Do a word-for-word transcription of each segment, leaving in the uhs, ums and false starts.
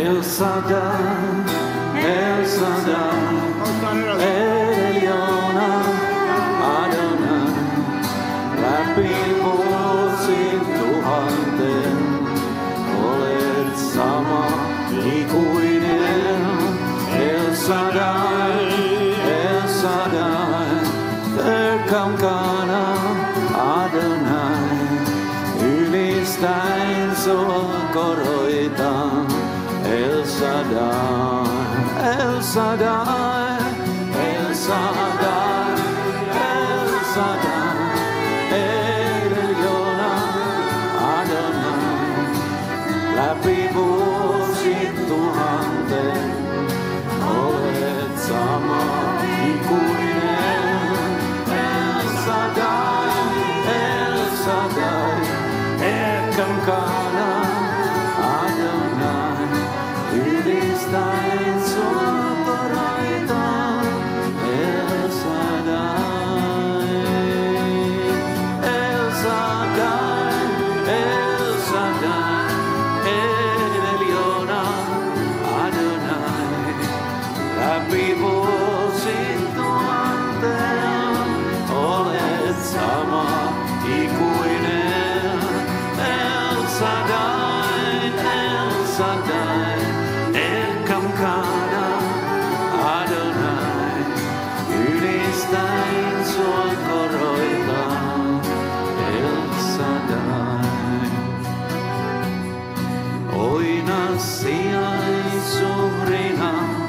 El Shaddai, El Shaddai, Eliona, Adonai, läpi vuosien tuhanten, olet sama ikuinen. El Shaddai, El Shaddai, kaukana Adonai, ylistäen sua koroitan. El Shaddai, El Shaddai, El Shaddai, El Shaddai, Eliona, Adonai, läpi vuosien tuhanten, olet sama ikuinen. El Shaddai, El Shaddai, kaukana Adonai, ylistäen sua koroitan. El Shaddai, El Shaddai, El Shaddai, Eliona, Adonai, läpi vuosien tuhanten, olet sama ikuinen. El Shaddai, El Shaddai, kaukana Adonai, ylistäen sua koroitan. El Shaddai, oina sijaisuhrina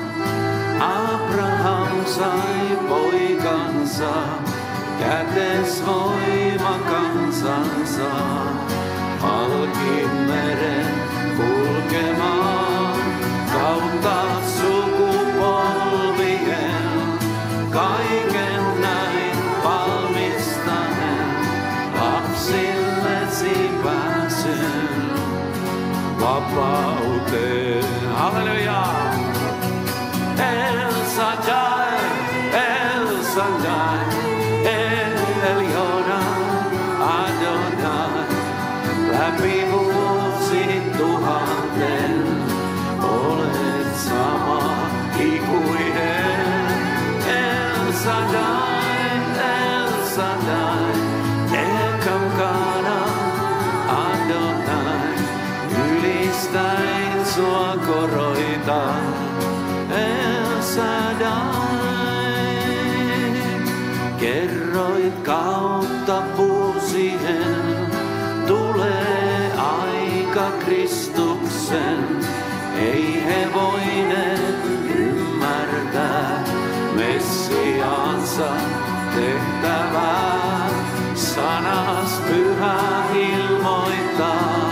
Abraham sai poikansa, kätes voima kansansa, halki meren kulkemaan, kautta sukupolvien, kaiken näin valmistanen, lapsillesi pääsyn vapauteen. Halleluja! El Shaddai, El Shaddai, Eliona, Adonai, läpi vuosien tuhanten, olet sama ikuinen. El Shaddai, El Shaddai, kaukana Adonai, ylistäen sua koroitan. El Shaddai, kerroit kautta vuosien, tulee aika Kristuksen, ei he voineet ymmärtää Messiaansa tehtävää. Sanas pyhä ilmoittaa,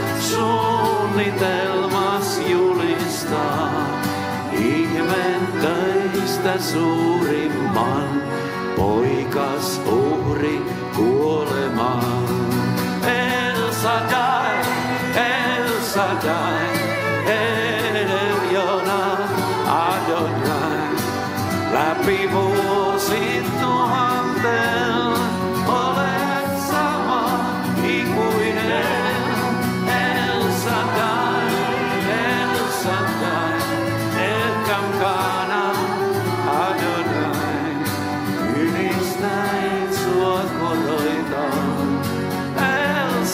suunnitelmas julistaa, ihmeen töistä suurimman, poikas uhri kuolemaan. El Shaddai, El Shaddai, Eliona, Adonai, läpi vuosien tuhanten, olet sama ikuinen. El Shaddai, El Shaddai, kaukana Adonai, ylistäen sua koroitan. El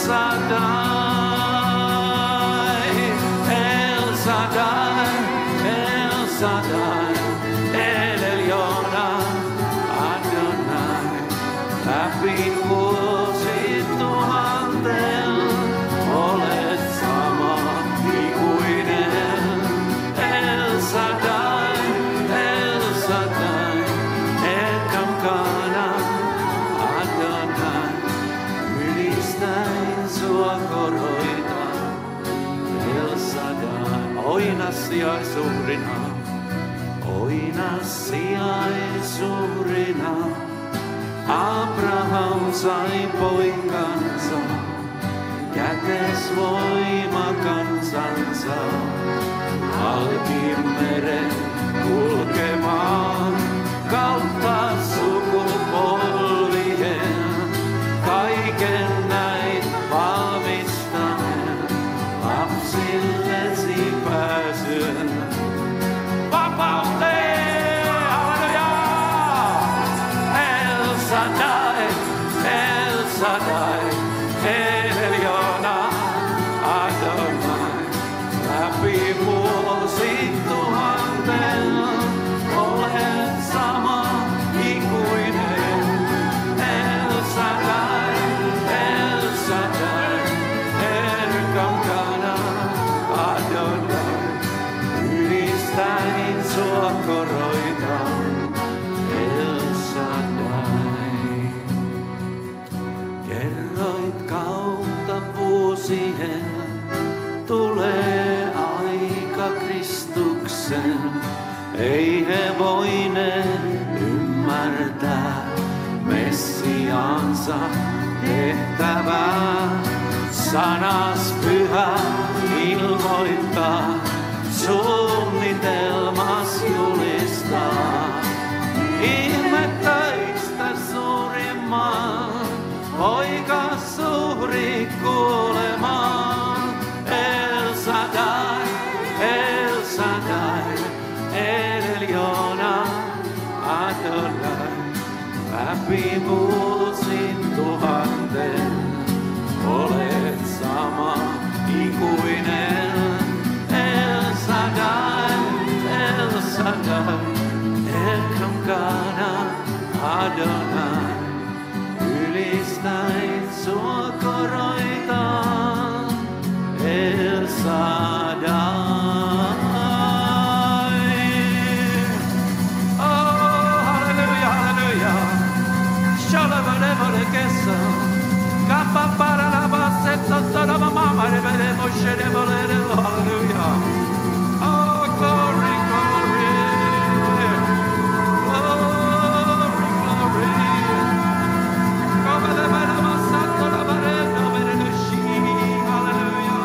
Shaddai, El Shaddai, El Shaddai, Eliona, Adonai, läpi vuosien tuhanten, olet sama ikuinen. El Shaddai, El Shaddai, kaukana Adonai, ylistäen sua koroitan. El Shaddai, oina sijaisuhrina, oina sijaisuhrina, Abraham sai poikansa, kätes voima kansansa, halki meren kulkemaan, kautta sukupolvien, kaiken näin valmistanen, lapsillesi pääsy. vuosien tulee aika Kristuksen. Ei he voineet ymmärtää Messiaansa tehtävää. Sanas pyhä ilmoittaa, suunnitelmas julistaa. Ihmettöistä suurimman, poika suuri kuolemaan. El Shaddai, El Shaddai, El Elyon Adonai. Läpi vuosin tuhannen olet sama ikuinen. El Shaddai, El Shaddai, Elkamkana Adonai. Ylistäit sua koroitaan, El Shaddai. Oh, halleluja, halleluja. Shalom, kessa. Kappa para la base, toto la mamma, rebele, moshe, rebele, halleluja. Oh, glory, glory. Glory, glory. Come le mani massato la barella, bene sci, halleluja.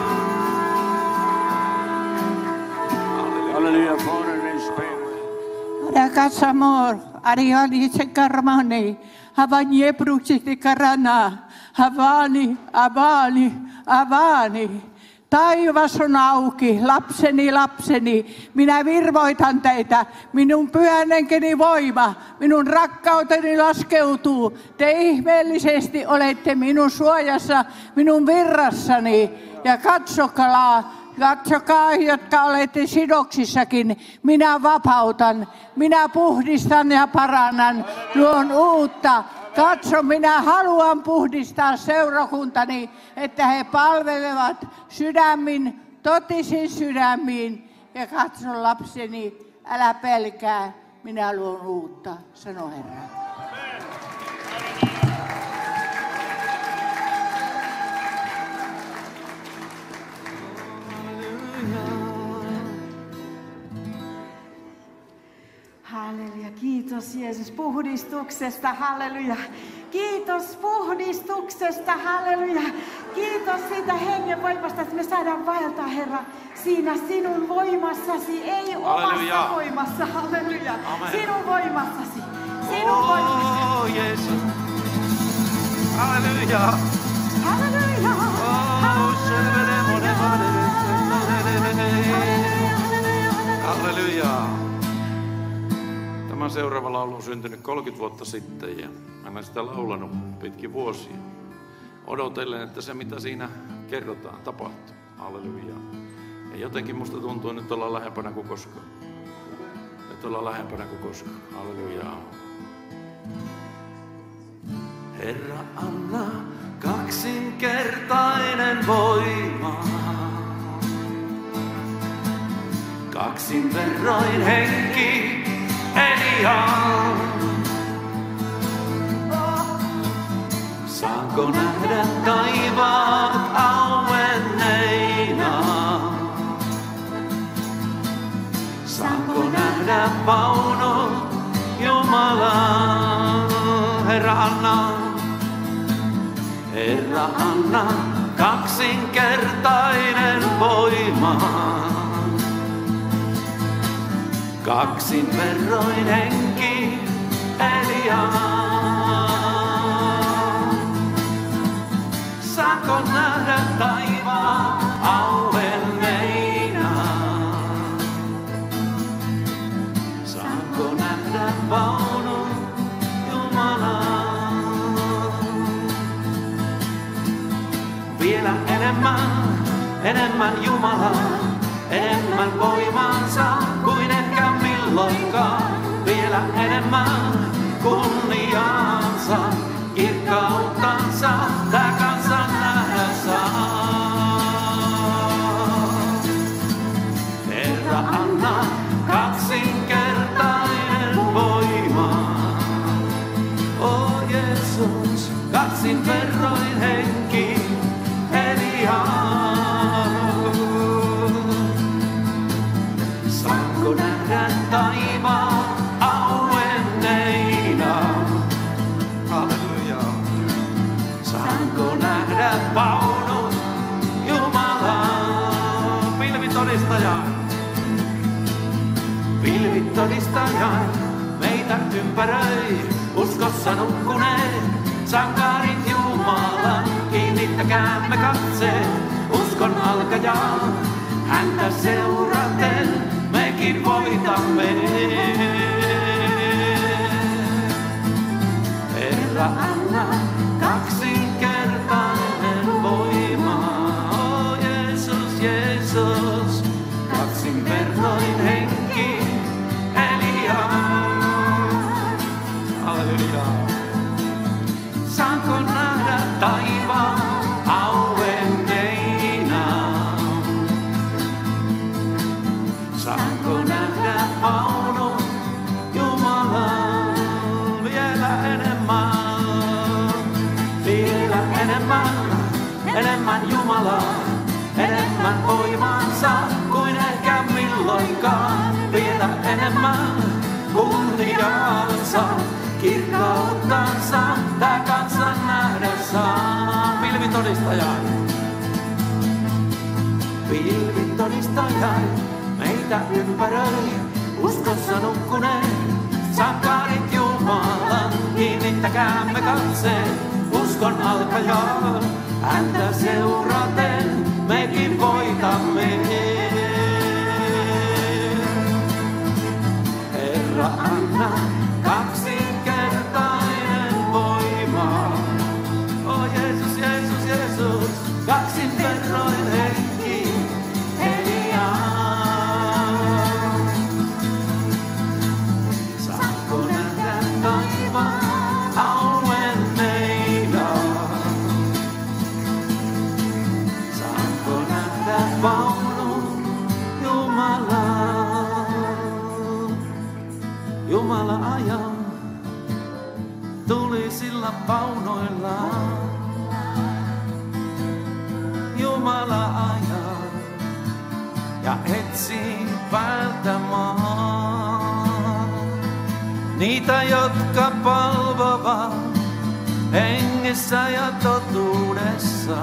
Halleluja, Fadern i spel. Rakas amor, ariali se karmani, havanie bruksiti karana, havani, avani, avani. Taivas on auki, lapseni, lapseni, minä virvoitan teitä, minun pyhän henkeni voima, minun rakkauteni laskeutuu. Te ihmeellisesti olette minun suojassa, minun virrassani, ja katsokaa, katsokaa, jotka olette sidoksissakin, minä vapautan, minä puhdistan ja parannan, luon uutta. Katso, minä haluan puhdistaa seurakuntani, että he palvelevat sydämin, totisin sydämiin. Ja katso lapseni, älä pelkää, minä luon uutta, sano Herra. Halleluja, kiitos Jeesus puhdistuksesta, halleluja. Kiitos puhdistuksesta, halleluja. Kiitos siitä hengen voimasta, että me saadaan vaeltaa, Herra, siinä sinun voimassasi, ei Halleluja. omassa voimassa, halleluja. Amen. Sinun voimassasi, sinun Oh, voimassasi. Jeesus. Halleluja. Halleluja. Oh, shevele, mone, mone, halleluja. Tämä seuraava laulu on syntynyt kolmekymmentä vuotta sitten ja mä olen sitä laulanut pitkin vuosia. Odotellen, että se mitä siinä kerrotaan tapahtuu. Halleluja. Ja jotenkin musta tuntuu, että nyt ollaan lähempänä kuin koskaan. Nyt ollaan lähempänä kuin koskaan. Halleluja. Herra, anna kaksinkertainen voima. Kaksin verroin henki Eliaan. Saanko nähdä taivaat auenneina? Saanko nähdä vaunut Jumalan? Herra anna, Herra anna kaksinkertainen voima. Kaksin verroin henki Eliaan. Saanko nähdä taivaan auenneina? Saanko nähdä vaunun Jumalan? Vielä enemmän, enemmän Jumalaa, enemmän voimansa kuin ehkä milloinkaan. Vielä enemmän kunniaansa, kirkkauttansa, tää kansa nähdä saa. Herra anna kaksinkertainen voima. Oh Jeesus, kaksin verroin henki Eliaan. todistajain. Pilvit todistajain, meitä ympäröi, uskossa nukkuneen. Sankarit Jumalan, kiinnittäkäämme katseen, uskon alkajaan. Häntä seuraten mekin voitamme. Herra, anna kaksinkertainen voima. Oh Jeesus, Jeesus, kaksin verroin henki Eliaa. Halleluja. Saanko nähdä taivaan auenneina? Saanko nähdä vaunun Jumalan vielä enemmän? Vielä enemmän, enemmän Jumalaa, enemmän voimansa kuin ehkä milloinkaan. Vielä enemmän kunniaansa, kirkkauttansa, tää kansan nähdä saa. Pilvitodistajain, pilvitodistajain, meitä ympäröi, uskossa nukkuneen. Sankarit Jumalan, kiinnittäkäämme katseen, uskon alkajaan. Häntä seuraten mekin voitamme. Herra, anna kaksinkertainen voima. Oh Jeesus, Jeesus, Jeesus, kaksin verroin henki Eliaa. Saanko nähdä taivaan auenneina? Saanko nähdä vaunun Jumalaa? Jumala ajaa tulisilla vaunoillaan. Jumala ajaa ja etsii päältä maa. Niitä, jotka palvovat hengessä ja totuudessa.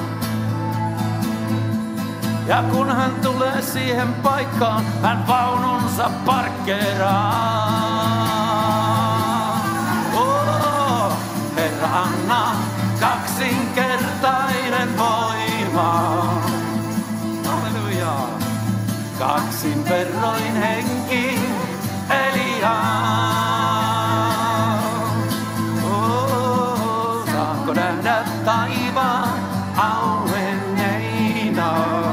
Ja kun hän tulee siihen paikkaan, hän vaununsa parkkeeraa. Oh, Herra, anna kaksinkertainen voima. Halleluja. Kaksin verroin henki Eliaa. Oh, saanko nähdä taivaan auenneina?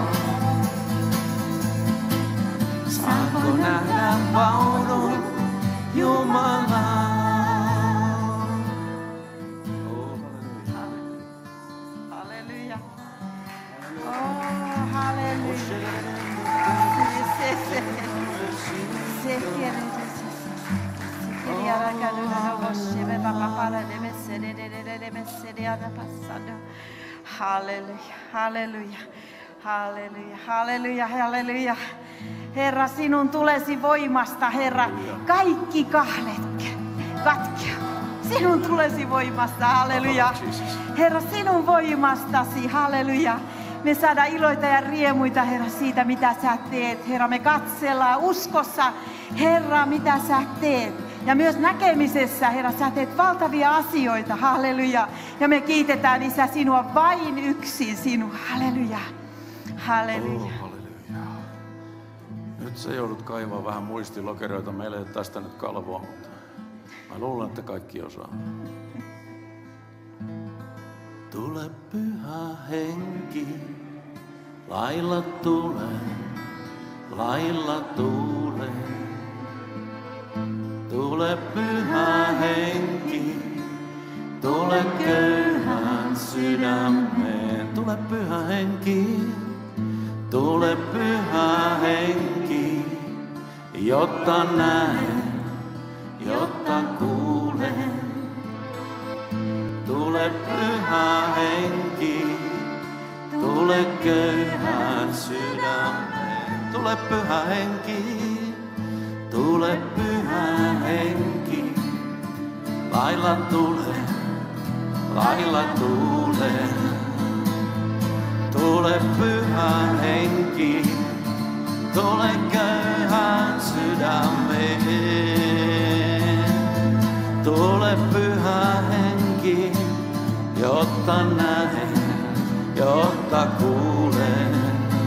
Saanko nähdä vaunun Jumalaa? Oh, Halleluja. Oh, halleluja. Se, se, se. Se quiere, Halleluja, halleluja, halleluja, halleluja, halleluja. Herra, sinun tulesi voimasta, Herra, kaikki kahlet katkea. Sinun tulesi voimasta, halleluja. Herra, sinun voimastasi, halleluja. Me saadaan iloita ja riemuita, Herra, siitä, mitä sä teet. Herra, me katsellaan uskossa, Herra, mitä sä teet. Ja myös näkemisessä, Herra, sä teet valtavia asioita, halleluja. Ja me kiitetään, Isä, sinua vain yksin, sinua, halleluja, halleluja. Oh, halleluja. Nyt sä joudut kaivamaan vähän muistilokeroita, meillä ei ole tästä nyt kalvoa, mutta mä luulen, että kaikki osaa. Tule pyhä henki, lailla tule, lailla tule. Tule pyhä henki, tule köyhän sydämeen. Tule pyhä henki, tule pyhä henki, jotta näen, jotta kuulen. Tule pyhä henki, tule köyhän sydämeen. Tule pyhä henki, tule pyhä henki, lailla tule, lailla tule. Tule pyhä henki, tule köyhän sydämeen. Tule Pyhä Henki, jotta näen, jotta kuulen.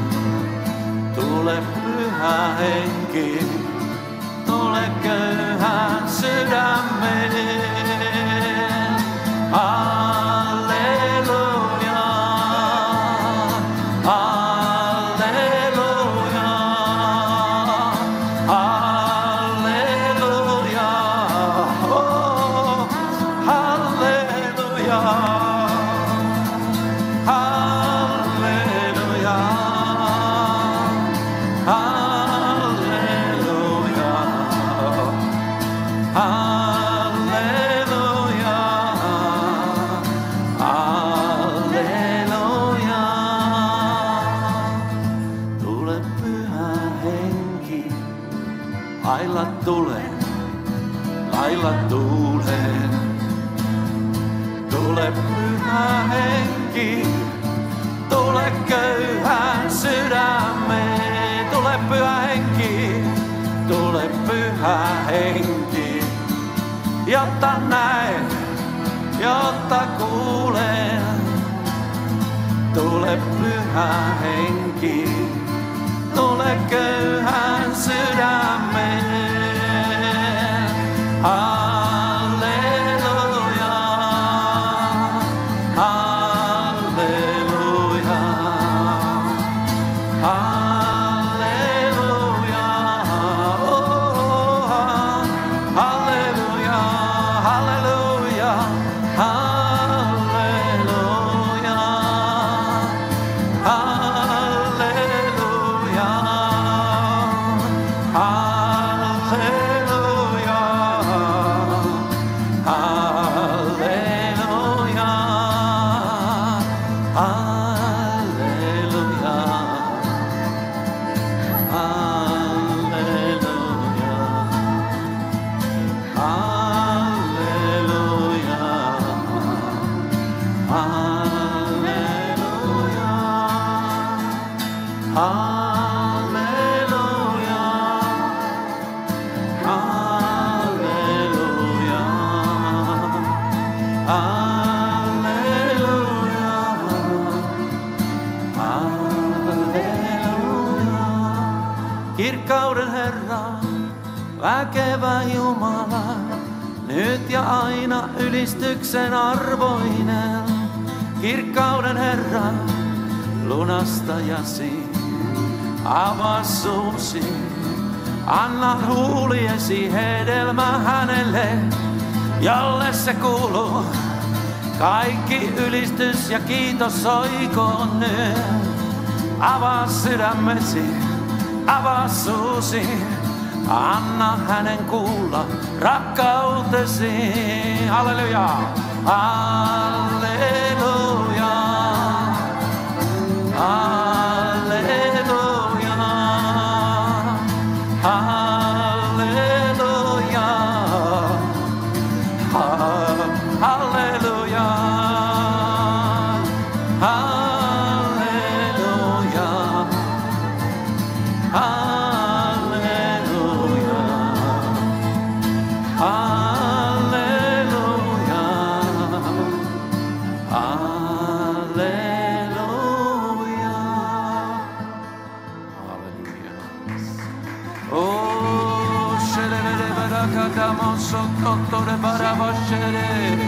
Tule Pyhä Henki, tule köyhän sydämeen. Halleluja, halleluja, halleluja, oh, halleluja, halleluja, halleluja, halleluja, halleluja. Tule Pyhä Henki, lailla tule, lailla tuulen. Tule Pyhä Henki, tule köyhän sydämeen. Tule Pyhä Henki, tule Pyhä Henki, jotta näen, jotta kuulen. Tule Pyhä Henki, tule köyhän sydämeen. Halleluja, halleluja, halleluja, oh, halleluja, halleluja, halleluja, halleluja, halleluja, halleluja, halleluja, halleluja, halleluja, halleluja, halleluja, halleluja, halleluja. Kirkkauden Herra, väkevä Jumala, nyt ja aina ylistyksen arvoinen. Kirkkauden Herra, lunastajasi, avaa suusi, anna huuliesi hedelmä hänelle, jolle se kuuluu. Kaikki ylistys ja kiitos soikoon nyt. Avaa sydämesi, avaa suusi, anna hänen kuulla rakkautesi. Halleluja, halleluja, halleluja, halleluja, halleluja, halleluja, halleluja, halleluja, halleluja. Oh, shere barakadamo sotto barabashere.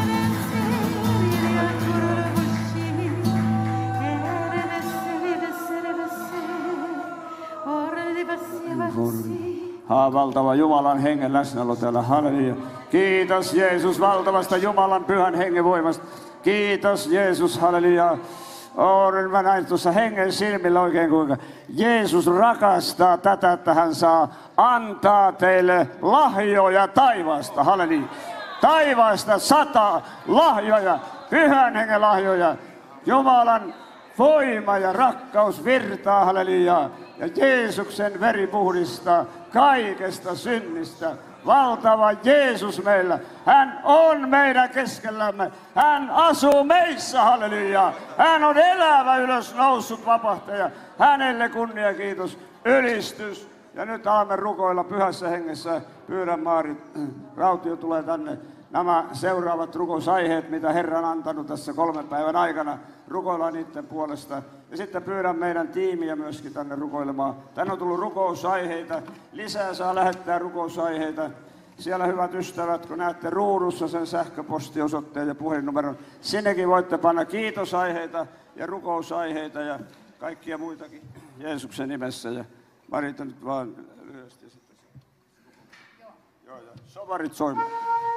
Ha, valtava Jumalan hengen läsnäolo täällä. Halleluja. Kiitos Jeesus valtavasta Jumalan pyhän hengen voimasta. Kiitos Jeesus, halleluja. Oh, mä näin tuossa hengen silmillä oikein kuinka Jeesus rakastaa tätä, että hän saa antaa teille lahjoja taivaasta. Halleluja. Taivaasta sata lahjoja, pyhän hengen lahjoja. Jumalan voima ja rakkaus virtaa, halleluja. Ja Jeesuksen veri puhdistaa kaikesta synnistä, valtava Jeesus meillä. Hän on meidän keskellämme. Hän asuu meissä, halleluja. Hän on elävä ylös noussut vapahtaja. Hänelle kunnia, kiitos, ylistys. Ja nyt alamme rukoilla pyhässä hengessä. Pyydän Maarit, Rautio tulee tänne. Nämä seuraavat rukousaiheet, mitä Herra on antanut tässä kolmen päivän aikana. Rukoillaan niiden puolesta. Ja sitten pyydän meidän tiimiä myöskin tänne rukoilemaan. Tänne on tullut rukousaiheita. Lisää saa lähettää rukousaiheita. Siellä, hyvät ystävät, kun näette ruudussa sen sähköpostiosoitteen ja puhelinnumeron, sinnekin voitte panna kiitosaiheita ja rukousaiheita ja kaikkia muitakin Jeesuksen nimessä. Ja Marita nyt vaan lyhyesti sitten. Joo. Joo, ja sovarit soimaan.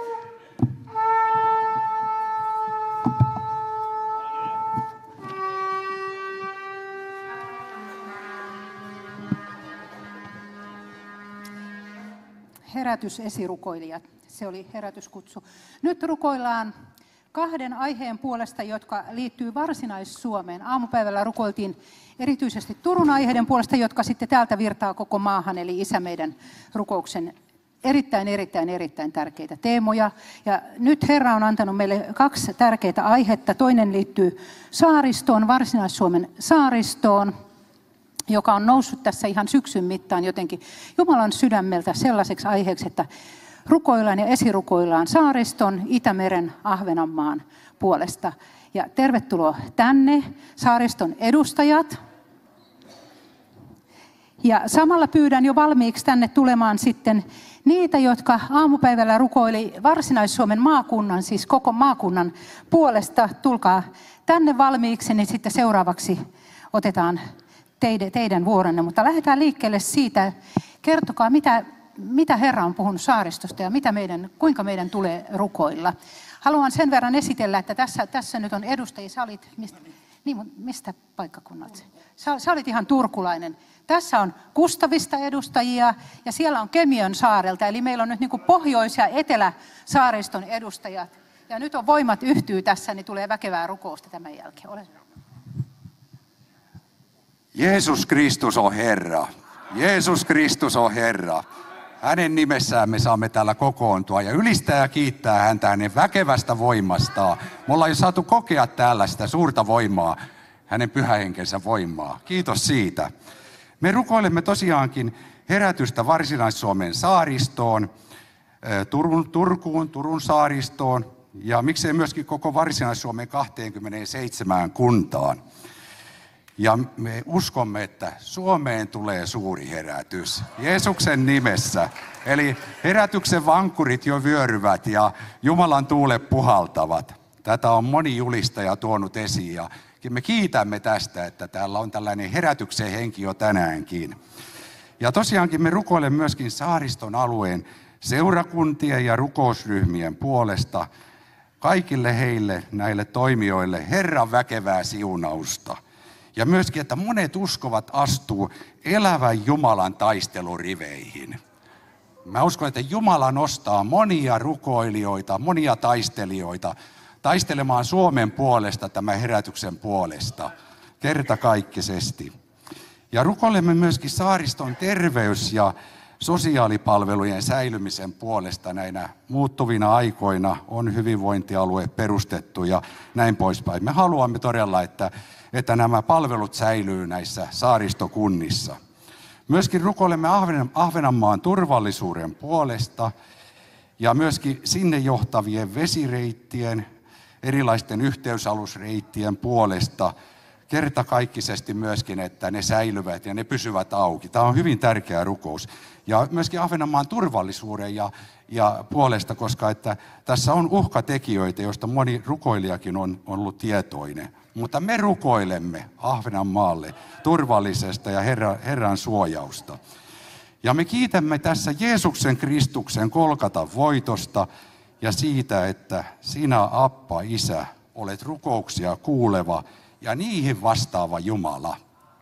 Herätys esirukoilijat, se oli herätyskutsu. Nyt rukoillaan kahden aiheen puolesta, jotka liittyy Varsinais-Suomeen. Aamupäivällä rukoiltiin erityisesti Turun aiheiden puolesta, jotka sitten täältä virtaa koko maahan, eli Isä meidän rukouksen erittäin, erittäin, erittäin tärkeitä teemoja. Ja nyt Herra on antanut meille kaksi tärkeää aihetta. Toinen liittyy saaristoon, Varsinais-Suomen saaristoon, joka on noussut tässä ihan syksyn mittaan jotenkin Jumalan sydämeltä sellaiseksi aiheeksi, että rukoillaan ja esirukoillaan saariston, Itämeren, Ahvenanmaan puolesta. Ja tervetuloa tänne, saariston edustajat. Ja samalla pyydän jo valmiiksi tänne tulemaan sitten niitä, jotka aamupäivällä rukoili Varsinais-Suomen maakunnan, siis koko maakunnan puolesta. Tulkaa tänne valmiiksi, niin sitten seuraavaksi otetaan teidän, teidän vuoronne. Mutta lähdetään liikkeelle siitä, kertokaa mitä, mitä Herra on puhunut saaristosta ja mitä meidän, kuinka meidän tulee rukoilla. Haluan sen verran esitellä, että tässä, tässä nyt on edustajia. Sä olit, mistä, niin, mistä paikkakunnalta? Sä, sä olit ihan turkulainen. Tässä on Kustavista edustajia ja siellä on Kemiön saarelta. Eli meillä on nyt niin kuin Pohjois- ja Etelä-saariston edustajat. Ja nyt on voimat yhtyy tässä, niin tulee väkevää rukousta tämän jälkeen. Ole. Jeesus Kristus on Herra. Jeesus Kristus on Herra. Hänen nimessään me saamme täällä kokoontua ja ylistää ja kiittää häntä hänen väkevästä voimastaan. Me ollaan jo saatu kokea täällä sitä suurta voimaa, hänen pyhähenkensä voimaa. Kiitos siitä. Me rukoilemme tosiaankin herätystä Varsinais-Suomen saaristoon, Turun, Turkuun, Turun saaristoon ja miksei myöskin koko Varsinais-Suomen kaksikymmentäseitsemän kuntaan. Ja me uskomme, että Suomeen tulee suuri herätys Jeesuksen nimessä. Eli herätyksen vankkurit jo vyöryvät ja Jumalan tuulet puhaltavat. Tätä on moni julistaja tuonut esiin ja me kiitämme tästä, että täällä on tällainen herätyksen henki jo tänäänkin. Ja tosiaankin me rukoilemme myöskin saariston alueen seurakuntien ja rukousryhmien puolesta kaikille heille, näille toimijoille, Herran väkevää siunausta. Ja myöskin, että monet uskovat astuu elävän Jumalan taisteluriveihin. Mä uskon, että Jumala nostaa monia rukoilijoita, monia taistelijoita taistelemaan Suomen puolesta, tämän herätyksen puolesta, kertakaikkisesti. Ja rukoilemme myöskin saariston terveys- ja sosiaalipalvelujen säilymisen puolesta näinä muuttuvina aikoina on hyvinvointialue perustettu ja näin poispäin. Me haluamme todella, että, että nämä palvelut säilyy näissä saaristokunnissa. Myöskin rukoilemme Ahven, Ahvenanmaan turvallisuuden puolesta ja myöskin sinne johtavien vesireittien, erilaisten yhteysalusreittien puolesta kertakaikkisesti myöskin, että ne säilyvät ja ne pysyvät auki. Tämä on hyvin tärkeä rukous. Ja myöskin Ahvenanmaan turvallisuuden ja, ja puolesta, koska että tässä on uhkatekijöitä, joista moni rukoilijakin on, on ollut tietoinen. Mutta me rukoilemme Ahvenanmaalle turvallisesta ja Herran, Herran suojausta. Ja me kiitämme tässä Jeesuksen Kristuksen Golgatan voitosta ja siitä, että sinä, Appa, Isä, olet rukouksia kuuleva ja niihin vastaava Jumala.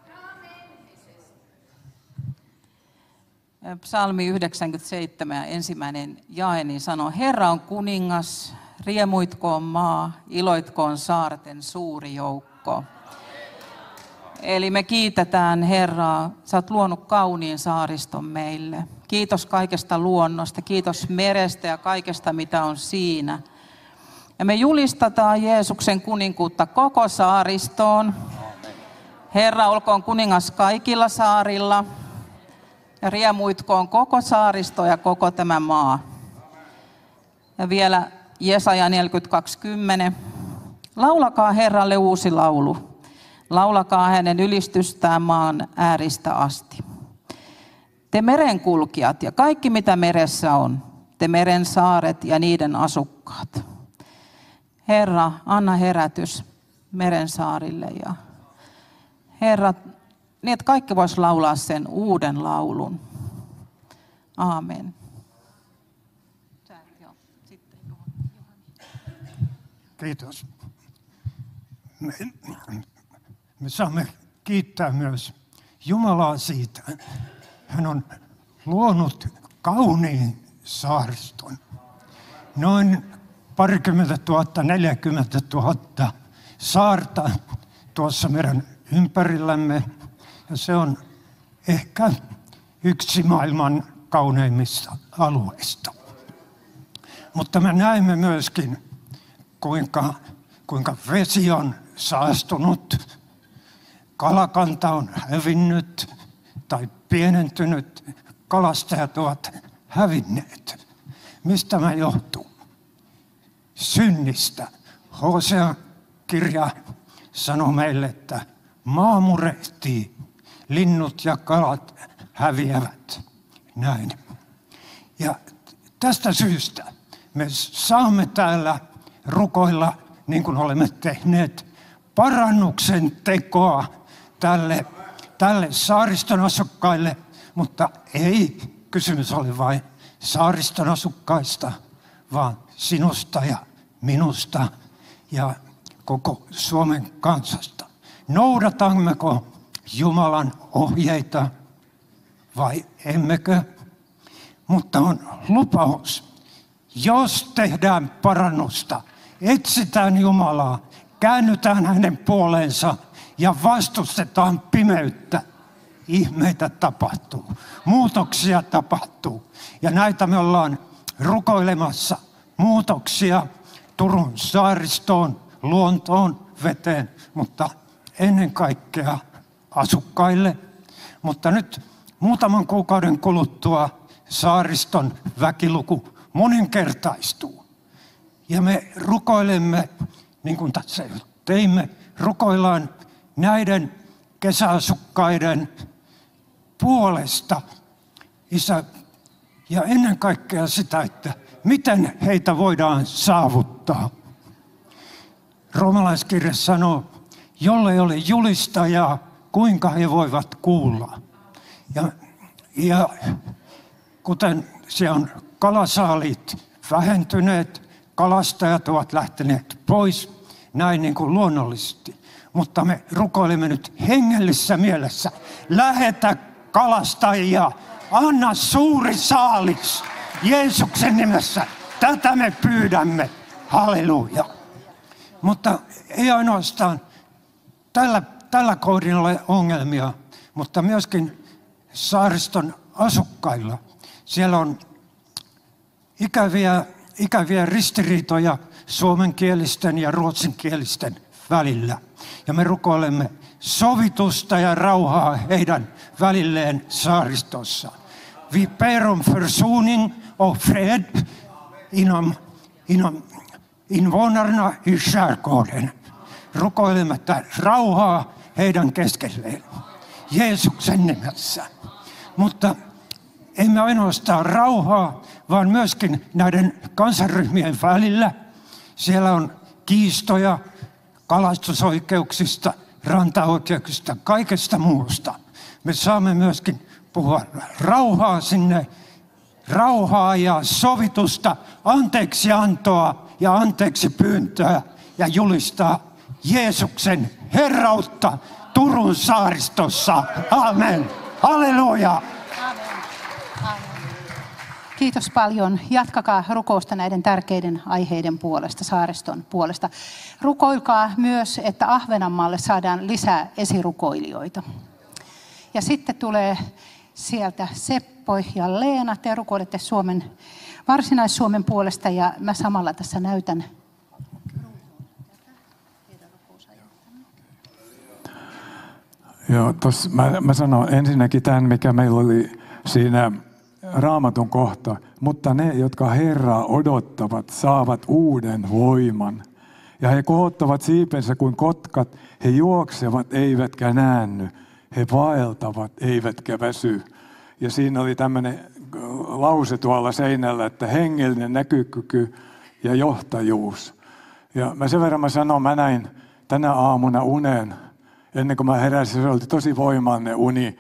Psalmi yhdeksänkymmentäseitsemän ensimmäinen jae niin sanoo, Herra on kuningas, riemuitkoon maa, iloitkoon saarten suuri joukko. Eli me kiitetään Herraa, sä oot luonut kauniin saariston meille. Kiitos kaikesta luonnosta, kiitos merestä ja kaikesta mitä on siinä. Ja me julistetaan Jeesuksen kuninkuutta koko saaristoon. Herra olkoon kuningas kaikilla saarilla ja riemuitkoon koko saaristo ja koko tämä maa. Ja vielä Jesaja neljäkymmentäkaksi kymmenen. Laulakaa Herralle uusi laulu. Laulakaa hänen ylistystään maan ääristä asti. Te merenkulkijat ja kaikki mitä meressä on, te meren saaret ja niiden asukkaat. Herra, anna herätys meren saarille ja Herra, niin että kaikki vois laulaa sen uuden laulun. Aamen. Kiitos. Me, me saamme kiittää myös Jumalaa siitä. Hän on luonut kauniin saariston. Noin parikymmentä tuhatta, neljäkymmentä tuhatta saarta tuossa meidän ympärillämme. Ja se on ehkä yksi maailman kauneimmista alueista. Mutta me näemme myöskin, kuinka, kuinka vesi on saastunut, kalakanta on hävinnyt tai pienentynyt, kalastajat ovat hävinneet. Mistä tämä johtuu? Synnistä. Hosea-kirja sanoo meille, että maa murehtii, linnut ja kalat häviävät. Näin. Ja tästä syystä me saamme täällä rukoilla, niin kuin olemme tehneet, parannuksen tekoa tälle, tälle saariston asukkaille, mutta ei kysymys ole vain saariston asukkaista, vaan sinusta ja minusta ja koko Suomen kansasta. Noudatammeko Jumalan ohjeita vai emmekö? Mutta on lupaus. Jos tehdään parannusta, etsitään Jumalaa, käännytään hänen puoleensa ja vastustetaan pimeyttä, ihmeitä tapahtuu, muutoksia tapahtuu. Ja näitä me ollaan rukoilemassa, muutoksia Turun saaristoon, luontoon, veteen, mutta ennen kaikkea asukkaille. Mutta nyt muutaman kuukauden kuluttua saariston väkiluku moninkertaistuu. Ja me rukoilemme, niin kuin tässä teimme, rukoillaan näiden kesäasukkaiden puolesta, Isä, ja ennen kaikkea sitä, että miten heitä voidaan saavuttaa. Roomalaiskirja sanoo, jollei ole julistajaa, kuinka he voivat kuulla. Ja, ja kuten siellä on kalasaalit vähentyneet, kalastajat ovat lähteneet pois, näin niin kuin luonnollisesti. Mutta me rukoilemme nyt hengellisessä mielessä, lähetä kalastajia, anna suuri saalis Jeesuksen nimessä. Tätä me pyydämme, halleluja. Mutta ei ainoastaan tällä, tällä kohdin ole ongelmia, mutta myöskin saariston asukkailla. Siellä on ikäviä, ikäviä ristiriitoja suomenkielisten ja ruotsinkielisten välillä. Ja me rukoilemme sovitusta ja rauhaa heidän välilleen saaristossa. Vi ber om försoning och fred inom, inom invånarna i skärgården. Rukoilemme rauhaa heidän keskelleen. Jeesuksen nimessä. Mutta emme ainoastaan rauhaa, vaan myöskin näiden kansanryhmien välillä. Siellä on kiistoja kalastusoikeuksista, rantaoikeuksista, kaikesta muusta. Me saamme myöskin puhua rauhaa sinne, rauhaa ja sovitusta, anteeksiantoa ja anteeksi pyyntöä ja julistaa Jeesuksen herrautta Turun saaristossa. Amen. Halleluja. Kiitos paljon. Jatkakaa rukousta näiden tärkeiden aiheiden puolesta, saariston puolesta. Rukoilkaa myös, että Ahvenanmaalle saadaan lisää esirukoilijoita. Ja sitten tulee sieltä Seppo ja Leena. Te rukoilette Suomen, Varsinais-Suomen puolesta ja mä samalla tässä näytän. Joo, tos, mä, mä sanon ensinnäkin tämän, mikä meillä oli siinä Raamatun kohta. Mutta ne, jotka Herraa odottavat, saavat uuden voiman. Ja he kohottavat siipensä kuin kotkat, he juoksevat eivätkä näänny, he vaeltavat eivätkä väsy. Ja siinä oli tämmöinen lause tuolla seinällä, että hengellinen näkykyky ja johtajuus. Ja mä sen verran mä sanon, mä näin tänä aamuna unen, ennen kuin mä heräsin, se oli tosi voimallinen uni.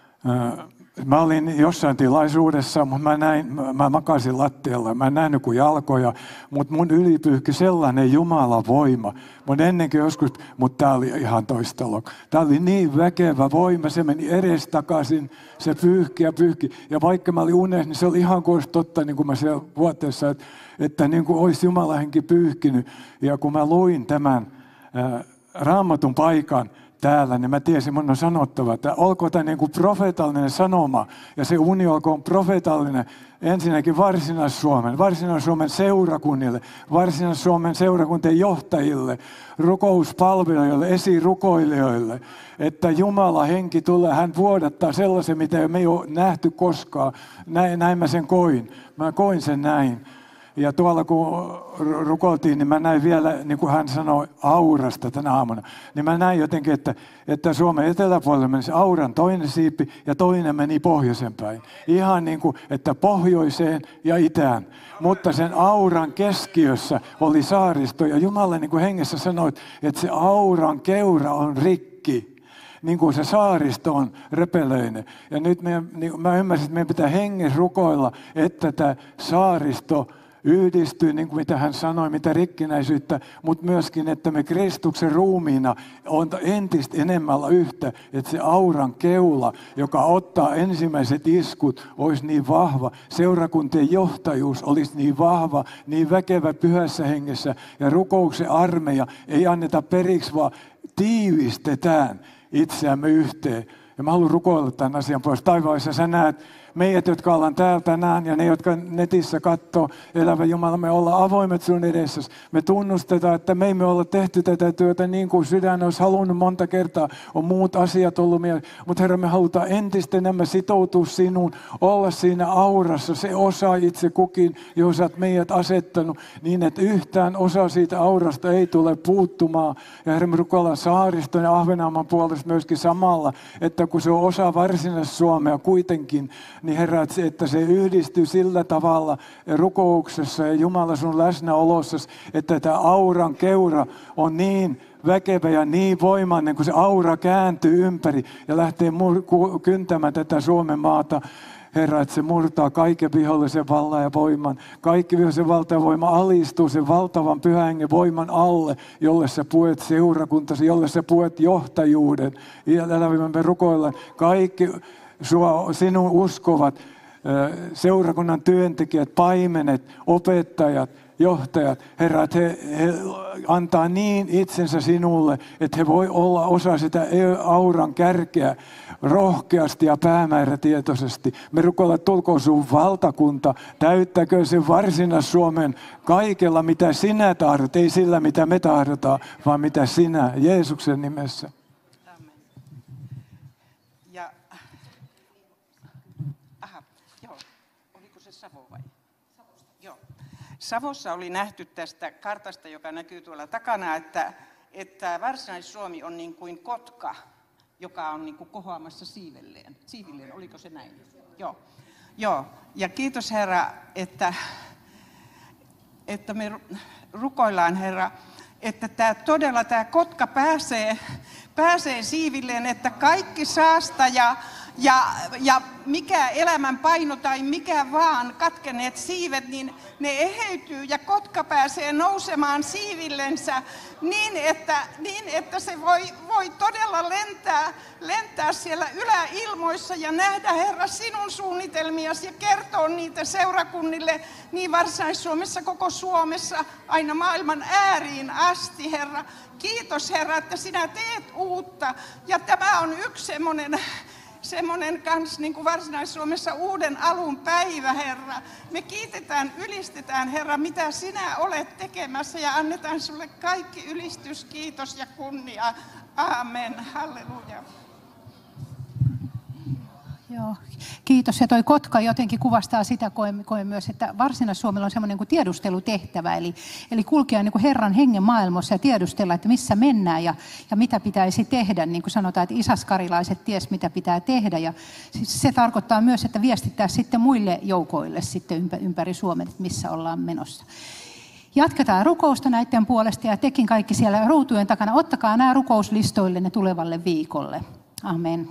Mä olin jossain tilaisuudessa, mutta mä, näin, mä makasin lattialla. Mä en nähnyt kuin jalkoja, mutta mun ylipyyhki sellainen Jumalan voima. Mun ennenkin joskus, mutta tää oli ihan toistalo. Tää oli niin väkevä voima, se meni edestakaisin, se pyyhki ja pyyhki. Ja vaikka mä olin unessa, niin se oli ihan kuin olisi totta, niin kuin mä siellä vuoteessa, että, että niin kuin olisi Jumalan henki pyyhkinyt. Ja kun mä luin tämän ää, Raamatun paikan, täällä, niin mä tiesin, mun on sanottava, että olkoon tämä niin kuin profeetallinen sanoma, ja se uni olkoon profeetallinen ensinnäkin Varsinais-Suomen, Varsinais-Suomen seurakunnille, Varsinais-Suomen seurakuntien johtajille, rukouspalvelijoille, esirukoilijoille, että Jumala henki tulee, hän vuodattaa sellaisen, mitä me ei ole nähty koskaan. Näin, näin mä sen koin. Mä koin sen näin. Ja tuolla kun rukoiltiin, niin mä näin vielä, niin kuin hän sanoi, aurasta tänä aamuna. Niin mä näin jotenkin, että, että Suomen eteläpuolella meni se auran toinen siipi ja toinen meni pohjoisen päin. Ihan niin kuin, että pohjoiseen ja itään. Mutta sen auran keskiössä oli saaristo ja Jumala niin kuin hengessä sanoi, että se auran keura on rikki. Niin kuin se saaristo on repelöinen. Ja nyt me, niin mä ymmärsin, että meidän pitää hengessä rukoilla, että tämä saaristo yhdistyy, niin kuin mitä hän sanoi, mitä rikkinäisyyttä, mutta myöskin, että me Kristuksen ruumiina on entistä enemmällä yhtä, että se auran keula, joka ottaa ensimmäiset iskut, olisi niin vahva. Seurakuntien johtajuus olisi niin vahva, niin väkevä pyhässä hengessä ja rukouksen armeija ei anneta periksi, vaan tiivistetään itseämme yhteen. Ja mä haluan rukoilla tämän asian pois. Taivaissa sä näet meidät, jotka ollaan täällä tänään ja ne, jotka netissä katsoo elävä Jumala, me ollaan avoimet sun edessä. Me tunnustetaan, että me emme olla tehty tätä työtä niin kuin sydän olisi halunnut monta kertaa. On muut asiat ollut mielessä. Mutta Herra, me halutaan entistä enemmän sitoutua sinuun, olla siinä aurassa, se osa itse kukin, johon sä oot meidät asettanut, niin että yhtään osa siitä aurasta ei tule puuttumaan. Ja Herra, me rukoillaan Saariston ja Ahvenanmaan puolesta myöskin samalla, että kun se on osa Varsinais-Suomea kuitenkin, niin Herra, että se yhdistyy sillä tavalla rukouksessa ja Jumala sun läsnäolossa, että tämä auran keura on niin väkevä ja niin voimainen, kun se aura kääntyy ympäri ja lähtee mur- kyntämään tätä Suomen maata. Herra, että se murtaa kaiken vihollisen vallan ja voiman. Kaikki vihollisen valta ja voima alistuu sen valtavan pyhän hengen voiman alle, jolle sä puet seurakuntasi, jolle sä puet johtajuuden. Elävimme me rukoillaan. Kaikki sua, sinun uskovat seurakunnan työntekijät, paimenet, opettajat, johtajat, Herra, että he, he antaa niin itsensä sinulle, että he voi olla osa sitä auran kärkeä rohkeasti ja päämäärätietoisesti. Me rukoillaan, tulkoon sun valtakunta, täyttäkö se Varsinais-Suomen kaikella, mitä sinä tahdot, ei sillä, mitä me tahdotaan, vaan mitä sinä, Jeesuksen nimessä. Amen. Ja, aha, joo, oliko se Savo vai? Savosta. Joo. Savossa oli nähty tästä kartasta, joka näkyy tuolla takana, että, että Varsinais-Suomi on niin kuin kotka, joka on niin kuin kohoamassa siivelleen. Siivilleen, oliko se näin? Joo. Joo. Ja kiitos Herra, että, että me rukoillaan Herra, että tämä, todella tämä kotka pääsee, pääsee siivilleen, että kaikki saasta ja, ja, ja mikä elämän paino tai mikä vaan katkeneet siivet, niin ne eheytyy ja kotka pääsee nousemaan siivillensä niin, että, niin, että se voi, voi todella lentää, lentää siellä yläilmoissa ja nähdä Herra sinun suunnitelmiasi ja kertoa niitä seurakunnille niin Varsinais-Suomessa, koko Suomessa, aina maailman ääriin asti, Herra. Kiitos Herra, että sinä teet uutta ja tämä on yksi semmoinen semmoinen kans niin kuin Varsinais-Suomessa uuden alun päivä, Herra. Me kiitetään, ylistetään, Herra, mitä sinä olet tekemässä ja annetaan sulle kaikki ylistys, kiitos ja kunnia. Aamen. Halleluja. Joo, kiitos. Ja toi Kotka jotenkin kuvastaa sitä, koen, koen myös, että Varsinais-Suomella on semmoinen kuin tiedustelutehtävä, eli, eli kulkea niin kuin Herran hengen maailmassa ja tiedustella, että missä mennään ja, ja mitä pitäisi tehdä. Niin kuin sanotaan, että isaskarilaiset ties, mitä pitää tehdä. Ja siis se tarkoittaa myös, että viestittää sitten muille joukoille sitten ympäri Suomen, että missä ollaan menossa. Jatketaan rukousta näiden puolesta ja tekin kaikki siellä ruutujen takana. Ottakaa nämä rukouslistoillenne tulevalle viikolle. Amen.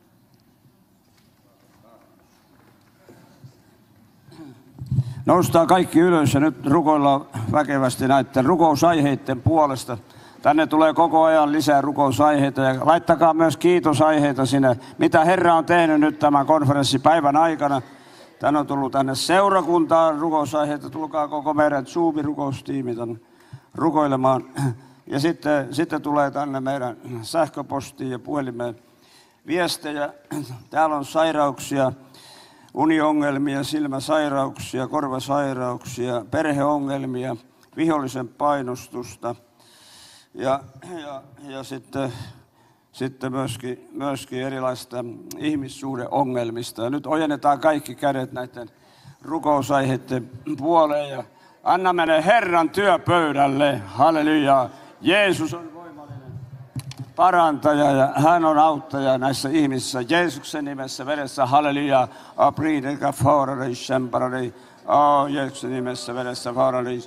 Noustaan kaikki ylös ja nyt rukoillaan väkevästi näiden rukousaiheiden puolesta. Tänne tulee koko ajan lisää rukousaiheita ja laittakaa myös kiitosaiheita sinne, mitä Herra on tehnyt nyt tämän konferenssipäivän aikana. Tänne on tullut tänne seurakuntaan rukousaiheita, tulkaa koko meidän Zoom-rukoustiimi tänne rukoilemaan. Ja sitten, sitten tulee tänne meidän sähköpostiin ja puhelimeen viestejä. Täällä on sairauksia. Uniongelmia, silmäsairauksia, korvasairauksia, perheongelmia, vihollisen painostusta ja, ja, ja sitten, sitten myöskin, myöskin erilaista ihmissuhdeongelmista. Ja nyt ojennetaan kaikki kädet näiden rukousaiheiden puoleen ja annamme ne Herran työpöydälle. Halleluja. Jeesus on parantaja ja hän on auttaja näissä ihmisissä. Jeesuksen nimessä vedessä, halleluja. Aprideka faarari, shemparari. Oh, Jeesuksen nimessä vedessä, faarari.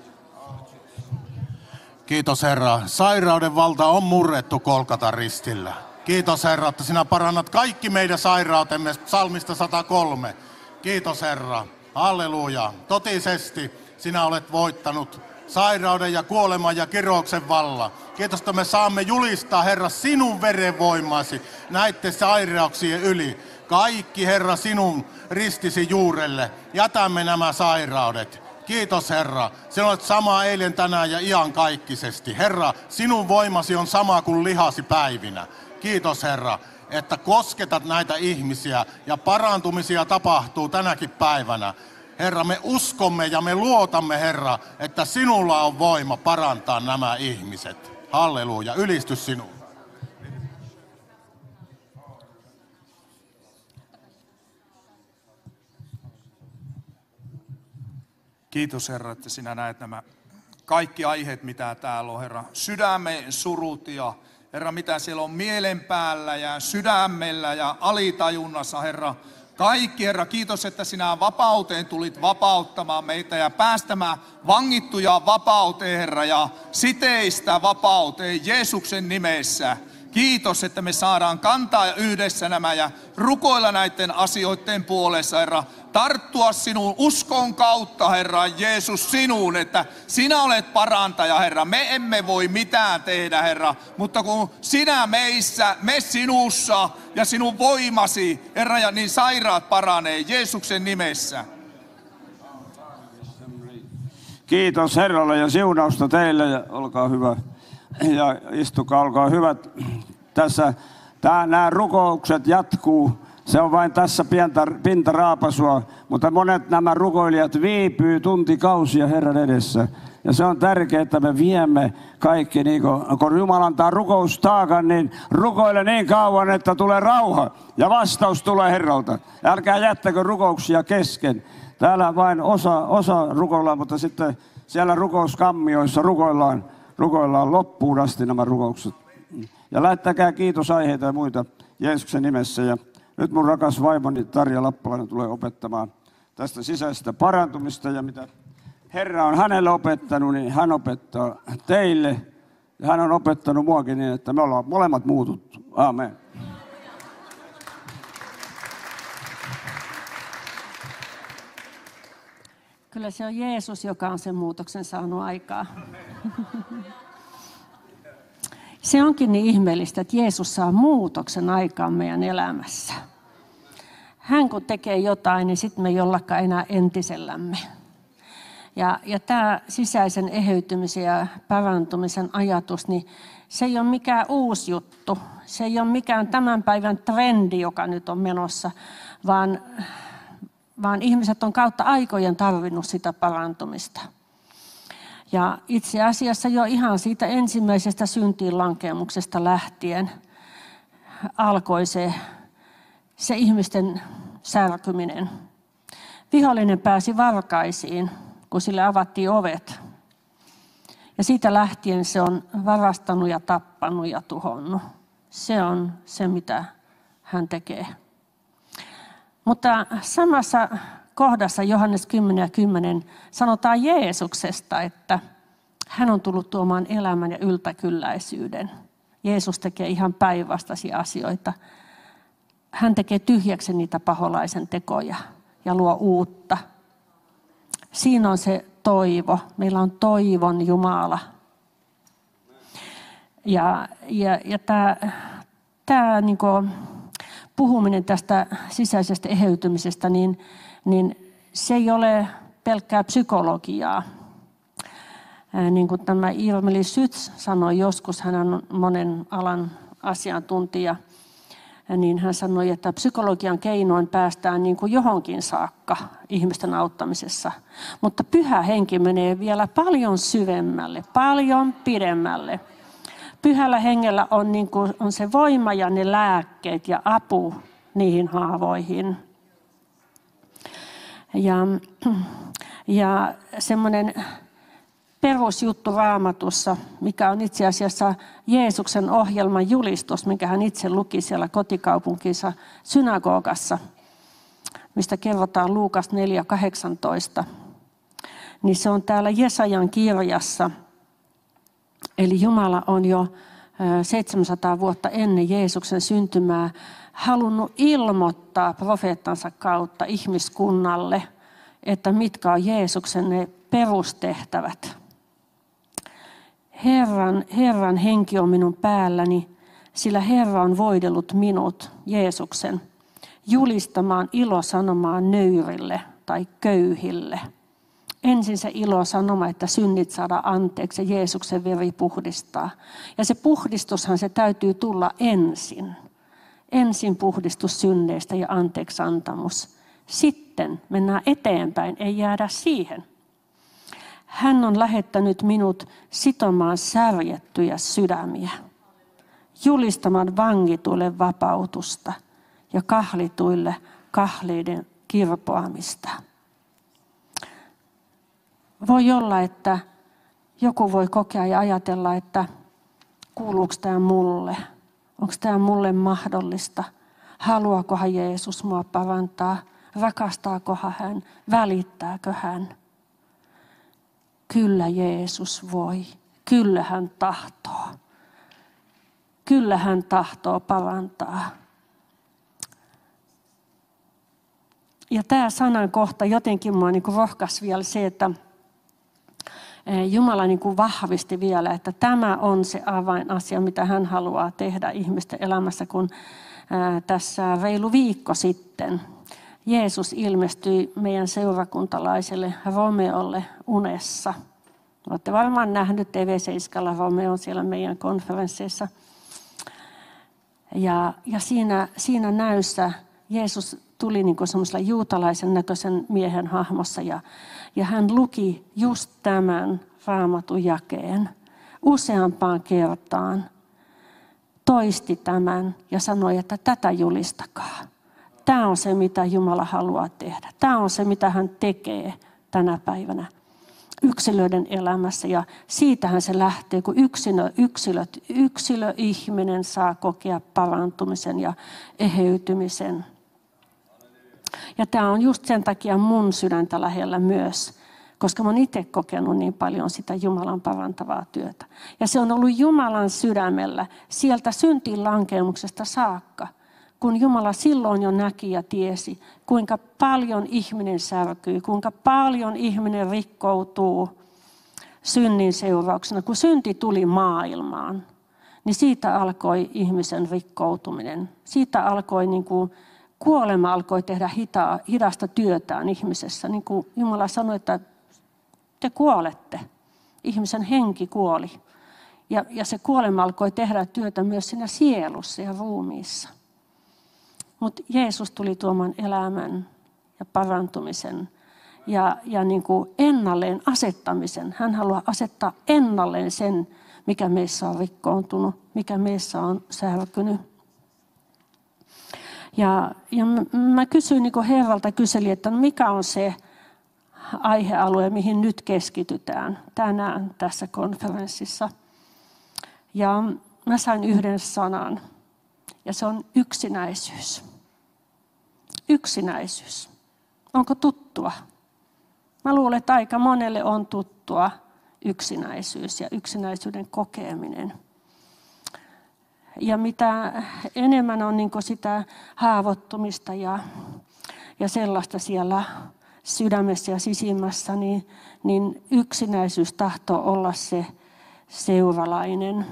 Kiitos Herra. Sairauden valta on murrettu Kolkatan ristillä. Kiitos Herra, että sinä parannat kaikki meidän sairautemme. Psalmista sata kolme. Kiitos Herra. Halleluja. Totisesti sinä olet voittanut sairauden ja kuoleman ja kirouksen valla. Kiitos, että me saamme julistaa, Herra, sinun verenvoimasi näiden sairauksien yli. Kaikki, Herra, sinun ristisi juurelle. Jätämme nämä sairaudet. Kiitos, Herra. Sinä olet sama eilen, tänään ja iankaikkisesti. Herra, sinun voimasi on sama kuin lihasi päivinä. Kiitos, Herra, että kosketat näitä ihmisiä ja parantumisia tapahtuu tänäkin päivänä. Herra, me uskomme ja me luotamme, Herra, että sinulla on voima parantaa nämä ihmiset. Halleluja, ylistys sinuun. Kiitos Herra, että sinä näet nämä kaikki aiheet, mitä täällä on, Herra. Sydämen surut ja Herra, mitä siellä on mielen päällä ja sydämellä ja alitajunnassa, Herra. Kaikki, Herra, kiitos, että sinä vapauteen tulit vapauttamaan meitä ja päästämään vangittuja vapauteen, Herra, ja siteistä vapauteen Jeesuksen nimessä. Kiitos, että me saadaan kantaa yhdessä nämä ja rukoilla näiden asioiden puolesta, Herra. Tarttua sinun uskon kautta, Herra Jeesus, sinuun, että sinä olet parantaja, Herra. Me emme voi mitään tehdä, Herra, mutta kun sinä meissä, me sinussa ja sinun voimasi, Herra, ja niin sairaat paranee Jeesuksen nimessä. Kiitos Herralle ja siunausta teille ja olkaa hyvä. Ja istukaa, olkaa hyvät. Tässä tää, nämä rukoukset jatkuu. Se on vain tässä pientä pintaraapasua, mutta monet nämä rukoilijat viipyy tuntikausia Herran edessä. Ja se on tärkeää, että me viemme kaikki, niin kun, kun Jumala antaa rukoustaakan, niin rukoile niin kauan, että tulee rauha. Ja vastaus tulee Herralta. Älkää jättäkö rukouksia kesken. Täällä vain osa, osa rukoillaan, mutta sitten siellä rukouskammioissa rukoillaan, rukoillaan loppuun asti nämä rukoukset. Ja lähettäkää kiitosaiheita ja muita Jeesuksen nimessä. Ja nyt mun rakas vaimoni Tarja Lappalainen tulee opettamaan tästä sisäisestä parantumista ja mitä Herra on hänelle opettanut, niin hän opettaa teille. Ja hän on opettanut muakin niin, että me ollaan molemmat muututtu. Aamen. Kyllä se on Jeesus, joka on sen muutoksen saanut aikaa. Se onkin niin ihmeellistä, että Jeesus saa muutoksen aikaan meidän elämässä. Hän kun tekee jotain, niin sitten me ei ollakaan enää entisellämme. Ja, ja tämä sisäisen eheytymisen ja parantumisen ajatus, niin Se ei ole mikään uusi juttu. Se ei ole mikään tämän päivän trendi, joka nyt on menossa, vaan, vaan ihmiset on kautta aikojen tarvinnut sitä parantumista. Ja itse asiassa jo ihan siitä ensimmäisestä syntiinlankemuksesta lähtien alkoi se, se ihmisten särkyminen. Vihollinen pääsi varkaisiin, kun sille avattiin ovet. Ja siitä lähtien se on varastanut ja tappanut ja tuhonnut. Se on se, mitä hän tekee. Mutta samassa kohdassa Johannes kymmenen ja kymmenen sanotaan Jeesuksesta, että hän on tullut tuomaan elämän ja yltäkylläisyyden. Jeesus tekee ihan päinvastaisia asioita. Hän tekee tyhjäksi niitä paholaisen tekoja ja luo uutta. Siinä on se toivo. Meillä on toivon Jumala. Ja, ja, ja tämä, tämä niin kuin puhuminen tästä sisäisestä eheytymisestä, niin, niin se ei ole pelkkää psykologiaa. Niin kuin tämä Irmeli Syts sanoi joskus, hän on monen alan asiantuntija, niin hän sanoi, että psykologian keinoin päästään niin kuin johonkin saakka ihmisten auttamisessa. Mutta pyhä henki menee vielä paljon syvemmälle, paljon pidemmälle. Pyhällä hengellä on, niin kuin, on se voima ja ne lääkkeet ja apu niihin haavoihin. Ja, ja semmoinen perusjuttu Raamatussa, mikä on itse asiassa Jeesuksen ohjelman julistus, minkä hän itse luki siellä kotikaupunkinsa synagogassa, mistä kerrotaan Luukas neljä kahdeksantoista. Niin se on täällä Jesajan kirjassa. Eli Jumala on jo seitsemänsataa vuotta ennen Jeesuksen syntymää halunnut ilmoittaa profeettansa kautta ihmiskunnalle, että mitkä on Jeesuksen ne perustehtävät. Herran, Herran henki on minun päälläni, sillä Herra on voidellut minut, Jeesuksen, julistamaan ilosanomaa nöyrille tai köyhille. Ensin se ilosanoma, että synnit saada anteeksi ja Jeesuksen veri puhdistaa. Ja se puhdistushan se täytyy tulla ensin. Ensin puhdistus synneistä ja anteeksiantamus. Sitten mennään eteenpäin, ei jäädä siihen. Hän on lähettänyt minut sitomaan särjettyjä sydämiä, julistamaan vangituille vapautusta ja kahlituille kahleiden kirpoamista. Voi olla, että joku voi kokea ja ajatella, että kuuluuko tämä mulle, onko tämä mulle mahdollista, haluaakohan Jeesus mua parantaa, rakastaakohan hän, välittääkö hän. Kyllä Jeesus voi, kyllä hän tahtoo, kyllä hän tahtoo parantaa. Ja tämä sanan kohta jotenkin minua niin kuin rohkaisi vielä se, että Jumala niin kuin vahvisti vielä, että tämä on se avainasia, mitä hän haluaa tehdä ihmisten elämässä, kun tässä reilu viikko sitten Jeesus ilmestyi meidän seurakuntalaiselle Romeolle unessa. Olette varmaan nähnyt T V seitsemän Romeon siellä meidän konferensseissa. Ja, ja siinä, siinä näyssä Jeesus tuli niin kuin semmoisella juutalaisen näköisen miehen hahmossa ja, ja hän luki just tämän Raamatun jakeen useampaan kertaan. Toisti tämän ja sanoi, että tätä julistakaa. Tämä on se, mitä Jumala haluaa tehdä. Tämä on se, mitä hän tekee tänä päivänä yksilöiden elämässä. Ja siitähän se lähtee, kun yksilö, yksilöt, yksilö ihminen saa kokea parantumisen ja eheytymisen. Ja tämä on just sen takia mun sydäntä lähellä myös, koska mä oon itse kokenut niin paljon sitä Jumalan parantavaa työtä. Ja se on ollut Jumalan sydämellä sieltä syntiin lankemuksesta saakka, kun Jumala silloin jo näki ja tiesi, kuinka paljon ihminen särkyy, kuinka paljon ihminen rikkoutuu synnin seurauksena. Kun synti tuli maailmaan, niin siitä alkoi ihmisen rikkoutuminen. Siitä alkoi niin kuin kuolema alkoi tehdä hita, hidasta työtään ihmisessä. Niin kuin Jumala sanoi, että te kuolette. Ihmisen henki kuoli. Ja, ja se kuolema alkoi tehdä työtä myös siinä sielussa ja ruumiissa. Mutta Jeesus tuli tuomaan elämän ja parantumisen ja, ja niin kuin ennalleen asettamisen. Hän haluaa asettaa ennalleen sen, mikä meissä on rikkoontunut, mikä meissä on särkynyt. Ja, ja mä kysyin niin kuin Herralta, kyselin, että no mikä on se aihealue, mihin nyt keskitytään tänään tässä konferenssissa. Ja mä sain yhden sanan, ja se on yksinäisyys. Yksinäisyys. Onko tuttua? Mä luulen, että aika monelle on tuttua yksinäisyys ja yksinäisyyden kokeminen. Ja mitä enemmän on niin kuin sitä haavoittumista ja, ja sellaista siellä sydämessä ja sisimmässä, niin, niin yksinäisyys tahtoo olla se seuralainen.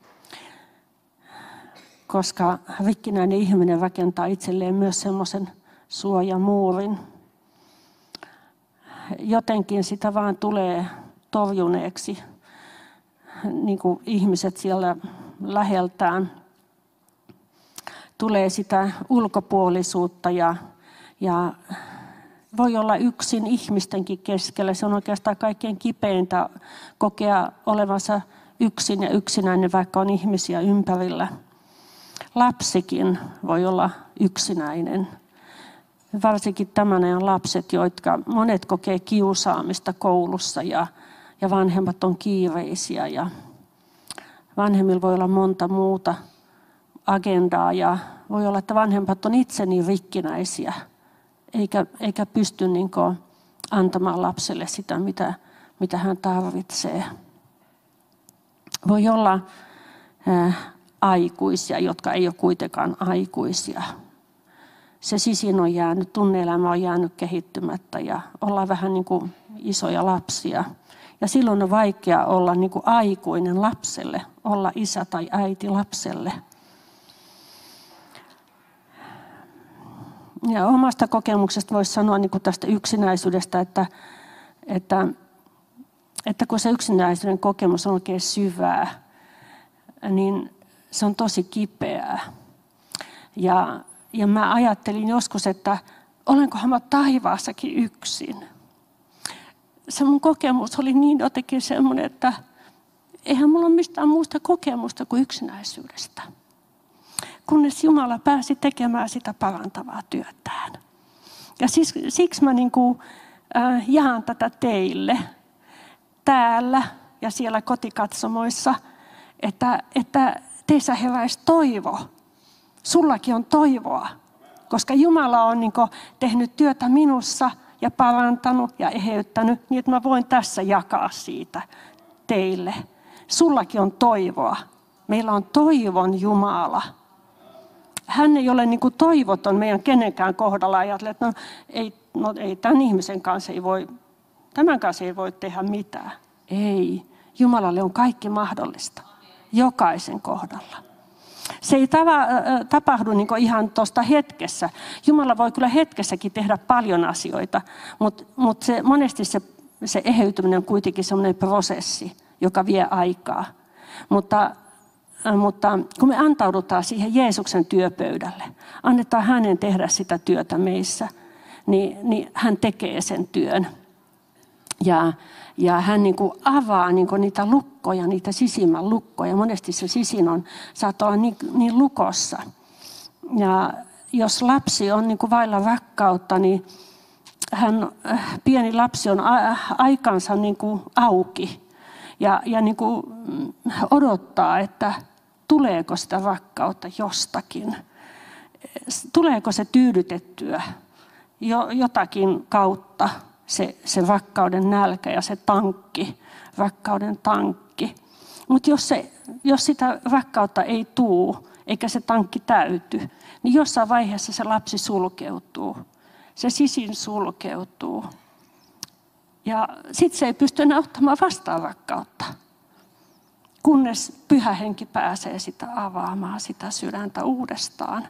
Koska rikkinäinen ihminen rakentaa itselleen myös semmoisen suojamuurin. Jotenkin sitä vaan tulee torjuneeksi, niin kuin ihmiset siellä läheltään. Tulee sitä ulkopuolisuutta ja, ja voi olla yksin ihmistenkin keskellä. Se on oikeastaan kaikkein kipeintä kokea olevansa yksin ja yksinäinen, vaikka on ihmisiä ympärillä. Lapsikin voi olla yksinäinen. Varsinkin tämän ajan lapset, jotka monet kokee kiusaamista koulussa ja, ja vanhemmat on kiireisiä. Ja vanhemmilla voi olla monta muuta agendaa ja voi olla, että vanhemmat on itse niin rikkinäisiä, eikä, eikä pysty niin kuin antamaan lapselle sitä, mitä, mitä hän tarvitsee. Voi olla äh, aikuisia, jotka ei ole kuitenkaan aikuisia. Se sisin on jäänyt, tunne-elämä on jäänyt kehittymättä ja ollaan vähän niin kuin isoja lapsia. Ja silloin on vaikea olla niin kuin aikuinen lapselle, olla isä tai äiti lapselle. Ja omasta kokemuksesta voisi sanoa niin kuin tästä yksinäisyydestä, että, että, että kun se yksinäisyyden kokemus on oikein syvää, niin se on tosi kipeää. Ja, ja mä ajattelin joskus, että olenkohan mä taivaassakin yksin. Se mun kokemus oli niin jotenkin semmoinen, että eihän mulla ole mistään muusta kokemusta kuin yksinäisyydestä. Kunnes Jumala pääsi tekemään sitä parantavaa työtään. Ja siksi, siksi mä niin kuin, äh, jaan tätä teille täällä ja siellä kotikatsomoissa, että, että teissä heräisi toivo. Sullakin on toivoa, koska Jumala on niin kuin tehnyt työtä minussa ja parantanut ja eheyttänyt, niin että mä voin tässä jakaa siitä teille. Sullakin on toivoa. Meillä on toivon Jumala. Hän ei ole niin kuin toivoton meidän kenenkään kohdalla. Ajattelee, että no ei, no ei tämän ihmisen kanssa ei voi, tämän kanssa ei voi tehdä mitään. Ei. Jumalalle on kaikki mahdollista. Jokaisen kohdalla. Se ei tava, tapahdu niin kuin ihan tuosta hetkessä. Jumala voi kyllä hetkessäkin tehdä paljon asioita, mutta, mutta se, monesti se, se eheytyminen on kuitenkin sellainen prosessi, joka vie aikaa. Mutta, mutta kun me antaudutaan siihen Jeesuksen työpöydälle, annetaan hänen tehdä sitä työtä meissä, niin, niin hän tekee sen työn. Ja, ja hän niin kuin avaa niin kuin niitä lukkoja, niitä sisimmän lukkoja. Monesti se sisin on, saattaa olla niin, niin lukossa. Ja jos lapsi on niin kuin vailla rakkautta, niin hän, pieni lapsi on aikansa niin kuin auki. Ja, ja niin kuin odottaa, että tuleeko sitä rakkautta jostakin. Tuleeko se tyydytettyä jo, jotakin kautta. Se, se rakkauden nälkä ja se tankki, rakkauden tankki. Mutta jos, jos sitä rakkautta ei tuu, eikä se tankki täyty, niin jossain vaiheessa se lapsi sulkeutuu. Se sisin sulkeutuu. Ja sitten se ei pysty enää ottamaan vastaan rakkautta, kunnes Pyhä Henki pääsee sitä avaamaan, sitä sydäntä uudestaan.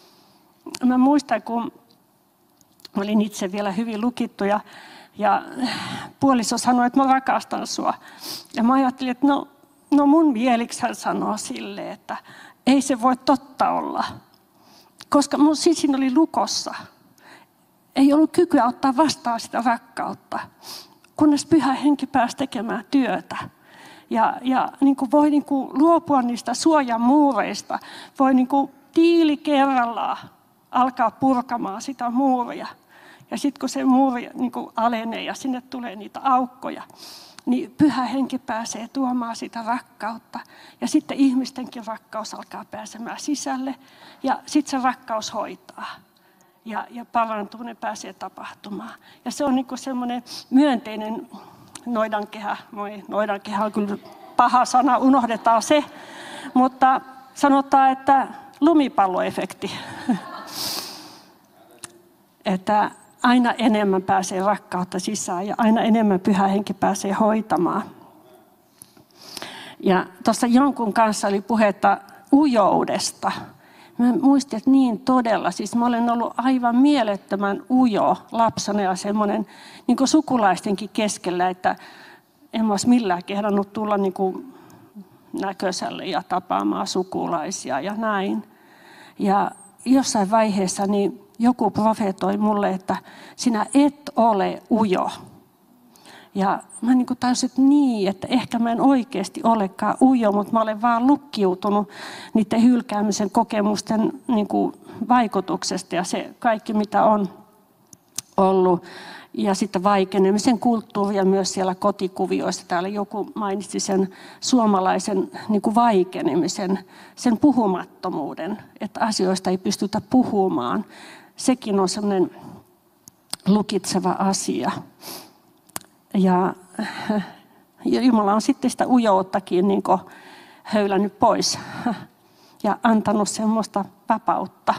Mä muistan, kun olin itse vielä hyvin lukittu ja, ja puoliso sanoi, että mä rakastan sua. Ja mä ajattelin, että no no mun mieliksi hän sanoo sille, että ei se voi totta olla. Koska mun sisin oli lukossa. Ei ollut kykyä ottaa vastaan sitä rakkautta, kunnes Pyhä Henki pääsi tekemään työtä. Ja, ja niin kuin voi niin kuin luopua niistä suojamuureista, voi niin kuin tiili kerrallaan alkaa purkamaan sitä muuria. Ja sitten kun se muuri niin kuin alenee ja sinne tulee niitä aukkoja, niin Pyhä Henki pääsee tuomaan sitä rakkautta. Ja sitten ihmistenkin rakkaus alkaa pääsemään sisälle ja sitten se rakkaus hoitaa. Ja, ja parantuminen pääsee tapahtumaan. Ja se on niin kuin semmoinen myönteinen noidankehä. Moi, noidankehä on kyllä paha sana, unohdetaan se. Mutta sanotaan, että lumipalloefekti. Että aina enemmän pääsee rakkautta sisään ja aina enemmän Pyhä Henki pääsee hoitamaan. Ja tuossa jonkun kanssa oli puhetta ujoudesta. Mä muistin, että niin todella. Siis mä olen ollut aivan mielettömän ujo lapsena ja semmoinen niin kuin sukulaistenkin keskellä, että en olisi millään kehdannut tulla niin kuin näköiselle ja tapaamaan sukulaisia ja näin. Ja jossain vaiheessa niin joku profeetoi mulle, että sinä et ole ujo. Ja mä niin kuin tajusin, että niin, että ehkä mä en oikeasti olekaan ujo, mutta mä olen vaan lukkiutunut niiden hylkäämisen kokemusten niin kuin vaikutuksesta ja se kaikki, mitä on ollut. Ja sitten vaikenemisen kulttuuria myös siellä kotikuvioissa. Täällä joku mainitsi sen suomalaisen niin kuin vaikenemisen, sen puhumattomuuden, että asioista ei pystytä puhumaan. Sekin on sellainen lukitseva asia. Ja Jumala on sitten sitä ujouttakin niin kuin höylännyt pois ja antanut semmoista vapautta.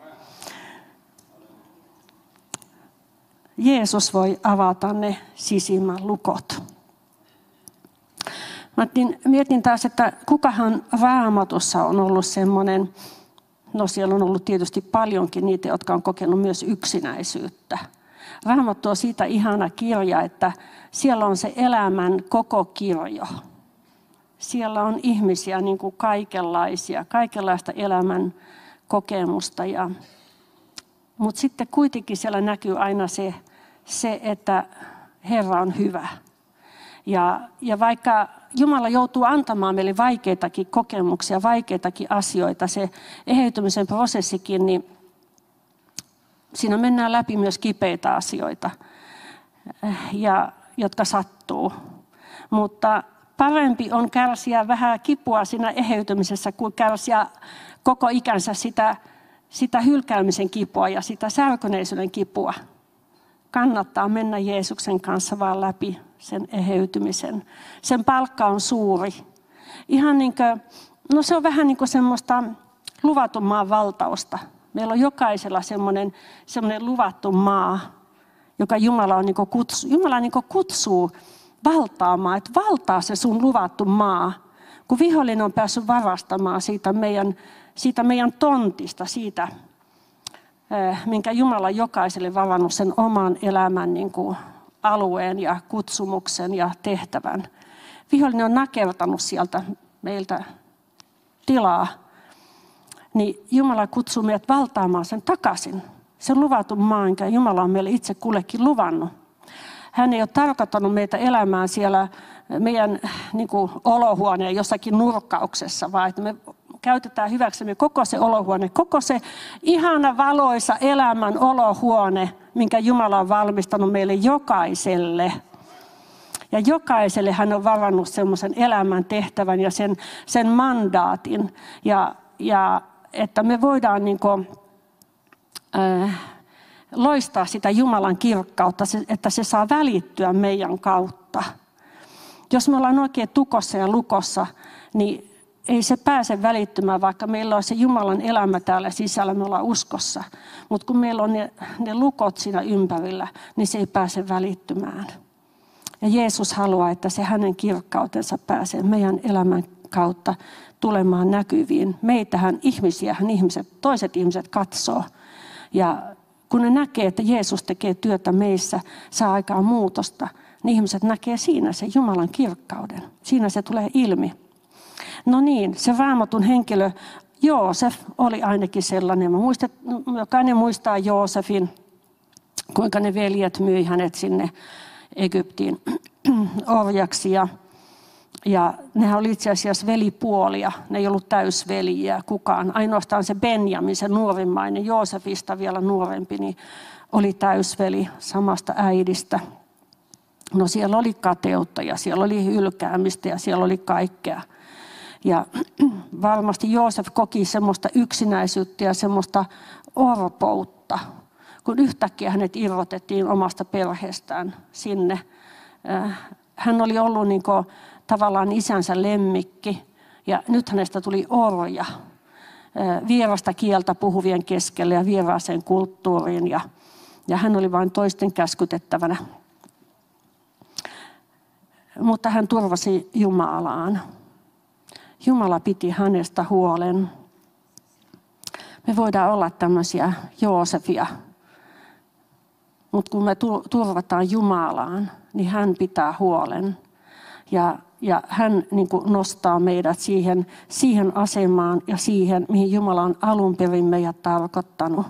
Jeesus voi avata ne sisimmän lukot. Mä mietin taas, että kukahan Raamatussa on ollut semmoinen, no siellä on ollut tietysti paljonkin niitä, jotka on kokenut myös yksinäisyyttä. Raamattu on siitä ihana kirja, että siellä on se elämän koko kirjo. Siellä on ihmisiä niin kuin kaikenlaisia, kaikenlaista elämän kokemusta. Ja, mutta sitten kuitenkin siellä näkyy aina se, se että Herra on hyvä. Ja, ja vaikka Jumala joutuu antamaan meille vaikeitakin kokemuksia, vaikeitakin asioita, se eheytymisen prosessikin, niin siinä mennään läpi myös kipeitä asioita, ja, jotka sattuu. Mutta parempi on kärsiä vähän kipua siinä eheytymisessä, kuin kärsiä koko ikänsä sitä, sitä hylkäämisen kipua ja sitä särkyneisyyden kipua. Kannattaa mennä Jeesuksen kanssa vaan läpi sen eheytymisen. Sen palkka on suuri. Ihan niin kuin, no se on vähän niin kuin semmoista luvatun maan valtausta. Meillä on jokaisella semmoinen, semmoinen luvattu maa, joka Jumala, on niin kuin kutsu, Jumala niin kuin kutsuu valtaamaan, että valtaa se sun luvattu maa. Kun vihollinen on päässyt varastamaan siitä meidän, siitä meidän tontista, siitä, minkä Jumala on jokaiselle varannut sen oman elämän niin kuin alueen ja kutsumuksen ja tehtävän. Vihollinen on nakertanut sieltä meiltä tilaa. Niin Jumala kutsuu meidät valtaamaan sen takaisin. Sen luvatun maan, jonka Jumala on meille itse kullekin luvannut. Hän ei ole tarkoittanut meitä elämään siellä meidän niin kuin olohuoneen jossakin nurkkauksessa, vaan että me käytetään hyväksemme koko se olohuone, koko se ihana valoisa elämän olohuone, minkä Jumala on valmistanut meille jokaiselle. Ja jokaiselle hän on varannut semmoisen elämän tehtävän ja sen, sen mandaatin. Ja, ja että me voidaan niin kuin, äh, loistaa sitä Jumalan kirkkautta, että se saa välittyä meidän kautta. Jos me ollaan oikein tukossa ja lukossa, niin ei se pääse välittymään, vaikka meillä on se Jumalan elämä täällä sisällä, me ollaan uskossa. Mutta kun meillä on ne, ne lukot siinä ympärillä, niin se ei pääse välittymään. Ja Jeesus haluaa, että se hänen kirkkautensa pääsee meidän elämän kautta tulemaan näkyviin. Meitähän ihmisiähän ihmiset, toiset ihmiset katsoo. Ja kun ne näkee, että Jeesus tekee työtä meissä, saa aikaan muutosta, niin ihmiset näkee siinä se Jumalan kirkkauden. Siinä se tulee ilmi. No niin, se Raamatun henkilö Joosef oli ainakin sellainen. Mä muistat, jokainen muistaa Joosefin, kuinka ne veljet myi hänet sinne Egyptiin orjaksi. Ja, ja nehän oli itse asiassa velipuolia, ne ei ollut täysveljiä kukaan. Ainoastaan se Benjamin, se nuorimmainen, Joosefista vielä nuorempi, niin oli täysveli samasta äidistä. No siellä oli kateutta ja siellä oli hylkäämistä ja siellä oli kaikkea. Ja varmasti Joosef koki semmoista yksinäisyyttä ja semmoista orpoutta, kun yhtäkkiä hänet irrotettiin omasta perheestään sinne. Hän oli ollut niin kuin tavallaan isänsä lemmikki ja nyt hänestä tuli orja vierasta kieltä puhuvien keskelle ja vieraaseen kulttuuriin ja, ja hän oli vain toisten käskytettävänä. Mutta hän turvasi Jumalaan. Jumala piti hänestä huolen. Me voidaan olla tämmöisiä Joosefia, mutta kun me turvataan Jumalaan, niin hän pitää huolen. Ja, ja hän niin kuin nostaa meidät siihen, siihen asemaan ja siihen, mihin Jumala on alun perin meidät tarkoittanut.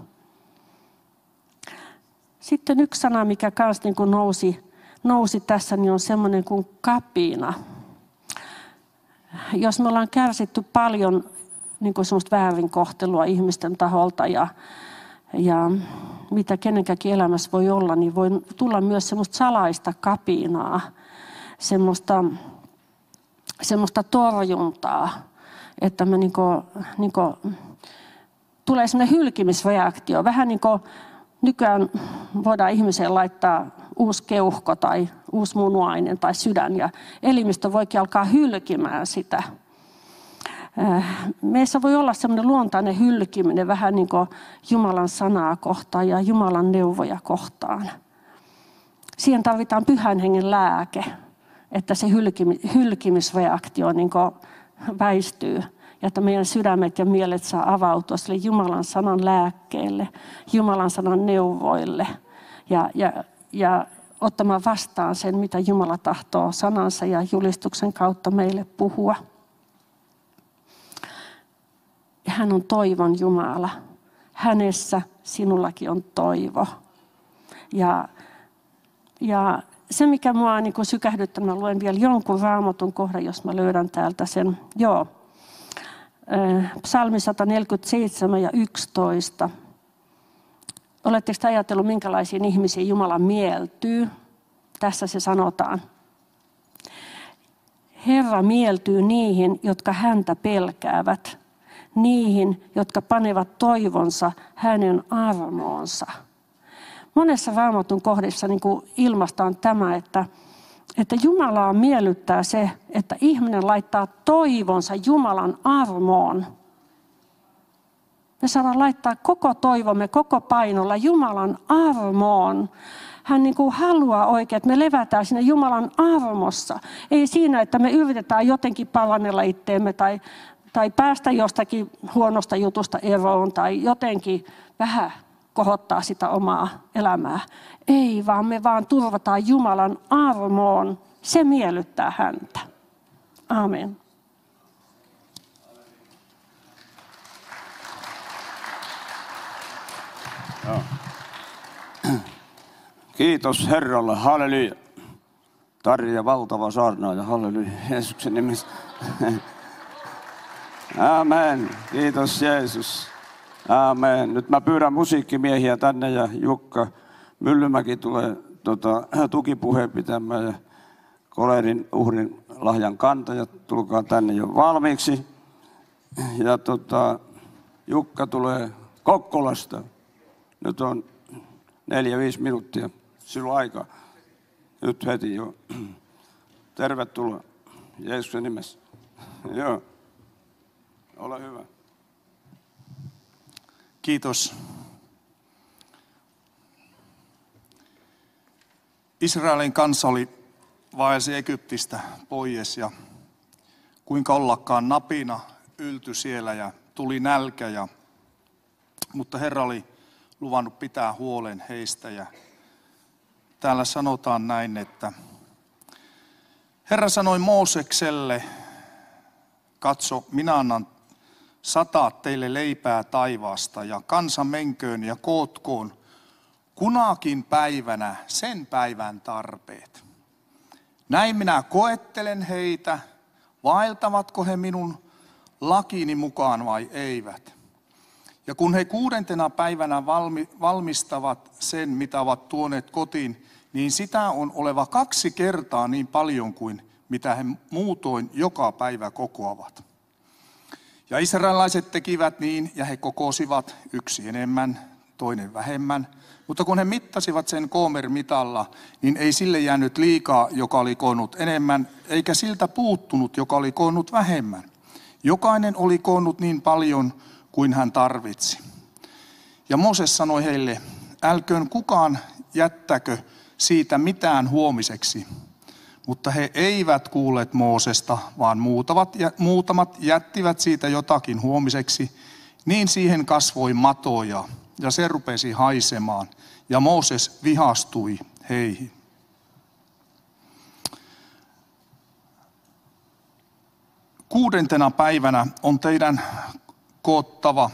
Sitten yksi sana, mikä myös niin kuin nousi, nousi tässä, niin on semmoinen kuin kapina. Jos me ollaan kärsitty paljon niin kuin semmoista väärinkohtelua ihmisten taholta ja, ja mitä kenenkäkin elämässä voi olla, niin voi tulla myös semmoista salaista kapinaa, semmoista, semmoista torjuntaa, että me niin kuin, niin kuin, tulee semmoinen hylkimisreaktio. Vähän niin kuin nykyään voidaan ihmiseen laittaa uusi keuhko tai uusi munuainen tai sydän ja elimistö voikin alkaa hylkimään sitä. Meissä voi olla semmoinen luontainen hylkiminen vähän niin kuin Jumalan sanaa kohtaan ja Jumalan neuvoja kohtaan. Siihen tarvitaan Pyhän Hengen lääke, että se hylkimisreaktio niin kuin väistyy ja että meidän sydämet ja mielet saa avautua sille Jumalan sanan lääkkeelle, Jumalan sanan neuvoille ja, ja, ja ottamaan vastaan sen, mitä Jumala tahtoo sanansa ja julistuksen kautta meille puhua. Ja hän on toivon Jumala. Hänessä sinullakin on toivo. Ja, ja se, mikä minua on niin sykähdyttänyt, mä luen vielä jonkun Raamatun kohdan, jos mä löydän täältä sen. Joo. Psalmi sata neljäkymmentäseitsemän ja yksitoista. Oletteko te ajatellut, minkälaisiin ihmisiin Jumala mieltyy? Tässä se sanotaan. Herra mieltyy niihin, jotka häntä pelkäävät. Niihin, jotka panevat toivonsa hänen armoonsa. Monessa Raamatun kohdissa niin kuin ilmaistaan tämä, että, että Jumalaa miellyttää se, että ihminen laittaa toivonsa Jumalan armoon. Me saadaan laittaa koko toivomme, koko painolla Jumalan armoon. Hän niin kuin haluaa oikein, että me levätään siinä Jumalan armossa. Ei siinä, että me yritetään jotenkin parannella itteemme tai, tai päästä jostakin huonosta jutusta eroon tai jotenkin vähän kohottaa sitä omaa elämää. Ei, vaan me vaan turvataan Jumalan armoon. Se miellyttää häntä. Amen. Joo. Kiitos Herralle, halleluja. Tarja valtava saarnaaja, halleluja, Jeesuksen nimessä. Amen, kiitos Jeesus. Amen. Nyt mä pyydän musiikkimiehiä tänne ja Jukka Myllymäki tulee tota, tukipuheen pitämään ja kolerin uhrin lahjan kantajat, tulkaa tänne jo valmiiksi. Ja tota, Jukka tulee Kokkolasta. Nyt on neljä, viisi minuuttia. Silloin aikaa. Nyt heti jo. Tervetuloa Jeesuksen nimessä. Joo. Ole hyvä. Kiitos. Israelin kansa oli vaelsi Egyptistä pois ja kuinka ollakaan napina ylty siellä ja tuli nälkä. Ja, mutta Herra oli luvannut pitää huolen heistä ja täällä sanotaan näin, että Herra sanoi Moosekselle katso, minä annan sataa teille leipää taivaasta ja kansa menköön ja kootkoon kunakin päivänä sen päivän tarpeet. Näin minä koettelen heitä, vaeltavatko he minun lakini mukaan vai eivät. Ja kun he kuudentena päivänä valmi, valmistavat sen, mitä ovat tuoneet kotiin, niin sitä on oleva kaksi kertaa niin paljon kuin mitä he muutoin joka päivä kokoavat. Ja israelaiset tekivät niin, ja he kokosivat yksi enemmän, toinen vähemmän. Mutta kun he mittasivat sen koomermitalla, niin ei sille jäänyt liikaa, joka oli koonnut enemmän, eikä siltä puuttunut, joka oli koonnut vähemmän. Jokainen oli koonnut niin paljon kuin hän tarvitsi. Ja Mooses sanoi heille, älköön kukaan jättäkö siitä mitään huomiseksi. Mutta he eivät kuulleet Moosesta, vaan muutamat, muutamat jättivät siitä jotakin huomiseksi. Niin siihen kasvoi matoja ja se rupesi haisemaan ja Mooses vihastui heihin. Kuudentena päivänä on teidän koottava,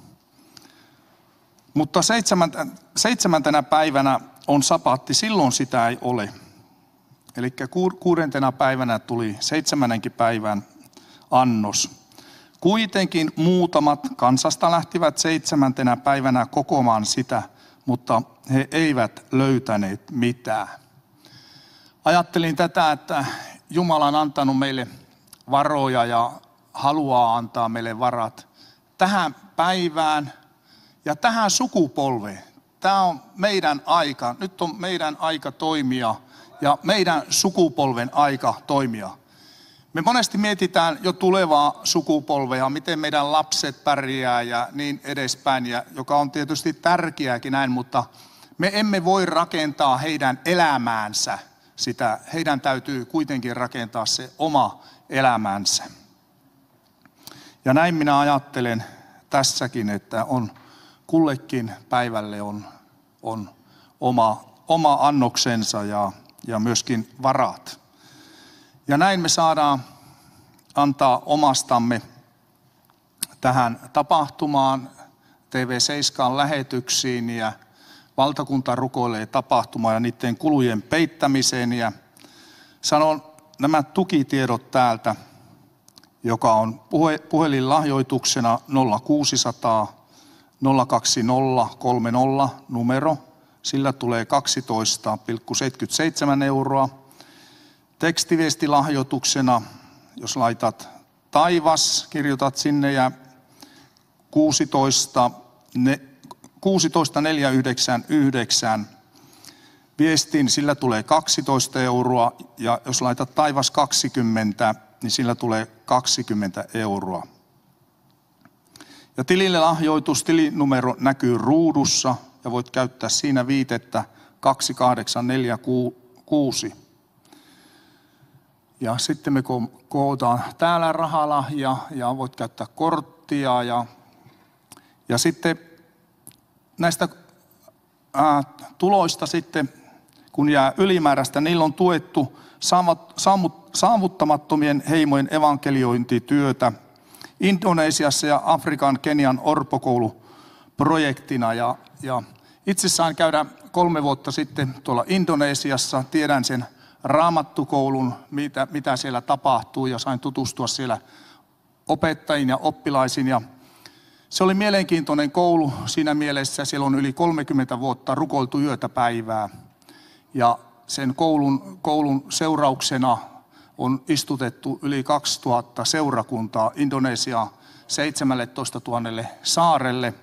mutta seitsemäntenä päivänä on sapaatti, silloin sitä ei ole. Eli kuudentena päivänä tuli seitsemännenkin päivän annos. Kuitenkin muutamat kansasta lähtivät seitsemäntenä päivänä kokoamaan sitä, mutta he eivät löytäneet mitään. Ajattelin tätä, että Jumala on antanut meille varoja ja haluaa antaa meille varat tähän päivään ja tähän sukupolveen. Tämä on meidän aika, nyt on meidän aika toimia ja meidän sukupolven aika toimia. Me monesti mietitään jo tulevaa sukupolvea, miten meidän lapset pärjää ja niin edespäin, ja joka on tietysti tärkeääkin näin, mutta me emme voi rakentaa heidän elämäänsä sitä. Heidän täytyy kuitenkin rakentaa se oma elämänsä. Ja näin minä ajattelen tässäkin, että on kullekin päivälle on, on oma, oma annoksensa ja, ja myöskin varat. Ja näin me saadaan antaa omastamme tähän tapahtumaan, T V seitsemän lähetyksiin ja valtakunta rukoilee tapahtumaan ja niiden kulujen peittämiseen. Ja sanon nämä tukitiedot täältä, joka on puhelinlahjoituksena nolla kuusi nolla nolla nolla kaksi nolla kolme nolla numero. Sillä tulee kaksitoista pilkku seitsemänkymmentäseitsemän euroa. Tekstiviestilahjoituksena, jos laitat taivas, kirjoitat sinne ja kuusitoista neljä yhdeksän yhdeksän viestin, sillä tulee kaksitoista euroa. Ja jos laitat taivas kaksikymmentä, niin sillä tulee kaksikymmentä euroa. Ja tilille lahjoitus, tilinumero näkyy ruudussa ja voit käyttää siinä viitettä kaksi kahdeksan neljä kuusi. Ja sitten me kootaan täällä rahalahja ja voit käyttää korttia. Ja, ja sitten näistä ää, tuloista sitten, kun jää ylimääräistä, niillä on tuettu saavuttamattomien heimojen evankeliointityötä Indonesiassa ja Afrikan Kenian orpokouluprojektina. Ja, ja itse sain käydä kolme vuotta sitten tuolla Indonesiassa, tiedän sen raamattukoulun, mitä, mitä siellä tapahtuu, ja sain tutustua siellä opettajiin ja oppilaisiin. Ja se oli mielenkiintoinen koulu siinä mielessä, siellä on yli kolmekymmentä vuotta rukoiltu yötä päivää. Ja sen koulun, koulun seurauksena on istutettu yli kaksituhatta seurakuntaa Indonesiaa seitsemäntoista tuhatta saarelle.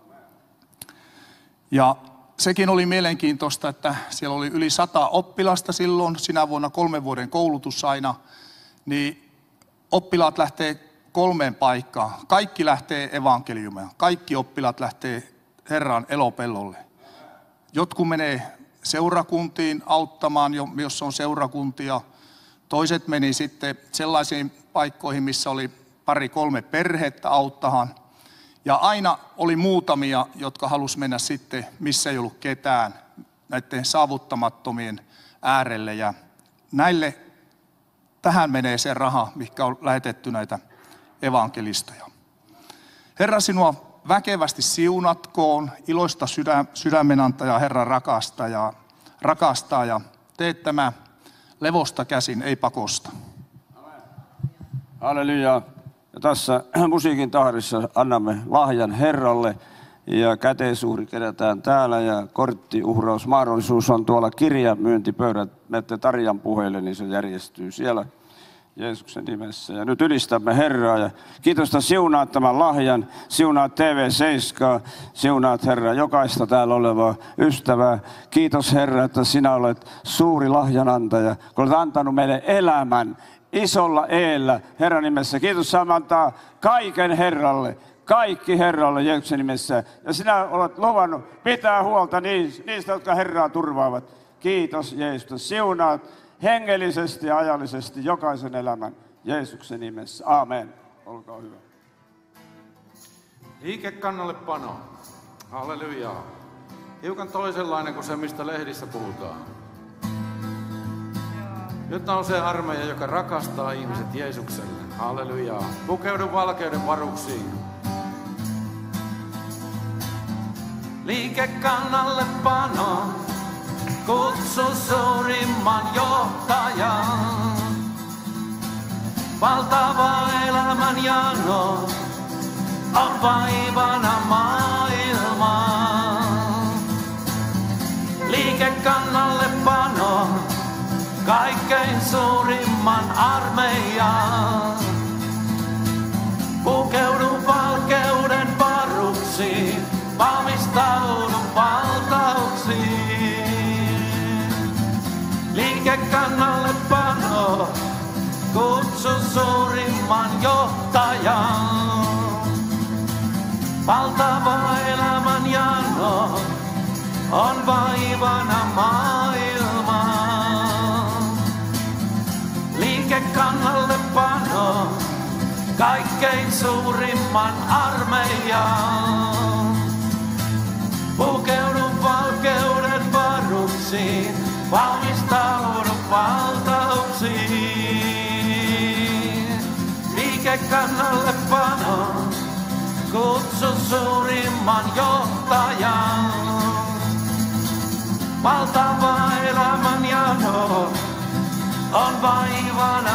Ja sekin oli mielenkiintoista, että siellä oli yli sata oppilasta silloin, sinä vuonna kolmen vuoden koulutus aina, niin oppilaat lähtee kolmeen paikkaan. Kaikki lähtee evankeliumeen, kaikki oppilaat lähtee Herran elopellolle. Jotkut menee seurakuntiin auttamaan, jos on seurakuntia. Toiset meni sitten sellaisiin paikkoihin, missä oli pari kolme perhettä auttamaan. Ja aina oli muutamia, jotka halusi mennä sitten, missä ei ollut ketään, näiden saavuttamattomien äärelle. Ja näille, tähän menee se raha, mikä on lähetetty näitä evankelistoja. Herra, sinua väkevästi siunatkoon, iloista sydä, sydämenantaja, Herran rakastaja, rakastaa ja teet tämä levosta käsin, ei pakosta. Halleluja. Ja tässä musiikin tahdissa annamme lahjan Herralle ja käteisuuri kerätään täällä ja korttiuhrausmahdollisuus on tuolla kirjamyyntipöydät. Menette Tarjan puheille, niin se järjestyy siellä Jeesuksen nimessä. Ja nyt ylistämme Herraa ja kiitosta siunaat tämän lahjan, siunaat T V seitsemän, siunaat Herra jokaista täällä olevaa ystävää. Kiitos Herra, että sinä olet suuri lahjanantaja, kun olet antanut meille elämän isolla eellä Herran nimessä. Kiitos, saamme antaa kaiken Herralle, kaikki Herralle Jeesuksen nimessä. Ja sinä olet luvannut pitää huolta niistä, jotka Herraa turvaavat. Kiitos Jeesus, siunaat hengellisesti ja ajallisesti jokaisen elämän Jeesuksen nimessä. Aamen. Olkaa hyvä. Liikekannalle pano. Halleluja. Hiukan toisenlainen kuin se, mistä lehdissä puhutaan. Nyt nousee armeija, joka rakastaa ihmiset Jeesukselle. Halleluja. Pukeudu valkeuden varuksiin. Liikekannalle pano. Kutsu suurimman johtajan. Valtava elämän jano on vaivana maailmaa. Liikekannalle pano, kaikkein suurimman armeijan. Pukeudu valkeuden varuksiin, valmistaudu valtauksiin. Liikekannalle pano, kutsu suurimman johtajan. Valtava elämän jano on vaivana maailmaa. Liikekannalle pano, kaikkein suurimman armeijan. Pukeudu valkeuden varuksiin, valmistaudu valtauksiin. Liikekannalle pano, kutsu suurimman johtajan. Valtava elämän jano on vaivana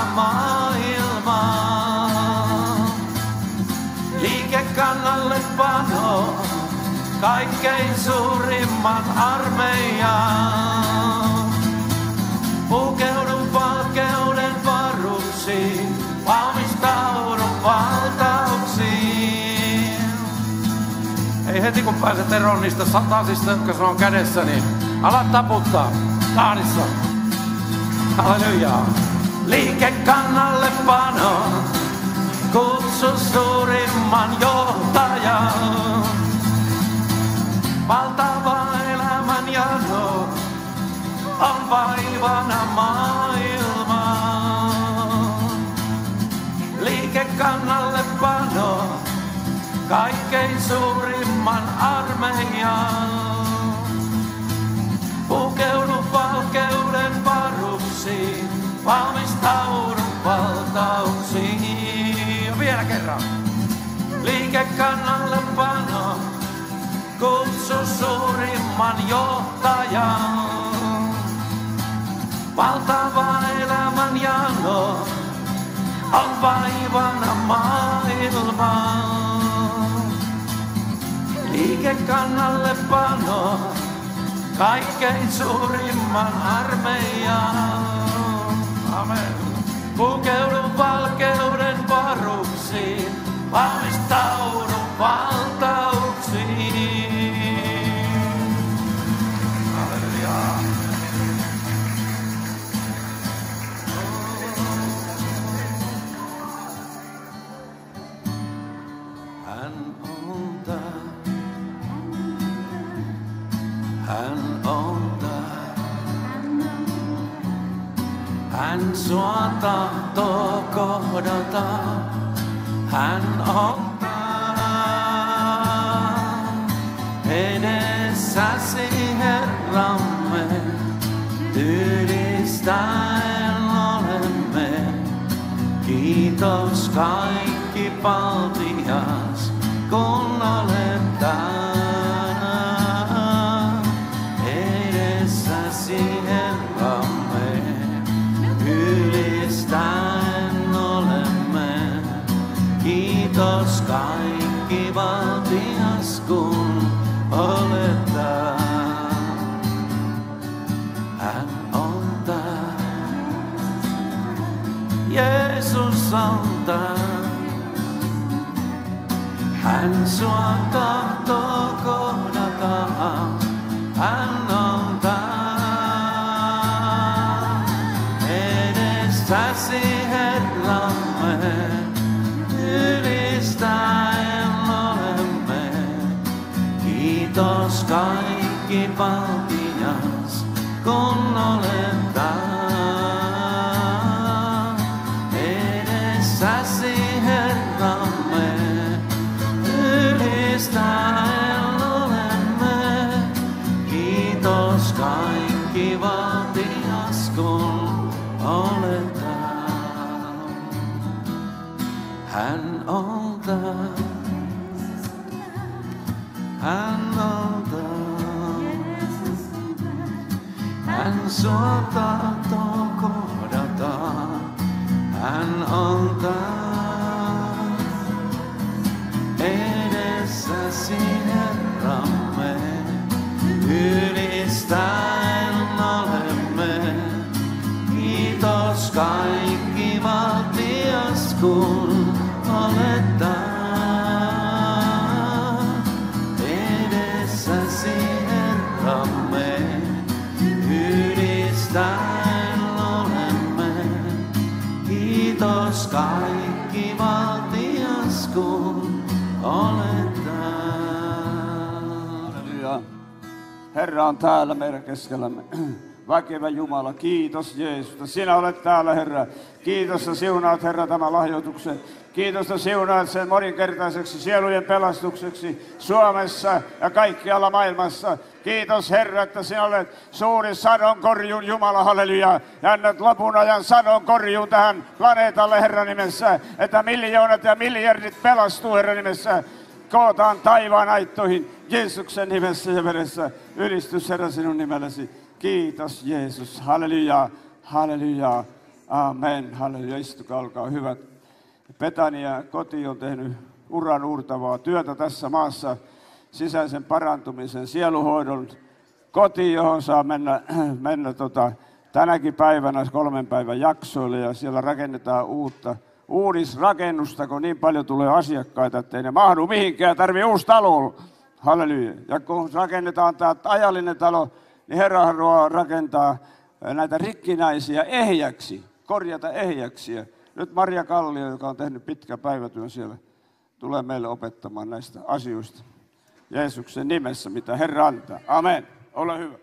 maailmaa. Liikekannalle pano, kaikkein suurimman armeijan. Pukeudu valkeuden varuksiin, valmistaudu valtauksiin. Ei heti kun pääset eroon niistä satasista, jotka se on kädessä, niin ala taputtaa tahdissa. Halleluja. Liikekannalle pano, kutsu suurimman johtajan. Valtava elämän jano on vaivana maailmaa. Liikekannalle pano, kaikkein suurimman armeijan. Pukeudu valkeuden varuksiin, valmistaudu valtauksiin. Vielä kerran. Liikekannalle pano, kutsu suurimman johtajan. Valtava elämän jano on vaivana maailmaa. Liikekannalle pano, kaikkein suurimman armeijan. Amen. Pukeudu valkeuden varuksiin, valmistaudu valtauksiin. Halleluja. Hän on tää. Hän on tää. Hän sua tahtoo kohdata. Hän on edessäsi Herramme, tyylistäen olemme. Kiitos kaikki valtias, kun olet täällä edessäsi, Herramme, ylistäen olemme. Kiitos kaikki valtias, kun olet täällä. Hän on täällä. Jeesus on täällä. Hän sua tahtoo kohdata. Hän on täällä. Edessäsi, Herramme, ylistäen olemme. Kiitos kaikki valtias, kun olet täällä. Edessäsi, Herramme, ylistäen olemme. Kiitos kaikki valtias, kun olet täällä. Hän on täällä. Hän on täällä. Hän sua tahtoo kohdata. Hän on täällä. Edessäsi, Herramme, ylistäen olemme. Kiitos kaikki valtias, kun olet täällä. Edessäsi, Herramme, ylistäen olemme. Kiitos kaikki valtias, kun olet täällä. Herra on täällä meidän keskellämme. Väkevä Jumala, kiitos Jeesus. Sinä olet täällä, Herra. Kiitos ja siunaat, Herra, tämän lahjoituksen. Kiitos ja siunaat sen moninkertaiseksi sielujen pelastukseksi Suomessa ja kaikkialla maailmassa. Kiitos, Herra, että sinä olet suuri sadonkorjuun Jumala, halleluja. Ja annat lopun ajan sadonkorjuun tähän planeetalle, Herra nimessä. Että miljoonat ja miljardit pelastuu, Herra nimessä. Kootaan taivaan aittoihin Jeesuksen nimessä ja veressä. Ylistys, Herra, sinun nimelläsi. Kiitos Jeesus, halleluja, halleluja, amen, halleluja, istukaa, olkaa hyvät. Betania koti on tehnyt uran uurtavaa työtä tässä maassa, sisäisen parantumisen, sieluhoidon koti, johon saa mennä, mennä tota, tänäkin päivänä kolmen päivän jaksoille ja siellä rakennetaan uutta uudisrakennusta, kun niin paljon tulee asiakkaita, ettei ne mahdu mihinkään, tarvii uusi talo, halleluja. Ja kun rakennetaan tämä ajallinen talo, niin Herra haluaa rakentaa näitä rikkinäisiä ehjäksi, korjata ehjäksiä. Nyt Maria Kallio, joka on tehnyt pitkän päivätyön siellä, tulee meille opettamaan näistä asioista. Jeesuksen nimessä, mitä Herra antaa. Amen. Ole hyvä.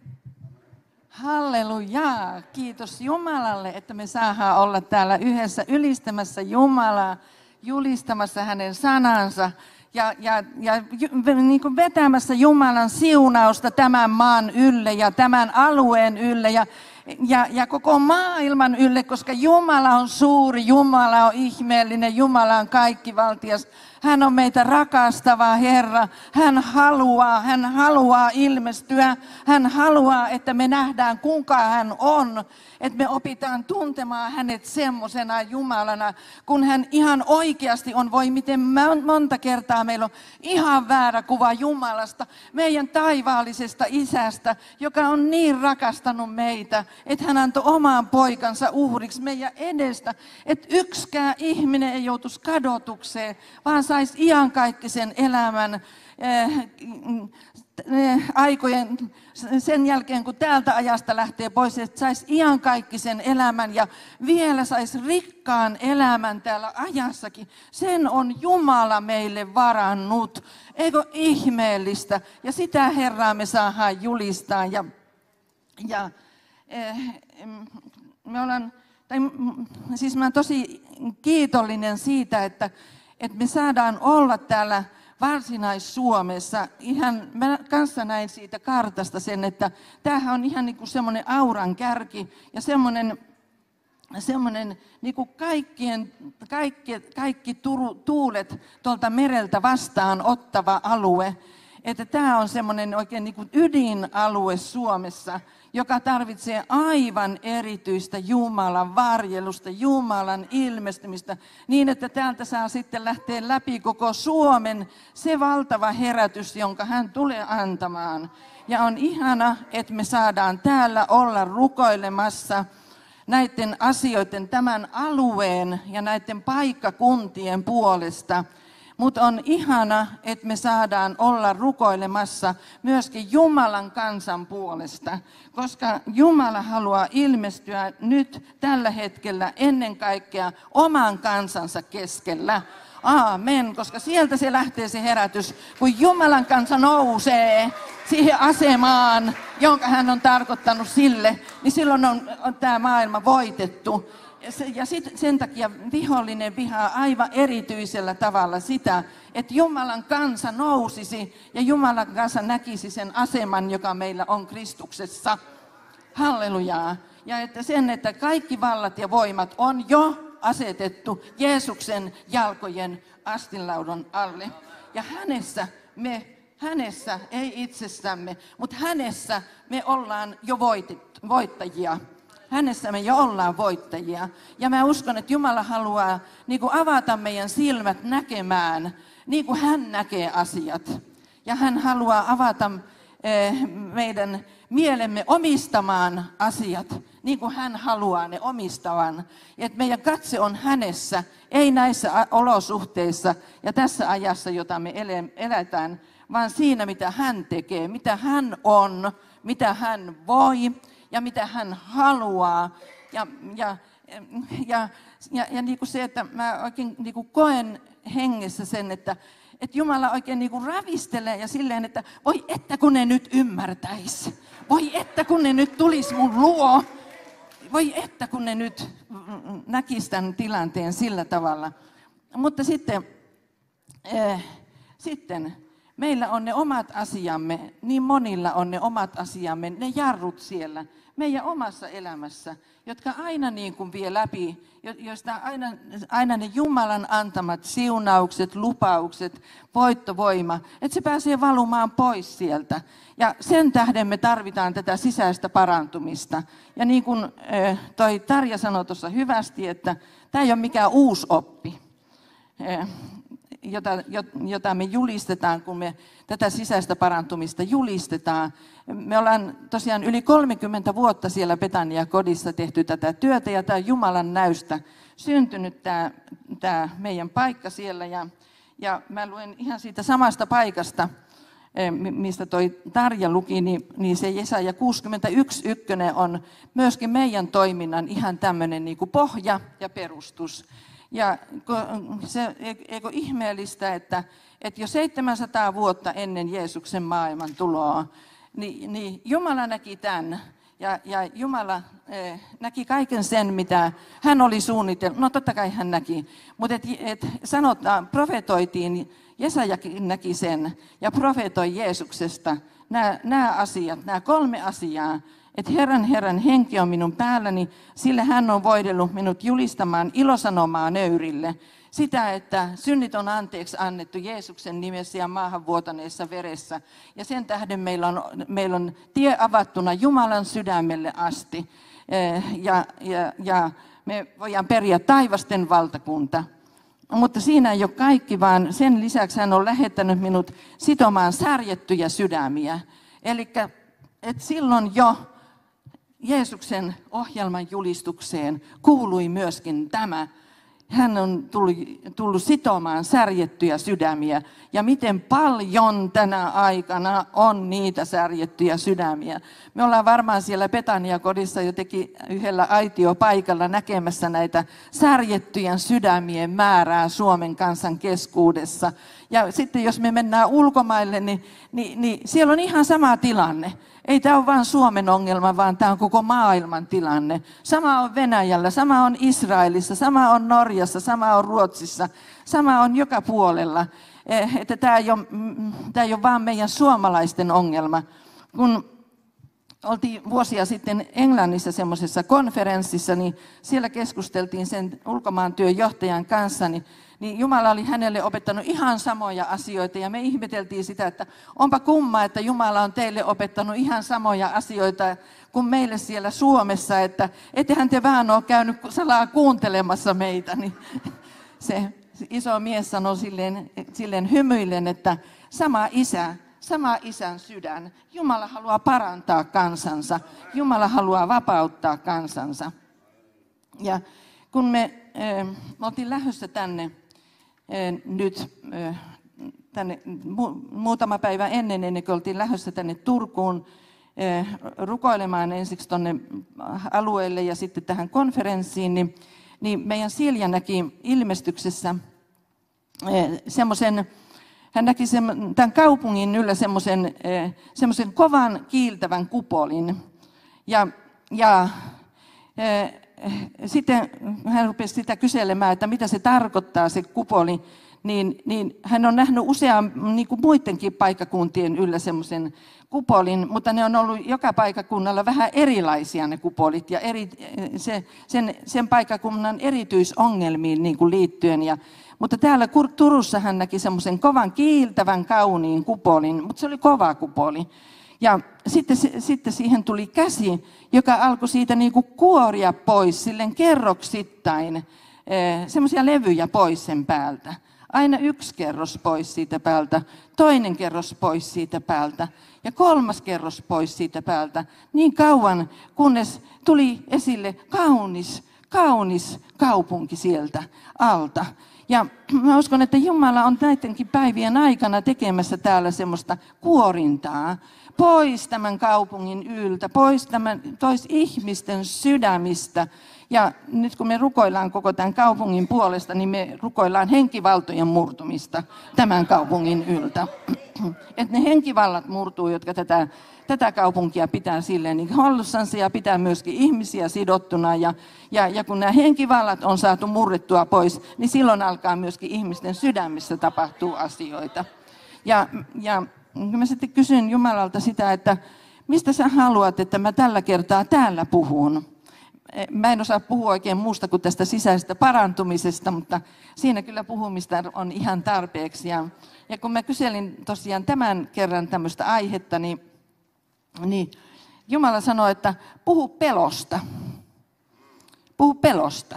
Halleluja! Kiitos Jumalalle, että me saadaan olla täällä yhdessä ylistämässä Jumalaa, julistamassa hänen sanansa. Ja, ja, ja niin kuin vetämässä Jumalan siunausta tämän maan ylle ja tämän alueen ylle ja, ja, ja koko maailman ylle, koska Jumala on suuri, Jumala on ihmeellinen, Jumala on kaikkivaltias. Hän on meitä rakastava Herra. Hän haluaa, hän haluaa ilmestyä. Hän haluaa, että me nähdään kuinka hän on. Että me opitaan tuntemaan hänet semmosena Jumalana, kun hän ihan oikeasti on. Voi miten monta kertaa meillä on ihan väärä kuva Jumalasta, meidän taivaallisesta isästä, joka on niin rakastanut meitä, että hän antoi oman poikansa uhriksi meidän edestä. Että yksikään ihminen ei joutuisi kadotukseen, vaan saisi iankaikkisen elämän aikojen sen jälkeen, kun täältä ajasta lähtee pois, että saisi iankaikkisen elämän ja vielä saisi rikkaan elämän täällä ajassakin. Sen on Jumala meille varannut. Eikö ihmeellistä? Ja sitä Herraa me saadaan julistaa. Ja, ja me ollaan, tai, siis mä olen tosi kiitollinen siitä, että, että me saadaan olla täällä Varsinais-Suomessa. Ihan, mä kanssa näin siitä kartasta sen, että tämähän on ihan niin kuin semmoinen auran kärki ja semmoinen semmoinen niin kuin kaikkien, kaikki, kaikki turu, tuulet tuolta mereltä vastaan ottava alue. Että tämä on semmoinen oikein niin kuin ydinalue Suomessa, joka tarvitsee aivan erityistä Jumalan varjelusta, Jumalan ilmestymistä, niin että täältä saa sitten lähteä läpi koko Suomen se valtava herätys, jonka hän tulee antamaan. Ja on ihana, että me saadaan täällä olla rukoilemassa näiden asioiden, tämän alueen ja näiden paikkakuntien puolesta. Mutta on ihana, että me saadaan olla rukoilemassa myöskin Jumalan kansan puolesta, koska Jumala haluaa ilmestyä nyt tällä hetkellä ennen kaikkea oman kansansa keskellä. Aamen, koska sieltä se lähtee se herätys, kun Jumalan kansa nousee siihen asemaan, jonka hän on tarkoittanut sille, niin silloin on, on tämä maailma voitettu. Ja sit, sen takia vihollinen vihaa aivan erityisellä tavalla sitä, että Jumalan kansa nousisi ja Jumalan kansa näkisi sen aseman, joka meillä on Kristuksessa. Hallelujaa. Ja että sen, että kaikki vallat ja voimat on jo asetettu Jeesuksen jalkojen astinlaudun alle. Ja hänessä me, hänessä, ei itsestämme, mutta hänessä me ollaan jo voitit, voittajia. Hänessä me jo ollaan voittajia. Ja mä uskon, että Jumala haluaa niin kuin avata meidän silmät näkemään, niin kuin hän näkee asiat. Ja hän haluaa avata eh, meidän mielemme omistamaan asiat, niin kuin hän haluaa ne omistavan. Että meidän katse on hänessä, ei näissä olosuhteissa ja tässä ajassa, jota me eletään, vaan siinä, mitä hän tekee, mitä hän on, mitä hän voi ja mitä hän haluaa. Ja, ja, ja, ja, ja niin kuin se, että mä oikein niin kuin koen hengessä sen, että, että Jumala oikein niin kuin ravistelee ja silleen, että voi että kun ne nyt ymmärtäisi. Voi että kun ne nyt tulisi mun luo. Voi että kun ne nyt näkisi tämän tilanteen sillä tavalla. Mutta sitten, äh, sitten meillä on ne omat asiamme, niin monilla on ne omat asiamme, ne jarrut siellä meidän omassa elämässä, jotka aina niin kuin vie läpi, joista aina, aina ne Jumalan antamat siunaukset, lupaukset, voittovoima, että se pääsee valumaan pois sieltä. Ja sen tähden me tarvitaan tätä sisäistä parantumista. Ja niin kuin toi Tarja sanoi tuossa hyvästi, että tämä ei ole mikään uusi oppi. Jota, jota me julistetaan, kun me tätä sisäistä parantumista julistetaan. Me ollaan tosiaan yli kolmekymmentä vuotta siellä Betania-kodissa tehty tätä työtä, ja tämä Jumalan näystä syntynyt tämä, tämä meidän paikka siellä. Ja, ja mä luen ihan siitä samasta paikasta, mistä toi Tarja luki, niin, niin se Jesaja kuusikymmentäyksi ykkönen on myöskin meidän toiminnan ihan tämmöinen niin kuin pohja ja perustus. Ja se, eikö ihmeellistä, että, että jo seitsemänsataa vuotta ennen Jeesuksen maailman tuloa, niin, niin Jumala näki tämän. Ja, ja Jumala eh, näki kaiken sen, mitä hän oli suunnitellut. No totta kai hän näki, mutta et, et sanotaan, profetoitiin, Jesajakin näki sen ja profetoi Jeesuksesta nämä, nämä asiat, nämä kolme asiaa. Että Herran, Herran henki on minun päälläni, sillä hän on voidellut minut julistamaan ilosanomaa nöyrille. Sitä, että synnit on anteeksi annettu Jeesuksen nimessä ja maahan vuotaneessa veressä. Ja sen tähden meillä on, meillä on tie avattuna Jumalan sydämelle asti. Ja, ja, ja me voidaan periä taivasten valtakunta. Mutta siinä ei ole kaikki, vaan sen lisäksi hän on lähettänyt minut sitomaan särjettyjä sydämiä. Eli silloin jo Jeesuksen ohjelman julistukseen kuului myöskin tämä. Hän on tullut, tullut sitomaan särjettyjä sydämiä. Ja miten paljon tänä aikana on niitä särjettyjä sydämiä. Me ollaan varmaan siellä Betania-kodissa jotenkin yhdellä aitiopaikalla näkemässä näitä särjettyjen sydämien määrää Suomen kansan keskuudessa. Ja sitten jos me mennään ulkomaille, niin, niin, niin siellä on ihan sama tilanne. Ei tämä ole vain Suomen ongelma, vaan tämä on koko maailman tilanne. Sama on Venäjällä, sama on Israelissa, sama on Norjassa, sama on Ruotsissa, sama on joka puolella. Että tämä ei ole, tämä ei ole vain meidän suomalaisten ongelma. Kun oltiin vuosia sitten Englannissa semmoisessa konferenssissa, niin siellä keskusteltiin sen ulkomaantyön johtajan kanssa, niin, niin Jumala oli hänelle opettanut ihan samoja asioita ja me ihmeteltiin sitä, että onpa kumma, että Jumala on teille opettanut ihan samoja asioita kuin meille siellä Suomessa, että ettehän te vähän ole käynyt salaa kuuntelemassa meitä, niin se iso mies sanoi silleen, silleen hymyillen, että sama isä, sama isän sydän. Jumala haluaa parantaa kansansa. Jumala haluaa vapauttaa kansansa. Ja kun me, me oltiin lähdössä tänne nyt, tänne, muutama päivä ennen, ennen kuin oltiin lähdössä tänne Turkuun rukoilemaan ensiksi tuonne alueelle ja sitten tähän konferenssiin, niin, niin meidän Silja näki ilmestyksessä semmoisen, hän näki sen, tämän kaupungin yllä semmoisen, semmoisen kovan kiiltävän kupolin. Ja, ja e, sitten hän rupesi sitä kyselemään, että mitä se tarkoittaa se kupoli. Niin, niin hän on nähnyt usean niin kuin muidenkin paikkakuntien yllä semmoisen kupolin, mutta ne on ollut joka paikkakunnalla vähän erilaisia ne kupolit ja eri, se, sen, sen paikkakunnan erityisongelmiin niin kuin liittyen. Ja, mutta täällä Turussa hän näki semmoisen kovan kiiltävän kauniin kupolin, mutta se oli kova kupoli. Ja sitten, sitten siihen tuli käsi, joka alkoi siitä niin kuin kuoria pois, silleen kerroksittain, semmoisia levyjä pois sen päältä. Aina yksi kerros pois siitä päältä, toinen kerros pois siitä päältä ja kolmas kerros pois siitä päältä. Niin kauan, kunnes tuli esille kaunis, kaunis kaupunki sieltä alta. Ja mä uskon, että Jumala on näidenkin päivien aikana tekemässä täällä semmoista kuorintaa. Pois tämän kaupungin yltä, pois, tämän, pois ihmisten sydämistä. Ja nyt kun me rukoillaan koko tämän kaupungin puolesta, niin me rukoillaan henkivaltojen murtumista tämän kaupungin yltä. Että ne henkivallat murtuu, jotka tätä, tätä kaupunkia pitää silleen niin hallussansa ja pitää myöskin ihmisiä sidottuna. Ja, ja, ja kun nämä henkivallat on saatu murrettua pois, niin silloin alkaa myöskin ihmisten sydämissä tapahtua asioita. Ja, ja mä sitten kysyn Jumalalta sitä, että mistä sä haluat, että mä tällä kertaa täällä puhun? Mä en osaa puhua oikein muusta kuin tästä sisäisestä parantumisesta, mutta siinä kyllä puhumista on ihan tarpeeksi. Ja, ja kun mä kyselin tosiaan tämän kerran tämmöistä aihetta, niin, niin Jumala sanoi, että puhu pelosta. Puhu pelosta.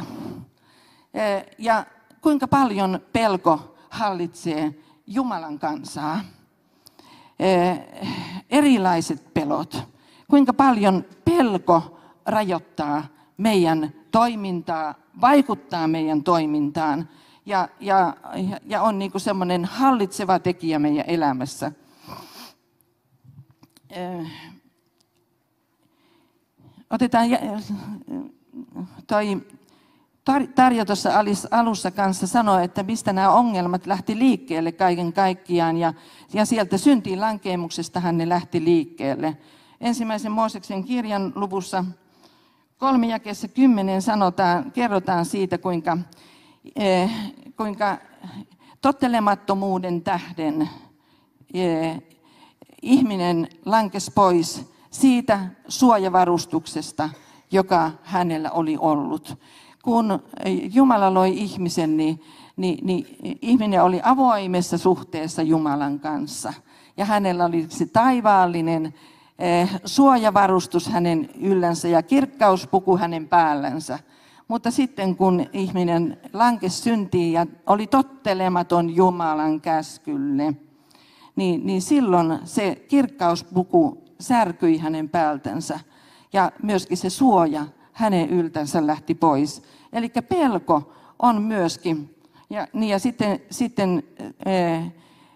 Ja kuinka paljon pelko hallitsee Jumalan kansaa. Erilaiset pelot. Kuinka paljon pelko rajoittaa meidän toimintaa, vaikuttaa meidän toimintaan ja, ja, ja on niin kuin semmoinen hallitseva tekijä meidän elämässä. Otetaan toi Tarja tuossa alussa kanssa sanoi, että mistä nämä ongelmat lähti liikkeelle kaiken kaikkiaan ja, ja sieltä syntiin lankeemuksestahan ne lähti liikkeelle. Ensimmäisen Mooseksen kirjan luvussa kolme jakeessa kymmenen sanotaan, kerrotaan siitä, kuinka, eh, kuinka tottelemattomuuden tähden eh, ihminen lankesi pois siitä suojavarustuksesta, joka hänellä oli ollut. Kun Jumala loi ihmisen, niin, niin, niin ihminen oli avoimessa suhteessa Jumalan kanssa. Ja hänellä oli se taivaallinen eh, suojavarustus hänen yllänsä ja kirkkauspuku hänen päällänsä. Mutta sitten kun ihminen lankesi syntiin ja oli tottelematon Jumalan käskylle, niin, niin silloin se kirkkauspuku särkyi hänen päältänsä. Ja myöskin se suoja hänen yltänsä lähti pois. Eli pelko on myöskin, ja, niin ja sitten, sitten ää,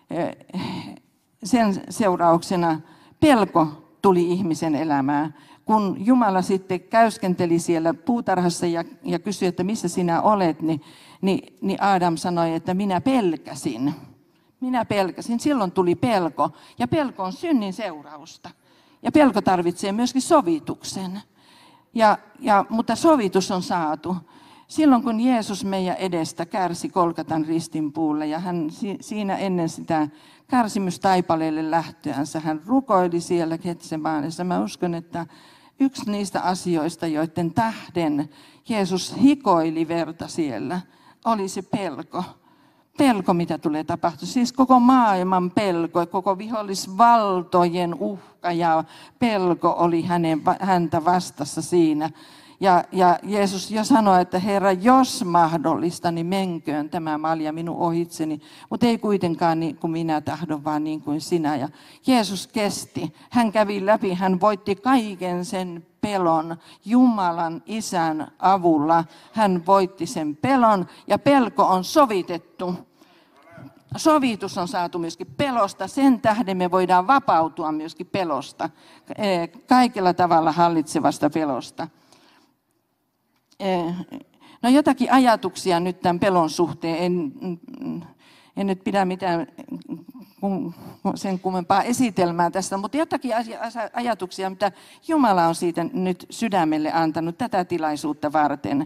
sen seurauksena pelko tuli ihmisen elämään. Kun Jumala sitten käyskenteli siellä puutarhassa ja, ja kysyi, että missä sinä olet, niin, niin, niin Adam sanoi, että minä pelkäsin. Minä pelkäsin. Silloin tuli pelko. Ja pelko on synnin seurausta. Ja pelko tarvitsee myöskin sovituksen. Ja, ja, mutta sovitus on saatu. Silloin kun Jeesus meidän edestä kärsi Golgatan ristinpuulla ja hän siinä ennen sitä kärsimystaipaleelle lähtöänsä, hän rukoili siellä Getsemanessa. Mä uskon, että yksi niistä asioista, joiden tähden Jeesus hikoili verta siellä, oli se pelko. Pelko, mitä tulee tapahtua. Siis koko maailman pelko, koko vihollisvaltojen uhka ja pelko oli hänen, häntä vastassa siinä. Ja, ja Jeesus jo sanoi, että Herra, jos mahdollista, niin menköön tämä malja minun ohitseni. Mutta ei kuitenkaan niin kuin minä tahdon, vaan niin kuin sinä. Ja Jeesus kesti. Hän kävi läpi, hän voitti kaiken sen pelon Jumalan Isän avulla. Hän voitti sen pelon ja pelko on sovitettu. Sovitus on saatu myöskin pelosta. Sen tähden me voidaan vapautua myöskin pelosta. Kaikilla tavalla hallitsevasta pelosta. No jotakin ajatuksia nyt tämän pelon suhteen. En, en nyt pidä mitään sen kummempaa esitelmää tästä, mutta jotakin ajatuksia, mitä Jumala on siitä nyt sydämelle antanut tätä tilaisuutta varten.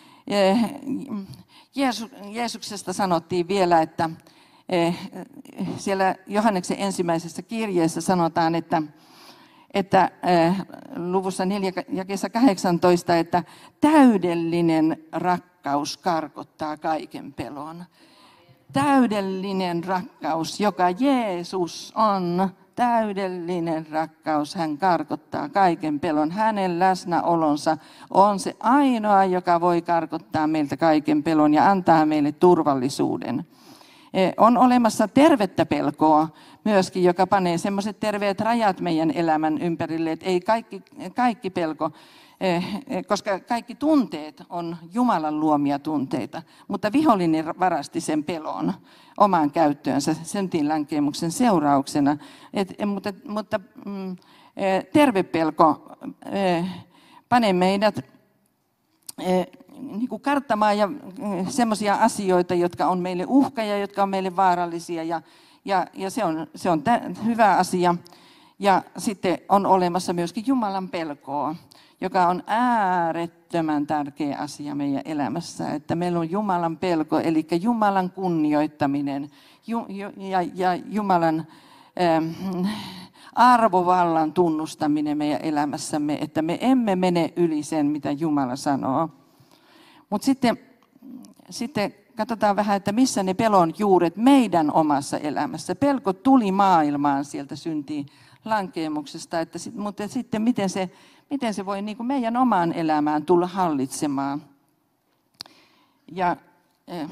Jeesus, Jeesuksesta sanottiin vielä, että siellä Johanneksen ensimmäisessä kirjeessä sanotaan, että että äh, luvussa neljä jakeessa kahdeksantoista, että täydellinen rakkaus karkottaa kaiken pelon. Täydellinen rakkaus, joka Jeesus on, täydellinen rakkaus, hän karkottaa kaiken pelon. Hänen läsnäolonsa on se ainoa, joka voi karkottaa meiltä kaiken pelon ja antaa meille turvallisuuden. On olemassa tervettä pelkoa myöskin, joka panee semmoiset terveet rajat meidän elämän ympärille, että ei kaikki, kaikki pelko, koska kaikki tunteet on Jumalan luomia tunteita, mutta vihollinen varasti sen pelon omaan käyttöönsä syntiinlankemuksen seurauksena. Et, mutta mutta mm, terve pelko panee meidät niin kuin karttamaan ja semmoisia asioita, jotka on meille uhka ja jotka on meille vaarallisia ja, ja, ja se on, se on tä, hyvä asia. Ja sitten on olemassa myöskin Jumalan pelkoa, joka on äärettömän tärkeä asia meidän elämässä, että meillä on Jumalan pelko, eli Jumalan kunnioittaminen ju, ju, ja, ja Jumalan ähm, arvovallan tunnustaminen meidän elämässämme, että me emme mene yli sen, mitä Jumala sanoo. Mutta sitten, sitten katsotaan vähän, että missä ne pelon juuret meidän omassa elämässä. Pelko tuli maailmaan sieltä syntiin lankeemuksesta, että, mutta sitten miten se, miten se voi niin kuin meidän omaan elämään tulla hallitsemaan. Ja, eh,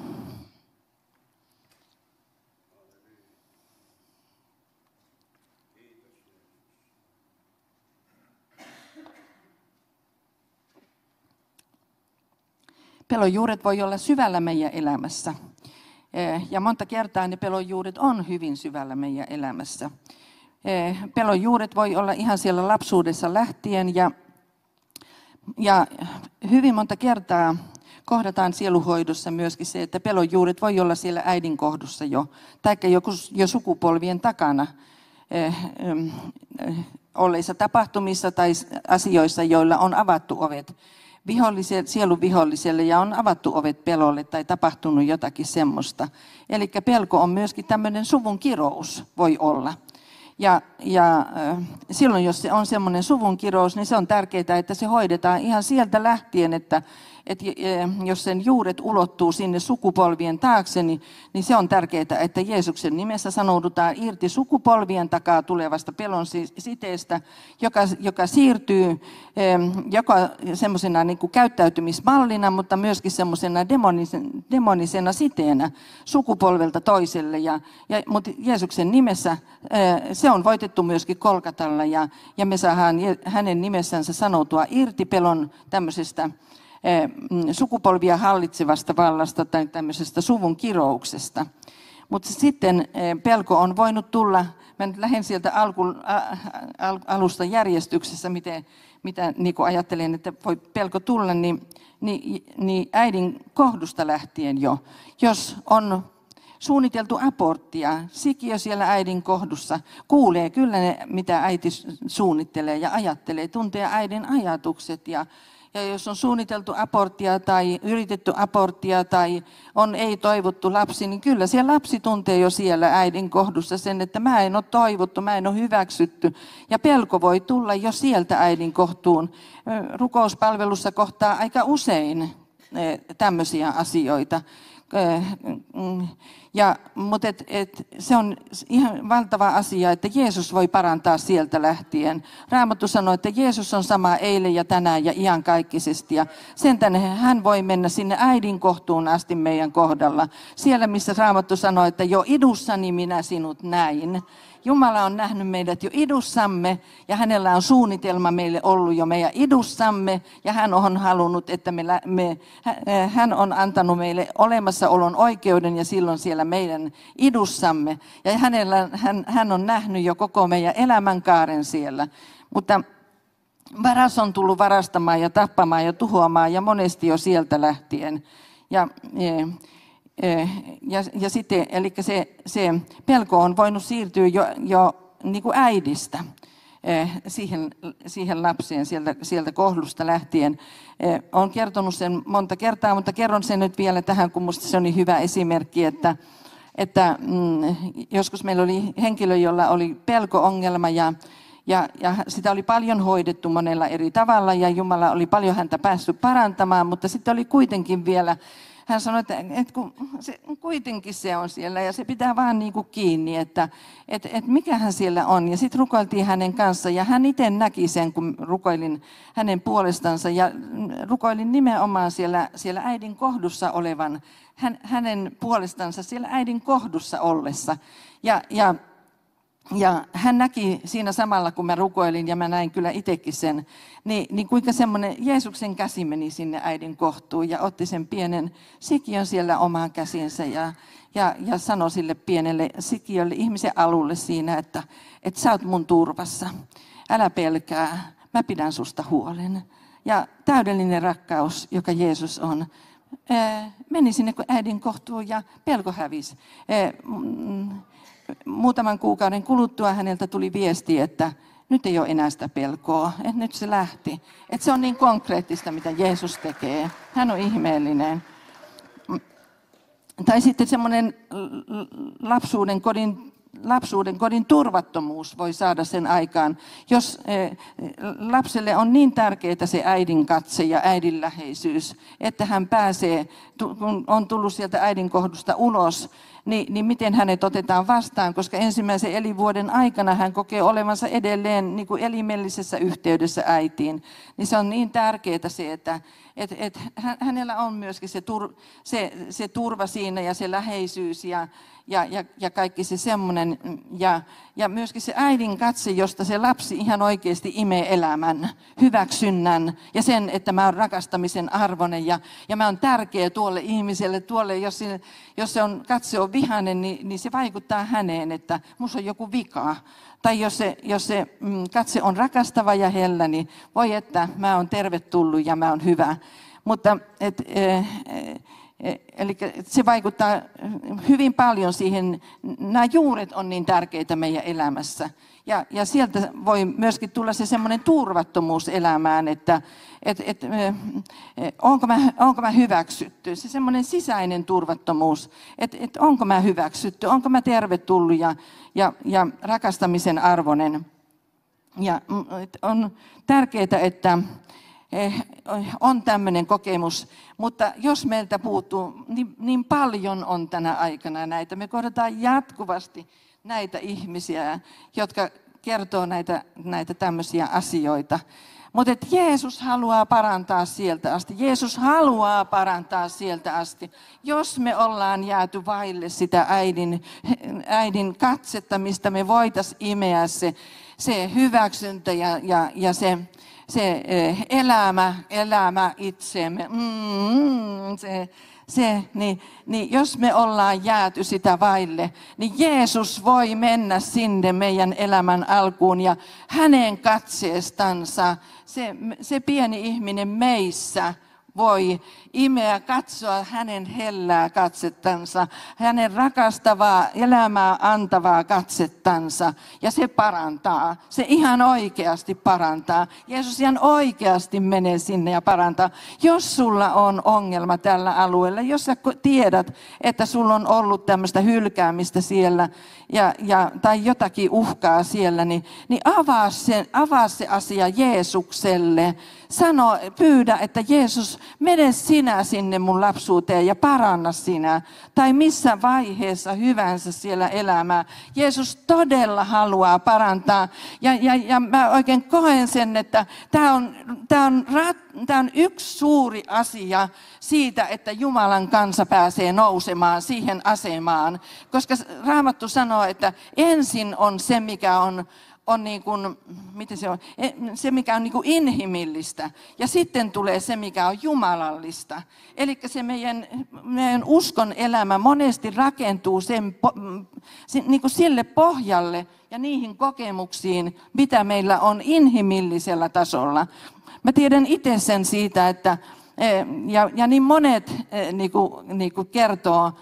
pelon juuret voi olla syvällä meidän elämässä. Ja monta kertaa ne pelon juuret on hyvin syvällä meidän elämässä. Pelon juuret voi olla ihan siellä lapsuudessa lähtien ja, ja hyvin monta kertaa kohdataan sieluhoidossa myöskin se, että pelon juuret voi olla siellä äidin kohdussa jo, tai joku, jo sukupolvien takana eh, eh, olleissa tapahtumissa tai asioissa, joilla on avattu ovet viholliselle, sielun viholliselle ja on avattu ovet pelolle tai tapahtunut jotakin semmoista. Eli pelko on myöskin tämmöinen suvun kirous voi olla. Ja, ja äh, silloin, jos se on semmoinen suvun kirous, niin se on tärkeää, että se hoidetaan ihan sieltä lähtien, että, että jos sen juuret ulottuu sinne sukupolvien taakse, niin, niin se on tärkeää, että Jeesuksen nimessä sanoudutaan irti sukupolvien takaa tulevasta pelon siteestä, joka, joka siirtyy joka semmoisena niin kuin käyttäytymismallina, mutta myöskin semmoisena demonisen, demonisena siteenä sukupolvelta toiselle. Ja, ja, mutta Jeesuksen nimessä se on voitettu myöskin Kolkatalla ja, ja me saadaan hänen nimessänsä sanoutua irti pelon tämmöisestä sukupolvia hallitsevasta vallasta tai tämmöisestä suvun kirouksesta. Mutta sitten pelko on voinut tulla, mä nyt lähden sieltä alku, al, alusta järjestyksessä, miten, mitä niin kuin ajattelen, että voi pelko tulla, niin, niin, niin äidin kohdusta lähtien jo. Jos on suunniteltu aborttia, sikiö siellä äidin kohdussa kuulee kyllä ne, mitä äiti suunnittelee ja ajattelee, tuntee äidin ajatukset ja Ja jos on suunniteltu aborttia tai yritetty aborttia tai on ei-toivottu lapsi, niin kyllä se lapsi tuntee jo siellä äidin kohdussa sen, että mä en ole toivottu, mä en ole hyväksytty. Ja pelko voi tulla jo sieltä äidin kohtuun. Rukouspalvelussa kohtaa aika usein tämmöisiä asioita. Ja, mutta et, et, se on ihan valtava asia, että Jeesus voi parantaa sieltä lähtien. Raamattu sanoo, että Jeesus on sama eilen ja tänään ja iankaikkisesti. Ja sen tänne hän voi mennä sinne äidin kohtuun asti meidän kohdalla. Siellä, missä Raamattu sanoo, että jo idussani minä sinut näin. Jumala on nähnyt meidät jo idussamme ja hänellä on suunnitelma meille ollut jo meidän idussamme. Ja hän on halunnut, että me, me, hän on antanut meille olemassaolon oikeuden ja silloin siellä meidän idussamme. Ja hänellä, hän, hän on nähnyt jo koko meidän elämänkaaren siellä. Mutta varas on tullut varastamaan ja tappamaan ja tuhoamaan ja monesti jo sieltä lähtien. Ja... Ja, ja sitten, eli se, se pelko on voinut siirtyä jo, jo niin kuin äidistä siihen, siihen lapseen sieltä, sieltä kohdusta lähtien. Olen kertonut sen monta kertaa, mutta kerron sen nyt vielä tähän, kun minusta se on niin hyvä esimerkki, että, että mm, joskus meillä oli henkilö, jolla oli pelko-ongelma ja Ja, ja sitä oli paljon hoidettu monella eri tavalla ja Jumala oli paljon häntä päässyt parantamaan, mutta sitten oli kuitenkin vielä, hän sanoi, että, että kun se, kuitenkin se on siellä ja se pitää vaan niin kuin kiinni, että, että, että mikähän siellä on. Ja sitten rukoiltiin hänen kanssa ja hän itse näki sen, kun rukoilin hänen puolestansa ja rukoilin nimenomaan siellä, siellä äidin kohdussa olevan, hän, hänen puolestansa siellä äidin kohdussa ollessa. Ja, ja Ja hän näki siinä samalla, kun mä rukoilin, ja mä näin kyllä itsekin sen, niin, niin kuinka semmoinen Jeesuksen käsi meni sinne äidin kohtuun ja otti sen pienen sikiön siellä omaan käsinsä ja, ja, ja sanoi sille pienelle sikiölle, ihmisen alulle siinä, että, että sä oot mun turvassa, älä pelkää, mä pidän susta huolen. Ja täydellinen rakkaus, joka Jeesus on, meni sinne äidin kohtuun ja pelko hävisi. Muutaman kuukauden kuluttua häneltä tuli viesti, että nyt ei ole enää sitä pelkoa, että nyt se lähti. Että se on niin konkreettista, mitä Jeesus tekee. Hän on ihmeellinen. Tai sitten semmoinen lapsuuden kodin, lapsuuden kodin turvattomuus voi saada sen aikaan, jos lapselle on niin tärkeää se äidin katse ja äidin läheisyys, että hän pääsee, kun on tullut sieltä äidin kohdusta ulos, Niin, niin miten hänet otetaan vastaan, koska ensimmäisen elinvuoden aikana hän kokee olevansa edelleen niin kuin elimellisessä yhteydessä äitiin. Niin se on niin tärkeää se, että et, et hänellä on myöskin se, tur, se, se turva siinä ja se läheisyys ja, ja, ja, ja kaikki se semmoinen. Ja, ja myöskin se äidin katse, josta se lapsi ihan oikeasti imee elämän, hyväksynnän ja sen, että mä oon rakastamisen arvoinen ja, ja mä oon tärkeä tuolle ihmiselle, tuolle, jos, se, jos se on, katse on vihainen, niin, niin se vaikuttaa häneen, että musta on joku vika. Tai jos se, jos se mm, katse on rakastava ja hellä, niin voi että mä oon tervetullut ja mä oon hyvä. Mutta et, e, e, eli se vaikuttaa hyvin paljon siihen, nämä juuret on niin tärkeitä meidän elämässä. Ja, ja sieltä voi myöskin tulla se semmoinen turvattomuus elämään, että et, et, onko, mä, onko mä hyväksytty. Se semmoinen sisäinen turvattomuus, että et onko mä hyväksytty, onko mä tervetullut ja, ja, ja rakastamisen arvoinen. Ja on tärkeää, että on tämmöinen kokemus, mutta jos meiltä puuttuu, niin, niin paljon on tänä aikana näitä. Me kohdataan jatkuvasti näitä ihmisiä, jotka kertoo näitä, näitä tämmöisiä asioita. Mutta Jeesus haluaa parantaa sieltä asti. Jeesus haluaa parantaa sieltä asti. Jos me ollaan jääty vaille sitä äidin, äidin katsetta, mistä me voitaisiin imeä se, se hyväksyntä ja, ja, ja se, se elämä, elämä itseemme, mm, se, se, niin, niin jos me ollaan jääty sitä vaille, niin Jeesus voi mennä sinne meidän elämän alkuun ja hänen katseestansa se, se pieni ihminen meissä voi imeä, katsoa hänen hellää katsettansa, hänen rakastavaa elämää antavaa katsettansa. Ja se parantaa, se ihan oikeasti parantaa. Jeesus ihan oikeasti menee sinne ja parantaa. Jos sulla on ongelma tällä alueella, jos sä tiedät, että sulla on ollut tämmöistä hylkäämistä siellä ja, ja, tai jotakin uhkaa siellä, niin, niin avaa, se, avaa se asia Jeesukselle. Sano, pyydä, että Jeesus, mene sinä sinne mun lapsuuteen ja paranna sinä. Tai missä vaiheessa hyvänsä siellä elämää. Jeesus todella haluaa parantaa. Ja, ja, ja mä oikein koen sen, että tämä on, tää on, tää on yksi suuri asia siitä, että Jumalan kansa pääsee nousemaan siihen asemaan. Koska Raamattu sanoo, että ensin on se, mikä on on niin kuin, miten se on, se mikä on niin kuin inhimillistä ja sitten tulee se, mikä on jumalallista. Eli se meidän, meidän uskon elämä monesti rakentuu sen, niin kuin sille pohjalle ja niihin kokemuksiin, mitä meillä on inhimillisellä tasolla. Mä tiedän itse sen siitä, että ja, ja niin monet niin kuin, niin kuin kertoo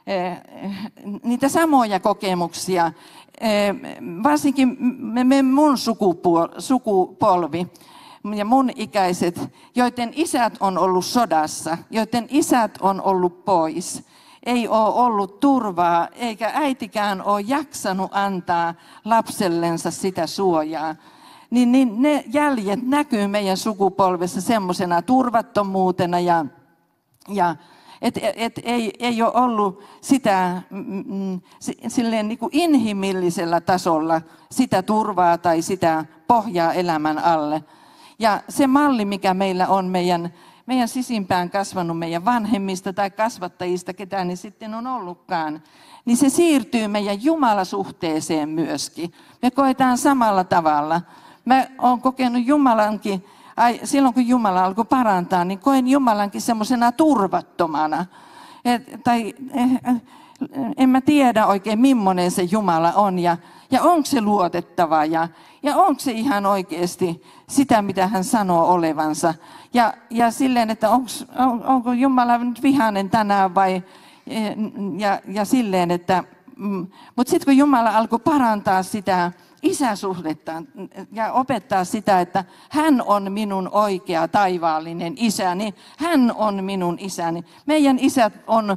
niitä samoja kokemuksia. Varsinkin me, me mun sukupolvi ja mun ikäiset, joiden isät on ollut sodassa, joiden isät on ollut pois. Ei ole ollut turvaa, eikä äitikään ole jaksanut antaa lapsellensa sitä suojaa. Niin, niin ne jäljet näkyy meidän sukupolvessa semmoisena turvattomuutena ja, ja Et, et, ei, ei ole ollut sitä mm, silleen niin kuin inhimillisellä tasolla sitä turvaa tai sitä pohjaa elämän alle. Ja se malli, mikä meillä on meidän, meidän sisimpään kasvanut meidän vanhemmista tai kasvattajista, ketään ne sitten on ollutkaan, niin se siirtyy meidän jumalasuhteeseen myöskin. Me koetaan samalla tavalla. Mä oon kokenut Jumalankin. Ai, silloin kun Jumala alkoi parantaa, niin koen Jumalankin semmoisena turvattomana. Et, tai eh, en mä tiedä oikein, millainen se Jumala on ja, ja onko se luotettava ja, ja onko se ihan oikeasti sitä, mitä hän sanoo olevansa. Ja, ja silleen, että onks, on, onko Jumala nyt vihainen tänään vai ja, ja silleen, että mm, mutta sitten kun Jumala alkoi parantaa sitä isäsuhdetta ja opettaa sitä, että hän on minun oikea taivaallinen isäni, hän on minun isäni. Meidän isät on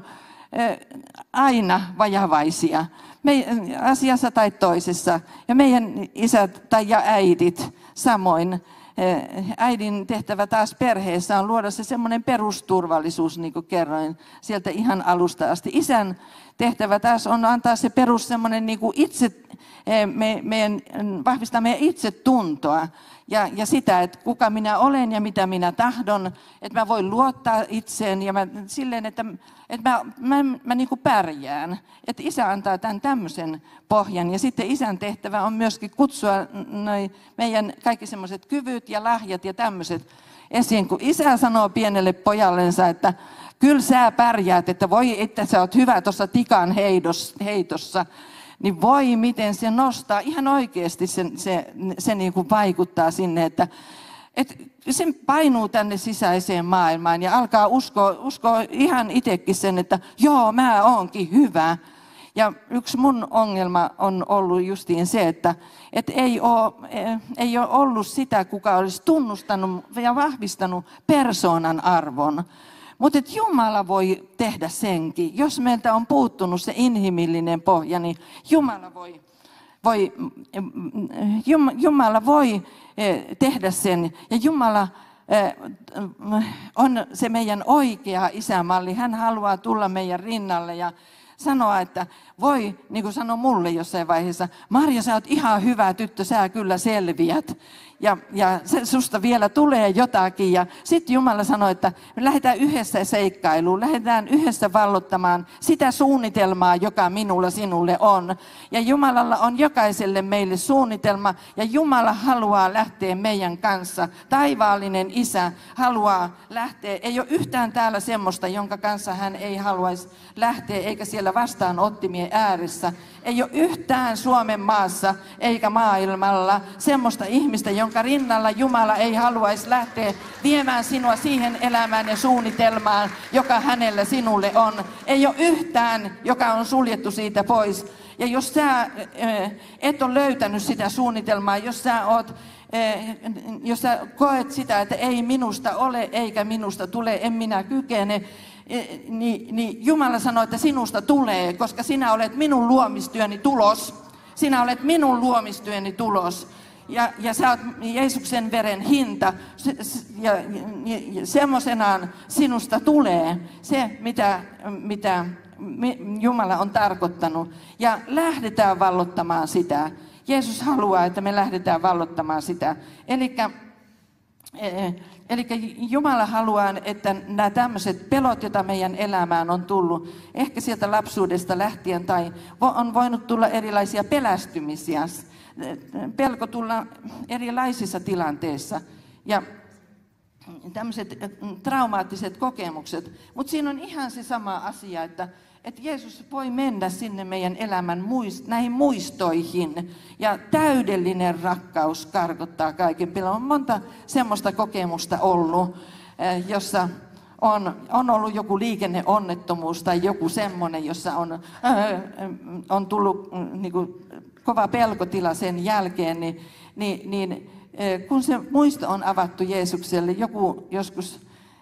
aina vajavaisia, me, asiassa tai toisessa, ja meidän isät tai ja äidit samoin. Äidin tehtävä taas perheessä on luoda se semmoinen perusturvallisuus, niin kuin kerroin, sieltä ihan alusta asti. Isän tehtävä taas on antaa se perus semmoinen niin kuin itse, me, meidän, vahvistaa meidän itsetuntoa ja, ja sitä, että kuka minä olen ja mitä minä tahdon, että mä voin luottaa itseen ja mä, silleen, että, että mä, mä, mä, mä niin kuin pärjään. Että isä antaa tämän tämmöisen pohjan ja sitten isän tehtävä on myöskin kutsua noi meidän kaikki semmoiset kyvyt ja lahjat ja tämmöiset esiin, kun isä sanoo pienelle pojallensa, että kyllä sä pärjäät, että voi, että sä oot hyvä tuossa tikan heidos, heitossa, niin voi miten se nostaa, ihan oikeasti se, se, se niin kuin vaikuttaa sinne, että, että se painuu tänne sisäiseen maailmaan ja alkaa uskoa, uskoa ihan itsekin sen, että joo, mä oonkin hyvä. Ja yksi mun ongelma on ollut justiin se, että, että ei, ole, ei ole ollut sitä, kuka olisi tunnustanut ja vahvistanut persoonan arvon. Mutta Jumala voi tehdä senkin. Jos meiltä on puuttunut se inhimillinen pohja, niin Jumala voi, voi, Jumala voi tehdä sen. Ja Jumala on se meidän oikea isämalli. Hän haluaa tulla meidän rinnalle ja sanoa, että voi, niin kuin sanoi mulle jossain vaiheessa, Marja, sä oot ihan hyvä tyttö, sä kyllä selviät. Ja, ja se, susta vielä tulee jotakin. Ja sitten Jumala sanoi, että me lähdetään yhdessä seikkailuun, lähdetään yhdessä vallottamaan sitä suunnitelmaa, joka minulla sinulle on. Ja Jumalalla on jokaiselle meille suunnitelma, ja Jumala haluaa lähteä meidän kanssa. Taivaallinen isä haluaa lähteä. Ei ole yhtään täällä semmoista, jonka kanssa hän ei haluaisi lähteä, eikä siellä vastaanottimien ääressä. Ei ole yhtään Suomen maassa eikä maailmalla semmoista ihmistä, jonka jonka rinnalla Jumala ei haluaisi lähteä viemään sinua siihen elämään ja suunnitelmaan, joka hänellä sinulle on. Ei ole yhtään, joka on suljettu siitä pois. Ja jos sä et ole löytänyt sitä suunnitelmaa, jos sä oot jos sä koet sitä, että ei minusta ole eikä minusta tule, en minä kykene, niin, niin Jumala sanoo, että sinusta tulee, koska sinä olet minun luomistyöni tulos. Sinä olet minun luomistyöni tulos. Ja, ja sä oot Jeesuksen veren hinta. Ja, ja, ja semmoisenaan sinusta tulee se, mitä, mitä Jumala on tarkoittanut. Ja lähdetään vallottamaan sitä. Jeesus haluaa, että me lähdetään vallottamaan sitä. Elikkä, elikkä Jumala haluaa, että nämä tämmöiset pelot, joita meidän elämään on tullut, ehkä sieltä lapsuudesta lähtien, tai on voinut tulla erilaisia pelästymisiä, pelko tulla erilaisissa tilanteissa, ja tämmöiset traumaattiset kokemukset. Mutta siinä on ihan se sama asia, että että Jeesus voi mennä sinne meidän elämän muist, näihin muistoihin. Ja täydellinen rakkaus karkottaa kaiken. Meillä on monta semmoista kokemusta ollut, jossa on, on ollut joku liikenneonnettomuus tai joku semmoinen, jossa on, on tullut niin kuin, kova pelkotila sen jälkeen. Niin, niin, niin kun se muisto on avattu Jeesukselle, joku joskus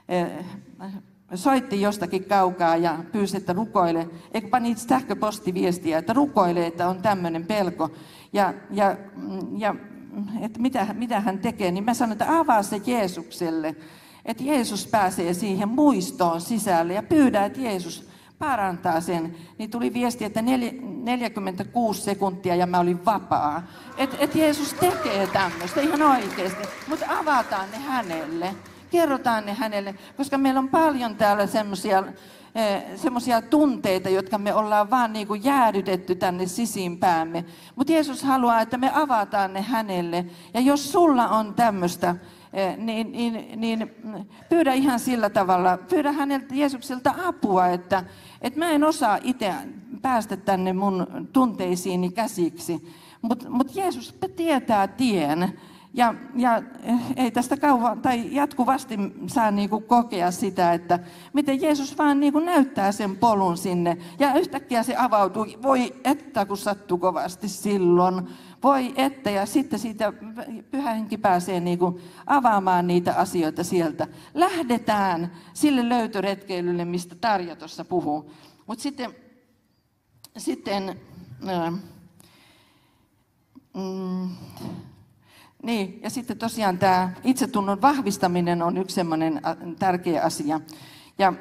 soitti jostakin kaukaa ja pyysi, että rukoile, eikö pani sähköpostiviestiä, että rukoile, että on tämmöinen pelko. Ja, ja, ja että mitä, mitä hän tekee, niin mä sanon, että avaa se Jeesukselle, että Jeesus pääsee siihen muistoon sisälle ja pyydä, että Jeesus parantaa sen. Niin tuli viesti, että neljäkymmentäkuusi sekuntia ja mä olin vapaa. Että et Jeesus tekee tämmöistä ihan oikeasti, mutta avataan ne hänelle. Kerrotaan ne hänelle, koska meillä on paljon täällä semmoisia semmoisia tunteita, jotka me ollaan vaan niin kuin jäädytetty tänne sisimpäämme. Mutta Jeesus haluaa, että me avataan ne hänelle. Ja jos sulla on tämmöistä, niin, niin, niin pyydä ihan sillä tavalla, pyydä häneltä Jeesukselta apua, että, että mä en osaa itse päästä tänne mun tunteisiini käsiksi. Mutta mut Jeesus tietää tien. Ja, ja ei tästä kauan tai jatkuvasti saa niinku kokea sitä, että miten Jeesus vaan niinku näyttää sen polun sinne. Ja yhtäkkiä se avautuu. Voi että, kun sattuu kovasti silloin. Voi että, ja sitten siitä Pyhä Henki pääsee niinku avaamaan niitä asioita sieltä. Lähdetään sille löytöretkeilylle, mistä Tarja tuossa puhuu. Mutta sitten, sitten äh, mm, Niin, ja sitten tosiaan tämä itsetunnon vahvistaminen on yksi semmoinen tärkeä asia. Ja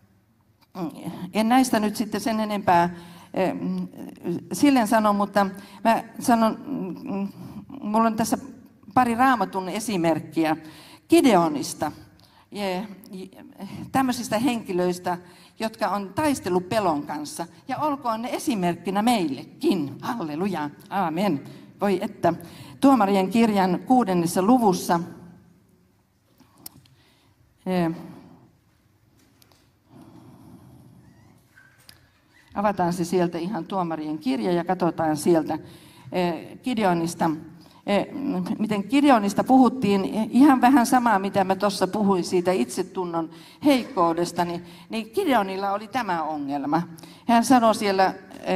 en näistä nyt sitten sen enempää silleen sano, mutta mä sanon, mulla on tässä pari Raamatun esimerkkiä Gideonista, tämmöisistä henkilöistä, jotka on taistellut pelon kanssa. Ja olkoon ne esimerkkinä meillekin. Halleluja, aamen. Voi että. Tuomarien kirjan kuudennessa luvussa avataan se sieltä ihan Tuomarien kirja ja katsotaan sieltä Gideonista. Miten Gideonista puhuttiin, ihan vähän samaa, mitä mä tuossa puhuin siitä itsetunnon heikkoudesta, niin, niin Gideonilla oli tämä ongelma. Hän sanoi siellä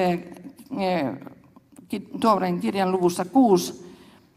Tuomarien kirjan luvussa kuusi,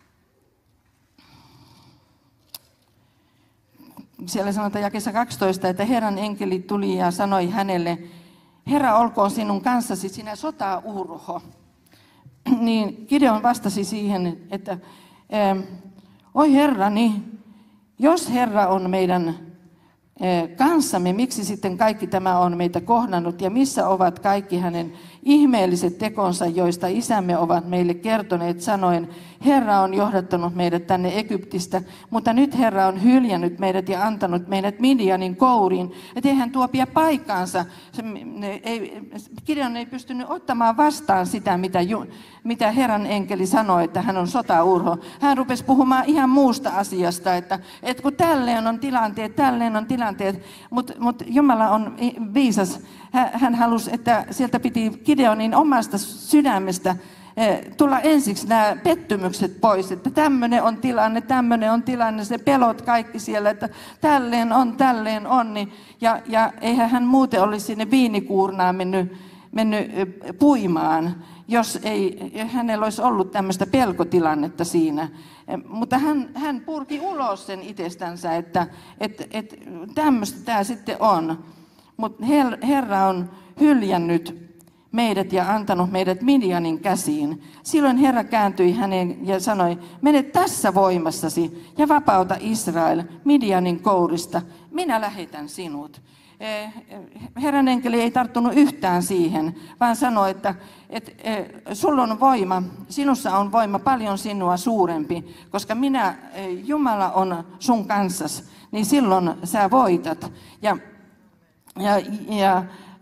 siellä sanotaan jakeessa kaksitoista, että Herran enkeli tuli ja sanoi hänelle, Herra olkoon sinun kanssasi, sinä sota-urho. Niin Gideon vastasi siihen, että oi Herrani, jos Herra on meidän kanssamme, miksi sitten kaikki tämä on meitä kohdannut ja missä ovat kaikki hänen ihmeelliset tekonsa, joista isämme ovat meille kertoneet sanoen, Herra on johdattanut meidät tänne Egyptistä, mutta nyt Herra on hyljännyt meidät ja antanut meidät Midianin kouriin. Että eihän tuo pidä paikkaansa. Gideon ei pystynyt ottamaan vastaan sitä, mitä, mitä Herran enkeli sanoi, että hän on sotaurho. Hän rupesi puhumaan ihan muusta asiasta, että, että kun tälleen on tilanteet, tälleen on tilanteet, mutta mut Jumala on viisas. Hän halusi, että sieltä piti Gideonin omasta sydämestä tulla ensiksi nämä pettymykset pois, että tämmöinen on tilanne, tämmöinen on tilanne, se pelot kaikki siellä, että tälleen on, tälleen on. Niin, ja, ja eihän hän muuten olisi sinne viinikuurnaan mennyt, mennyt puimaan, jos ei hänellä olisi ollut tämmöistä pelkotilannetta siinä. Mutta hän, hän purki ulos sen itsestänsä, että, että, että tämmöistä tämä sitten on. Mutta her, Herra on hyljännyt meidät ja antanut meidät Midianin käsiin. Silloin Herra kääntyi häneen ja sanoi, mene tässä voimassasi ja vapauta Israel Midianin kourista. Minä lähetän sinut. Herran enkeli ei tarttunut yhtään siihen, vaan sanoi, että, että sulla on voima, sinussa on voima paljon sinua suurempi, koska minä, Jumala on sun kanssasi, niin silloin sä voitat. Ja, ja, ja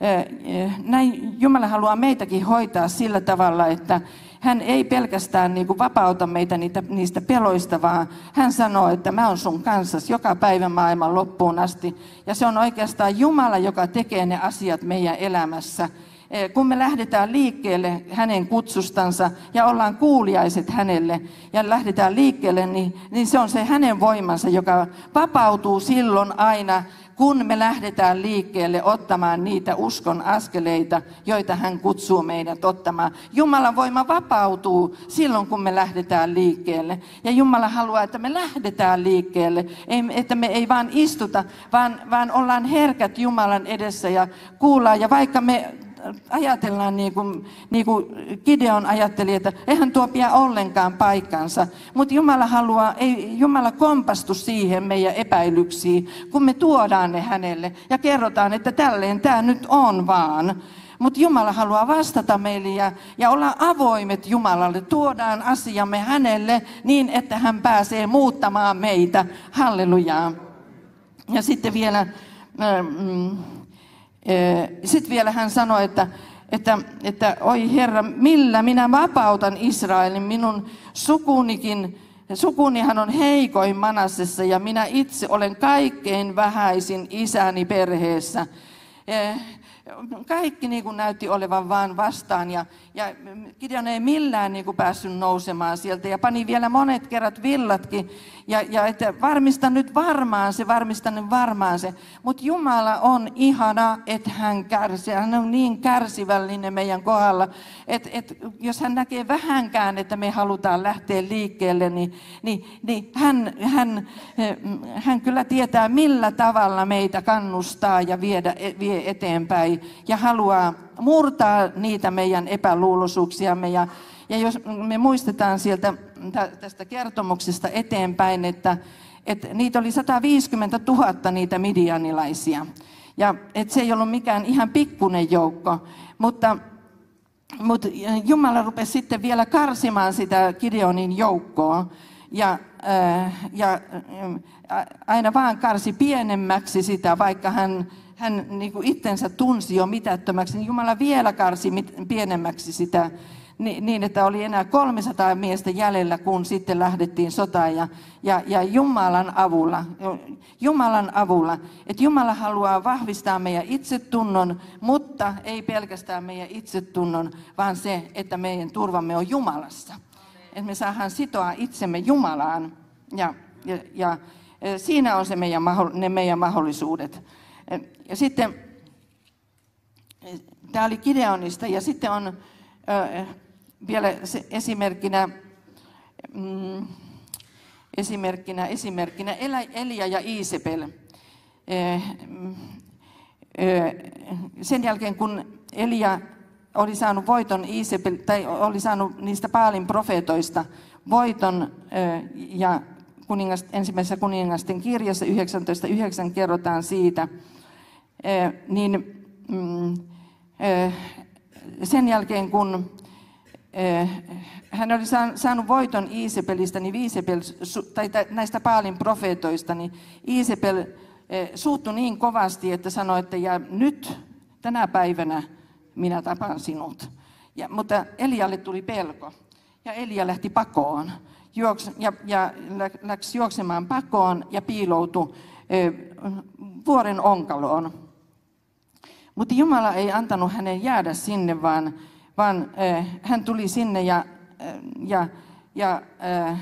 näin Jumala haluaa meitäkin hoitaa sillä tavalla, että hän ei pelkästään niin kuin vapauta meitä niitä, niistä peloista, vaan hän sanoo, että mä oon sun kanssasi joka päivä maailman loppuun asti. Ja se on oikeastaan Jumala, joka tekee ne asiat meidän elämässä. Kun me lähdetään liikkeelle hänen kutsustansa ja ollaan kuuliaiset hänelle ja lähdetään liikkeelle, niin, niin se on se hänen voimansa, joka vapautuu silloin aina, kun me lähdetään liikkeelle ottamaan niitä uskon askeleita, joita hän kutsuu meidät ottamaan. Jumalan voima vapautuu silloin, kun me lähdetään liikkeelle. Ja Jumala haluaa, että me lähdetään liikkeelle, ei, että me ei vaan istuta, vaan, vaan ollaan herkät Jumalan edessä ja kuullaan. Ja vaikka me ajatellaan niin kuin, niin kuin Gideon ajatteli, että eihän tuo pidä ollenkaan paikkansa. Mutta Jumala haluaa, ei Jumala kompastu siihen meidän epäilyksiin, kun me tuodaan ne hänelle ja kerrotaan, että tälleen tämä nyt on vaan. Mutta Jumala haluaa vastata meille ja, ja olla avoimet Jumalalle. Tuodaan asiamme hänelle niin, että hän pääsee muuttamaan meitä. Hallelujaa. Ja sitten vielä... Mm, Sitten vielä hän sanoi, että, että, että oi Herra, millä minä vapautan Israelin, minun sukunikin, sukunihan on heikoin Manassessa ja minä itse olen kaikkein vähäisin isäni perheessä. Kaikki niin kuin näytti olevan vaan vastaan ja, ja Gideon ei millään niin kuin päässyt nousemaan sieltä ja pani vielä monet kerrat villatkin ja, ja että varmista nyt varmaan se, varmista nyt varmaan se. Mutta Jumala on ihana, että hän kärsii, hän on niin kärsivällinen meidän kohdalla, että, että jos hän näkee vähänkään, että me halutaan lähteä liikkeelle, niin, niin, niin hän, hän, hän kyllä tietää millä tavalla meitä kannustaa ja viedä, vie eteenpäin. Ja haluaa murtaa niitä meidän epäluuloisuuksiamme. Ja, ja jos me muistetaan sieltä tästä kertomuksesta eteenpäin, että, että niitä oli sata viisikymmentätuhatta niitä midianilaisia. Ja että se ei ollut mikään ihan pikkuinen joukko, mutta, mutta Jumala rupesi sitten vielä karsimaan sitä Gideonin joukkoa. Ja, ja aina vaan karsi pienemmäksi sitä, vaikka hän... Hän niin kuin itsensä tunsi jo mitättömäksi, niin Jumala vielä karsi pienemmäksi sitä, niin että oli enää kolmesataa miestä jäljellä, kun sitten lähdettiin sotaan. Ja, ja, ja Jumalan avulla, Jumalan avulla, että Jumala haluaa vahvistaa meidän itsetunnon, mutta ei pelkästään meidän itsetunnon, vaan se, että meidän turvamme on Jumalassa. Että me saadaan sitoa itsemme Jumalaan ja, ja, ja siinä on se meidän, ne meidän mahdollisuudet. Ja sitten, tämä oli Gideonista ja sitten on ö, vielä se esimerkkinä, mm, esimerkkinä, esimerkkinä Elia ja Iisabel. Ö, ö, sen jälkeen kun Elia oli saanut voiton Iisabel, tai oli saanut niistä Baalin profeetoista voiton ö, ja kuningas, ensimmäisessä kuningasten kirjassa yhdeksäntoista yhdeksän kerrotaan siitä, niin sen jälkeen kun hän oli saanut voiton Iisabelista, niin Iisabel, tai näistä Baalin profeetoista, niin Iisabel suuttui niin kovasti, että sanoi, että ja nyt tänä päivänä minä tapan sinut. Ja, mutta Elialle tuli pelko ja Elia lähti pakoon juoks, ja, ja läksi juoksemaan pakoon ja piiloutui vuoren onkaloon. Mutta Jumala ei antanut hänen jäädä sinne, vaan, vaan äh, hän tuli sinne ja, äh, ja, ja, äh,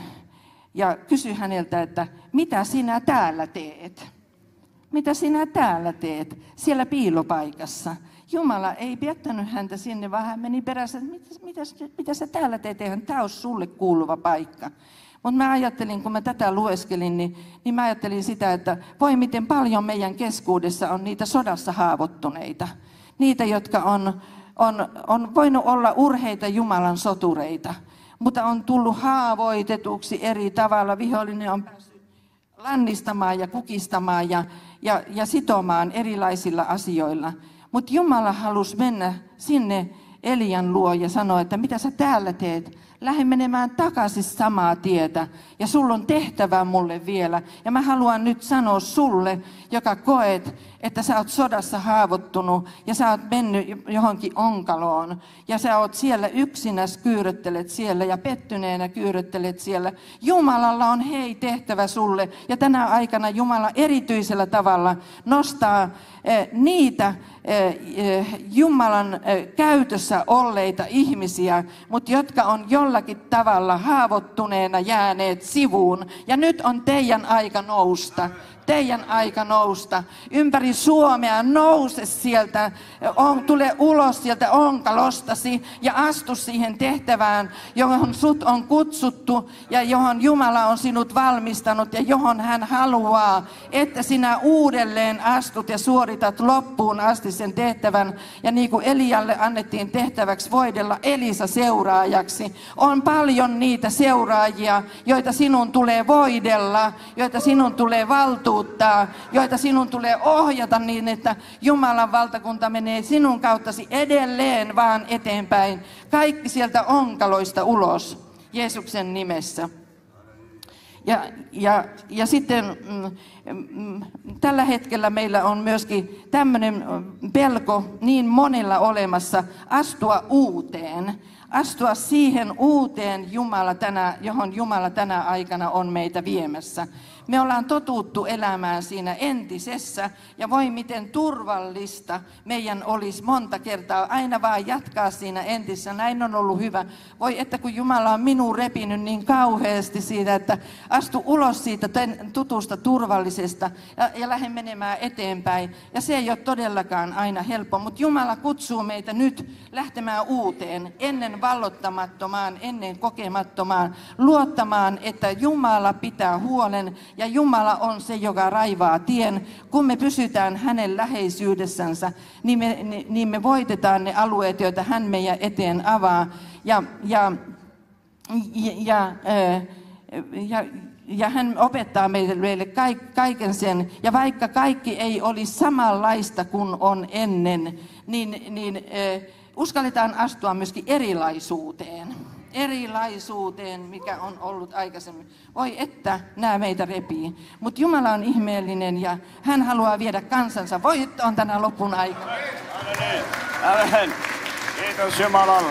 ja kysyi häneltä, että mitä sinä täällä teet? Mitä sinä täällä teet siellä piilopaikassa? Jumala ei jättänyt häntä sinne, vaan hän meni perässä, että mitä, mitä, mitä sä täällä teet, eihän tämä ole sulle kuuluva paikka. Mutta mä ajattelin, kun mä tätä lueskelin, niin, niin mä ajattelin sitä, että voi miten paljon meidän keskuudessa on niitä sodassa haavoittuneita. Niitä, jotka on, on, on voinut olla urheita Jumalan sotureita, mutta on tullut haavoitetuksi eri tavalla. Vihollinen on päässyt lannistamaan ja kukistamaan ja, ja, ja sitomaan erilaisilla asioilla. Mutta Jumala halusi mennä sinne Elian luo ja sanoa, että mitä sä täällä teet? Lähde menemään takaisin samaa tietä ja sulla on tehtävä mulle vielä. Ja mä haluan nyt sanoa sulle, joka koet, että sä oot sodassa haavoittunut ja sä oot mennyt johonkin onkaloon. Ja sä oot siellä yksinäs kyyröttelet siellä ja pettyneenä kyyröttelet siellä. Jumalalla on hei tehtävä sulle ja tänä aikana Jumala erityisellä tavalla nostaa eh, niitä eh, eh, Jumalan eh, käytössä olleita ihmisiä, mutta jotka on jollakin tavalla haavoittuneena jääneet sivuun. Ja nyt on teidän aika nousta. Teidän aika nousta. Ympäri Suomea nouse sieltä, on, tule ulos sieltä onkalostasi ja astu siihen tehtävään, johon sut on kutsuttu ja johon Jumala on sinut valmistanut ja johon hän haluaa, että sinä uudelleen astut ja suoritat loppuun asti sen tehtävän. Ja niin kuin Elialle annettiin tehtäväksi voidella Elisa seuraajaksi, on paljon niitä seuraajia, joita sinun tulee voidella, joita sinun tulee valtuuttaa, joita sinun tulee ohjata niin, että Jumalan valtakunta menee sinun kauttasi edelleen vaan eteenpäin. Kaikki sieltä onkaloista ulos Jeesuksen nimessä. Ja, ja, ja sitten mm, tällä hetkellä meillä on myöskin tämmöinen pelko niin monella olemassa astua uuteen. Astua siihen uuteen, Jumala tänä, johon Jumala tänä aikana on meitä viemässä. Me ollaan totuttu elämään siinä entisessä ja voi miten turvallista meidän olisi monta kertaa aina vaan jatkaa siinä entisessä. Näin on ollut hyvä. Voi että kun Jumala on minun repinyt niin kauheasti siitä, että astu ulos siitä tutusta turvallisesta ja, ja lähde menemään eteenpäin. Ja se ei ole todellakaan aina helppo, mutta Jumala kutsuu meitä nyt lähtemään uuteen, ennen vallottamattomaan, ennen kokemattomaan, luottamaan, että Jumala pitää huolen. Ja Jumala on se, joka raivaa tien. Kun me pysytään hänen läheisyydessänsä, niin me, niin me voitetaan ne alueet, joita hän meidän eteen avaa. Ja, ja, ja, ja, ja, ja hän opettaa meille, meille kaiken sen. Ja vaikka kaikki ei olisi samanlaista kuin on ennen, niin, niin uskalletaan astua myöskin erilaisuuteen. erilaisuuteen, mikä on ollut aikaisemmin. Voi että nämä meitä repii. Mutta Jumala on ihmeellinen ja hän haluaa viedä kansansa voittoon tänä lopun aikana. Amen. Kiitos Jumalalle.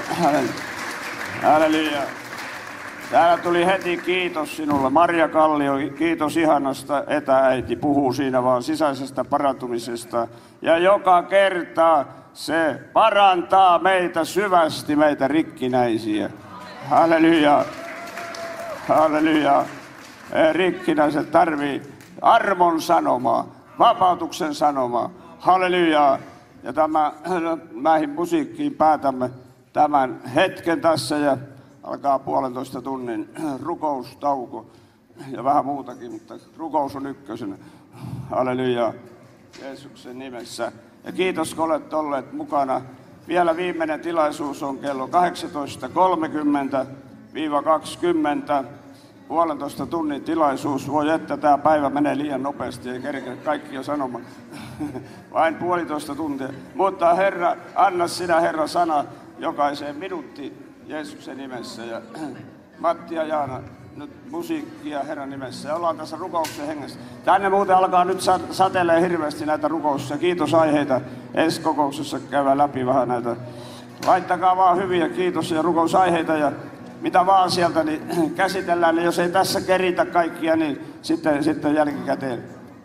Halleluja. Täällä tuli heti kiitos sinulle. Marja Kallio, kiitos ihanasta etääiti. Puhuu siinä vaan sisäisestä parantumisesta. Ja joka kerta se parantaa meitä syvästi, meitä rikkinäisiä. Halleluja. Halleluja. Rikkinäiset tarvii armon sanomaa, vapautuksen sanomaa. Halleluja. Ja tämä, näihin musiikkiin päätämme tämän hetken tässä ja alkaa puolentoista tunnin rukoustauko ja vähän muutakin, mutta rukous on ykkösenä. Halleluja. Jeesuksen nimessä. Ja kiitos, kun olet olleet mukana. Vielä viimeinen tilaisuus on kello kahdeksantoista kolmekymmentä kaksikymmentä. Puolentoista tunnin tilaisuus. Voi että tämä päivä menee liian nopeasti, ei kerkeä kaikkia sanomaan. Vain puolitoista tuntia. Mutta Herra, anna sinä Herra sana jokaiseen minuutti Jeesuksen nimessä. Ja Matti ja Jaana, nyt musiikkia Herran nimessä. Ja ollaan tässä rukouksen hengessä. Tänne muuten alkaa nyt satelee hirveästi näitä rukouksia. Kiitosaiheita. Ensi kokouksessa käydään läpi vähän näitä. Laittakaa vaan hyviä kiitos- ja rukousaiheita ja mitä vaan sieltä niin käsitellään. Niin jos ei tässä keritä kaikkia, niin sitten, sitten jälkikäteen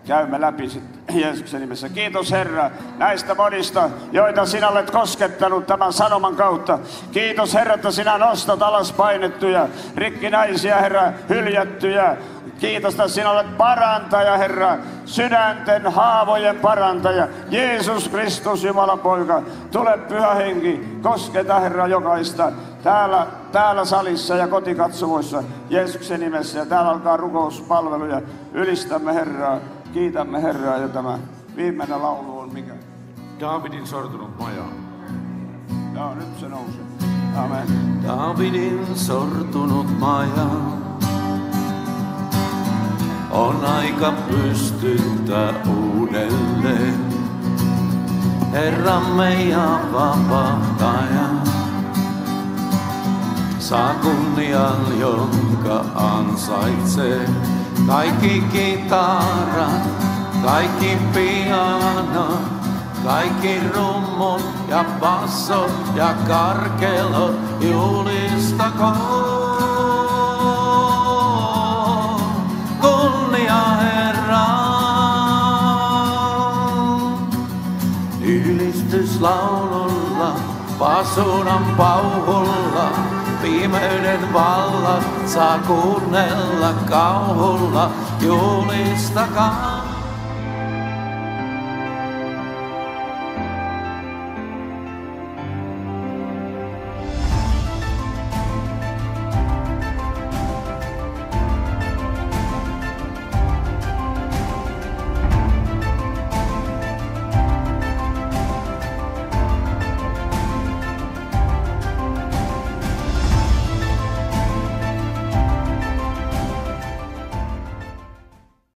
käymme läpi sitten Jeesuksen nimessä. Kiitos Herra näistä monista, joita sinä olet koskettanut tämän sanoman kautta. Kiitos Herra, että sinä nostat alas painettuja, rikkinäisiä Herra, hyljättyjä. Kiitos, että sinä olet parantaja Herra, sydänten haavojen parantaja. Jeesus Kristus, Jumalan poika, tule Pyhä Henki, kosketa Herra jokaista. Täällä, täällä salissa ja kotikatsomoissa Jeesuksen nimessä. Ja täällä alkaa rukouspalveluja. Ylistämme Herraa, kiitämme Herraa. Ja tämä viimeinen laulu on mikä? Daavidin sortunut maja. Joo, nyt se nousee. Amen. Daavidin sortunut maja. On aika pystyttää uudelleen. Herramme ja vapahtaja. Saa kunnian, jonka ansaitsee. Kaikki kitarat, kaikki pianot, kaikki rummut ja bassot ja karkelot julistakoon. Kunnia Herran. Ylistyslaululla, pasunan pauhulla. Pimeyden vallat saa kuunnella kauhulla, julistakaa.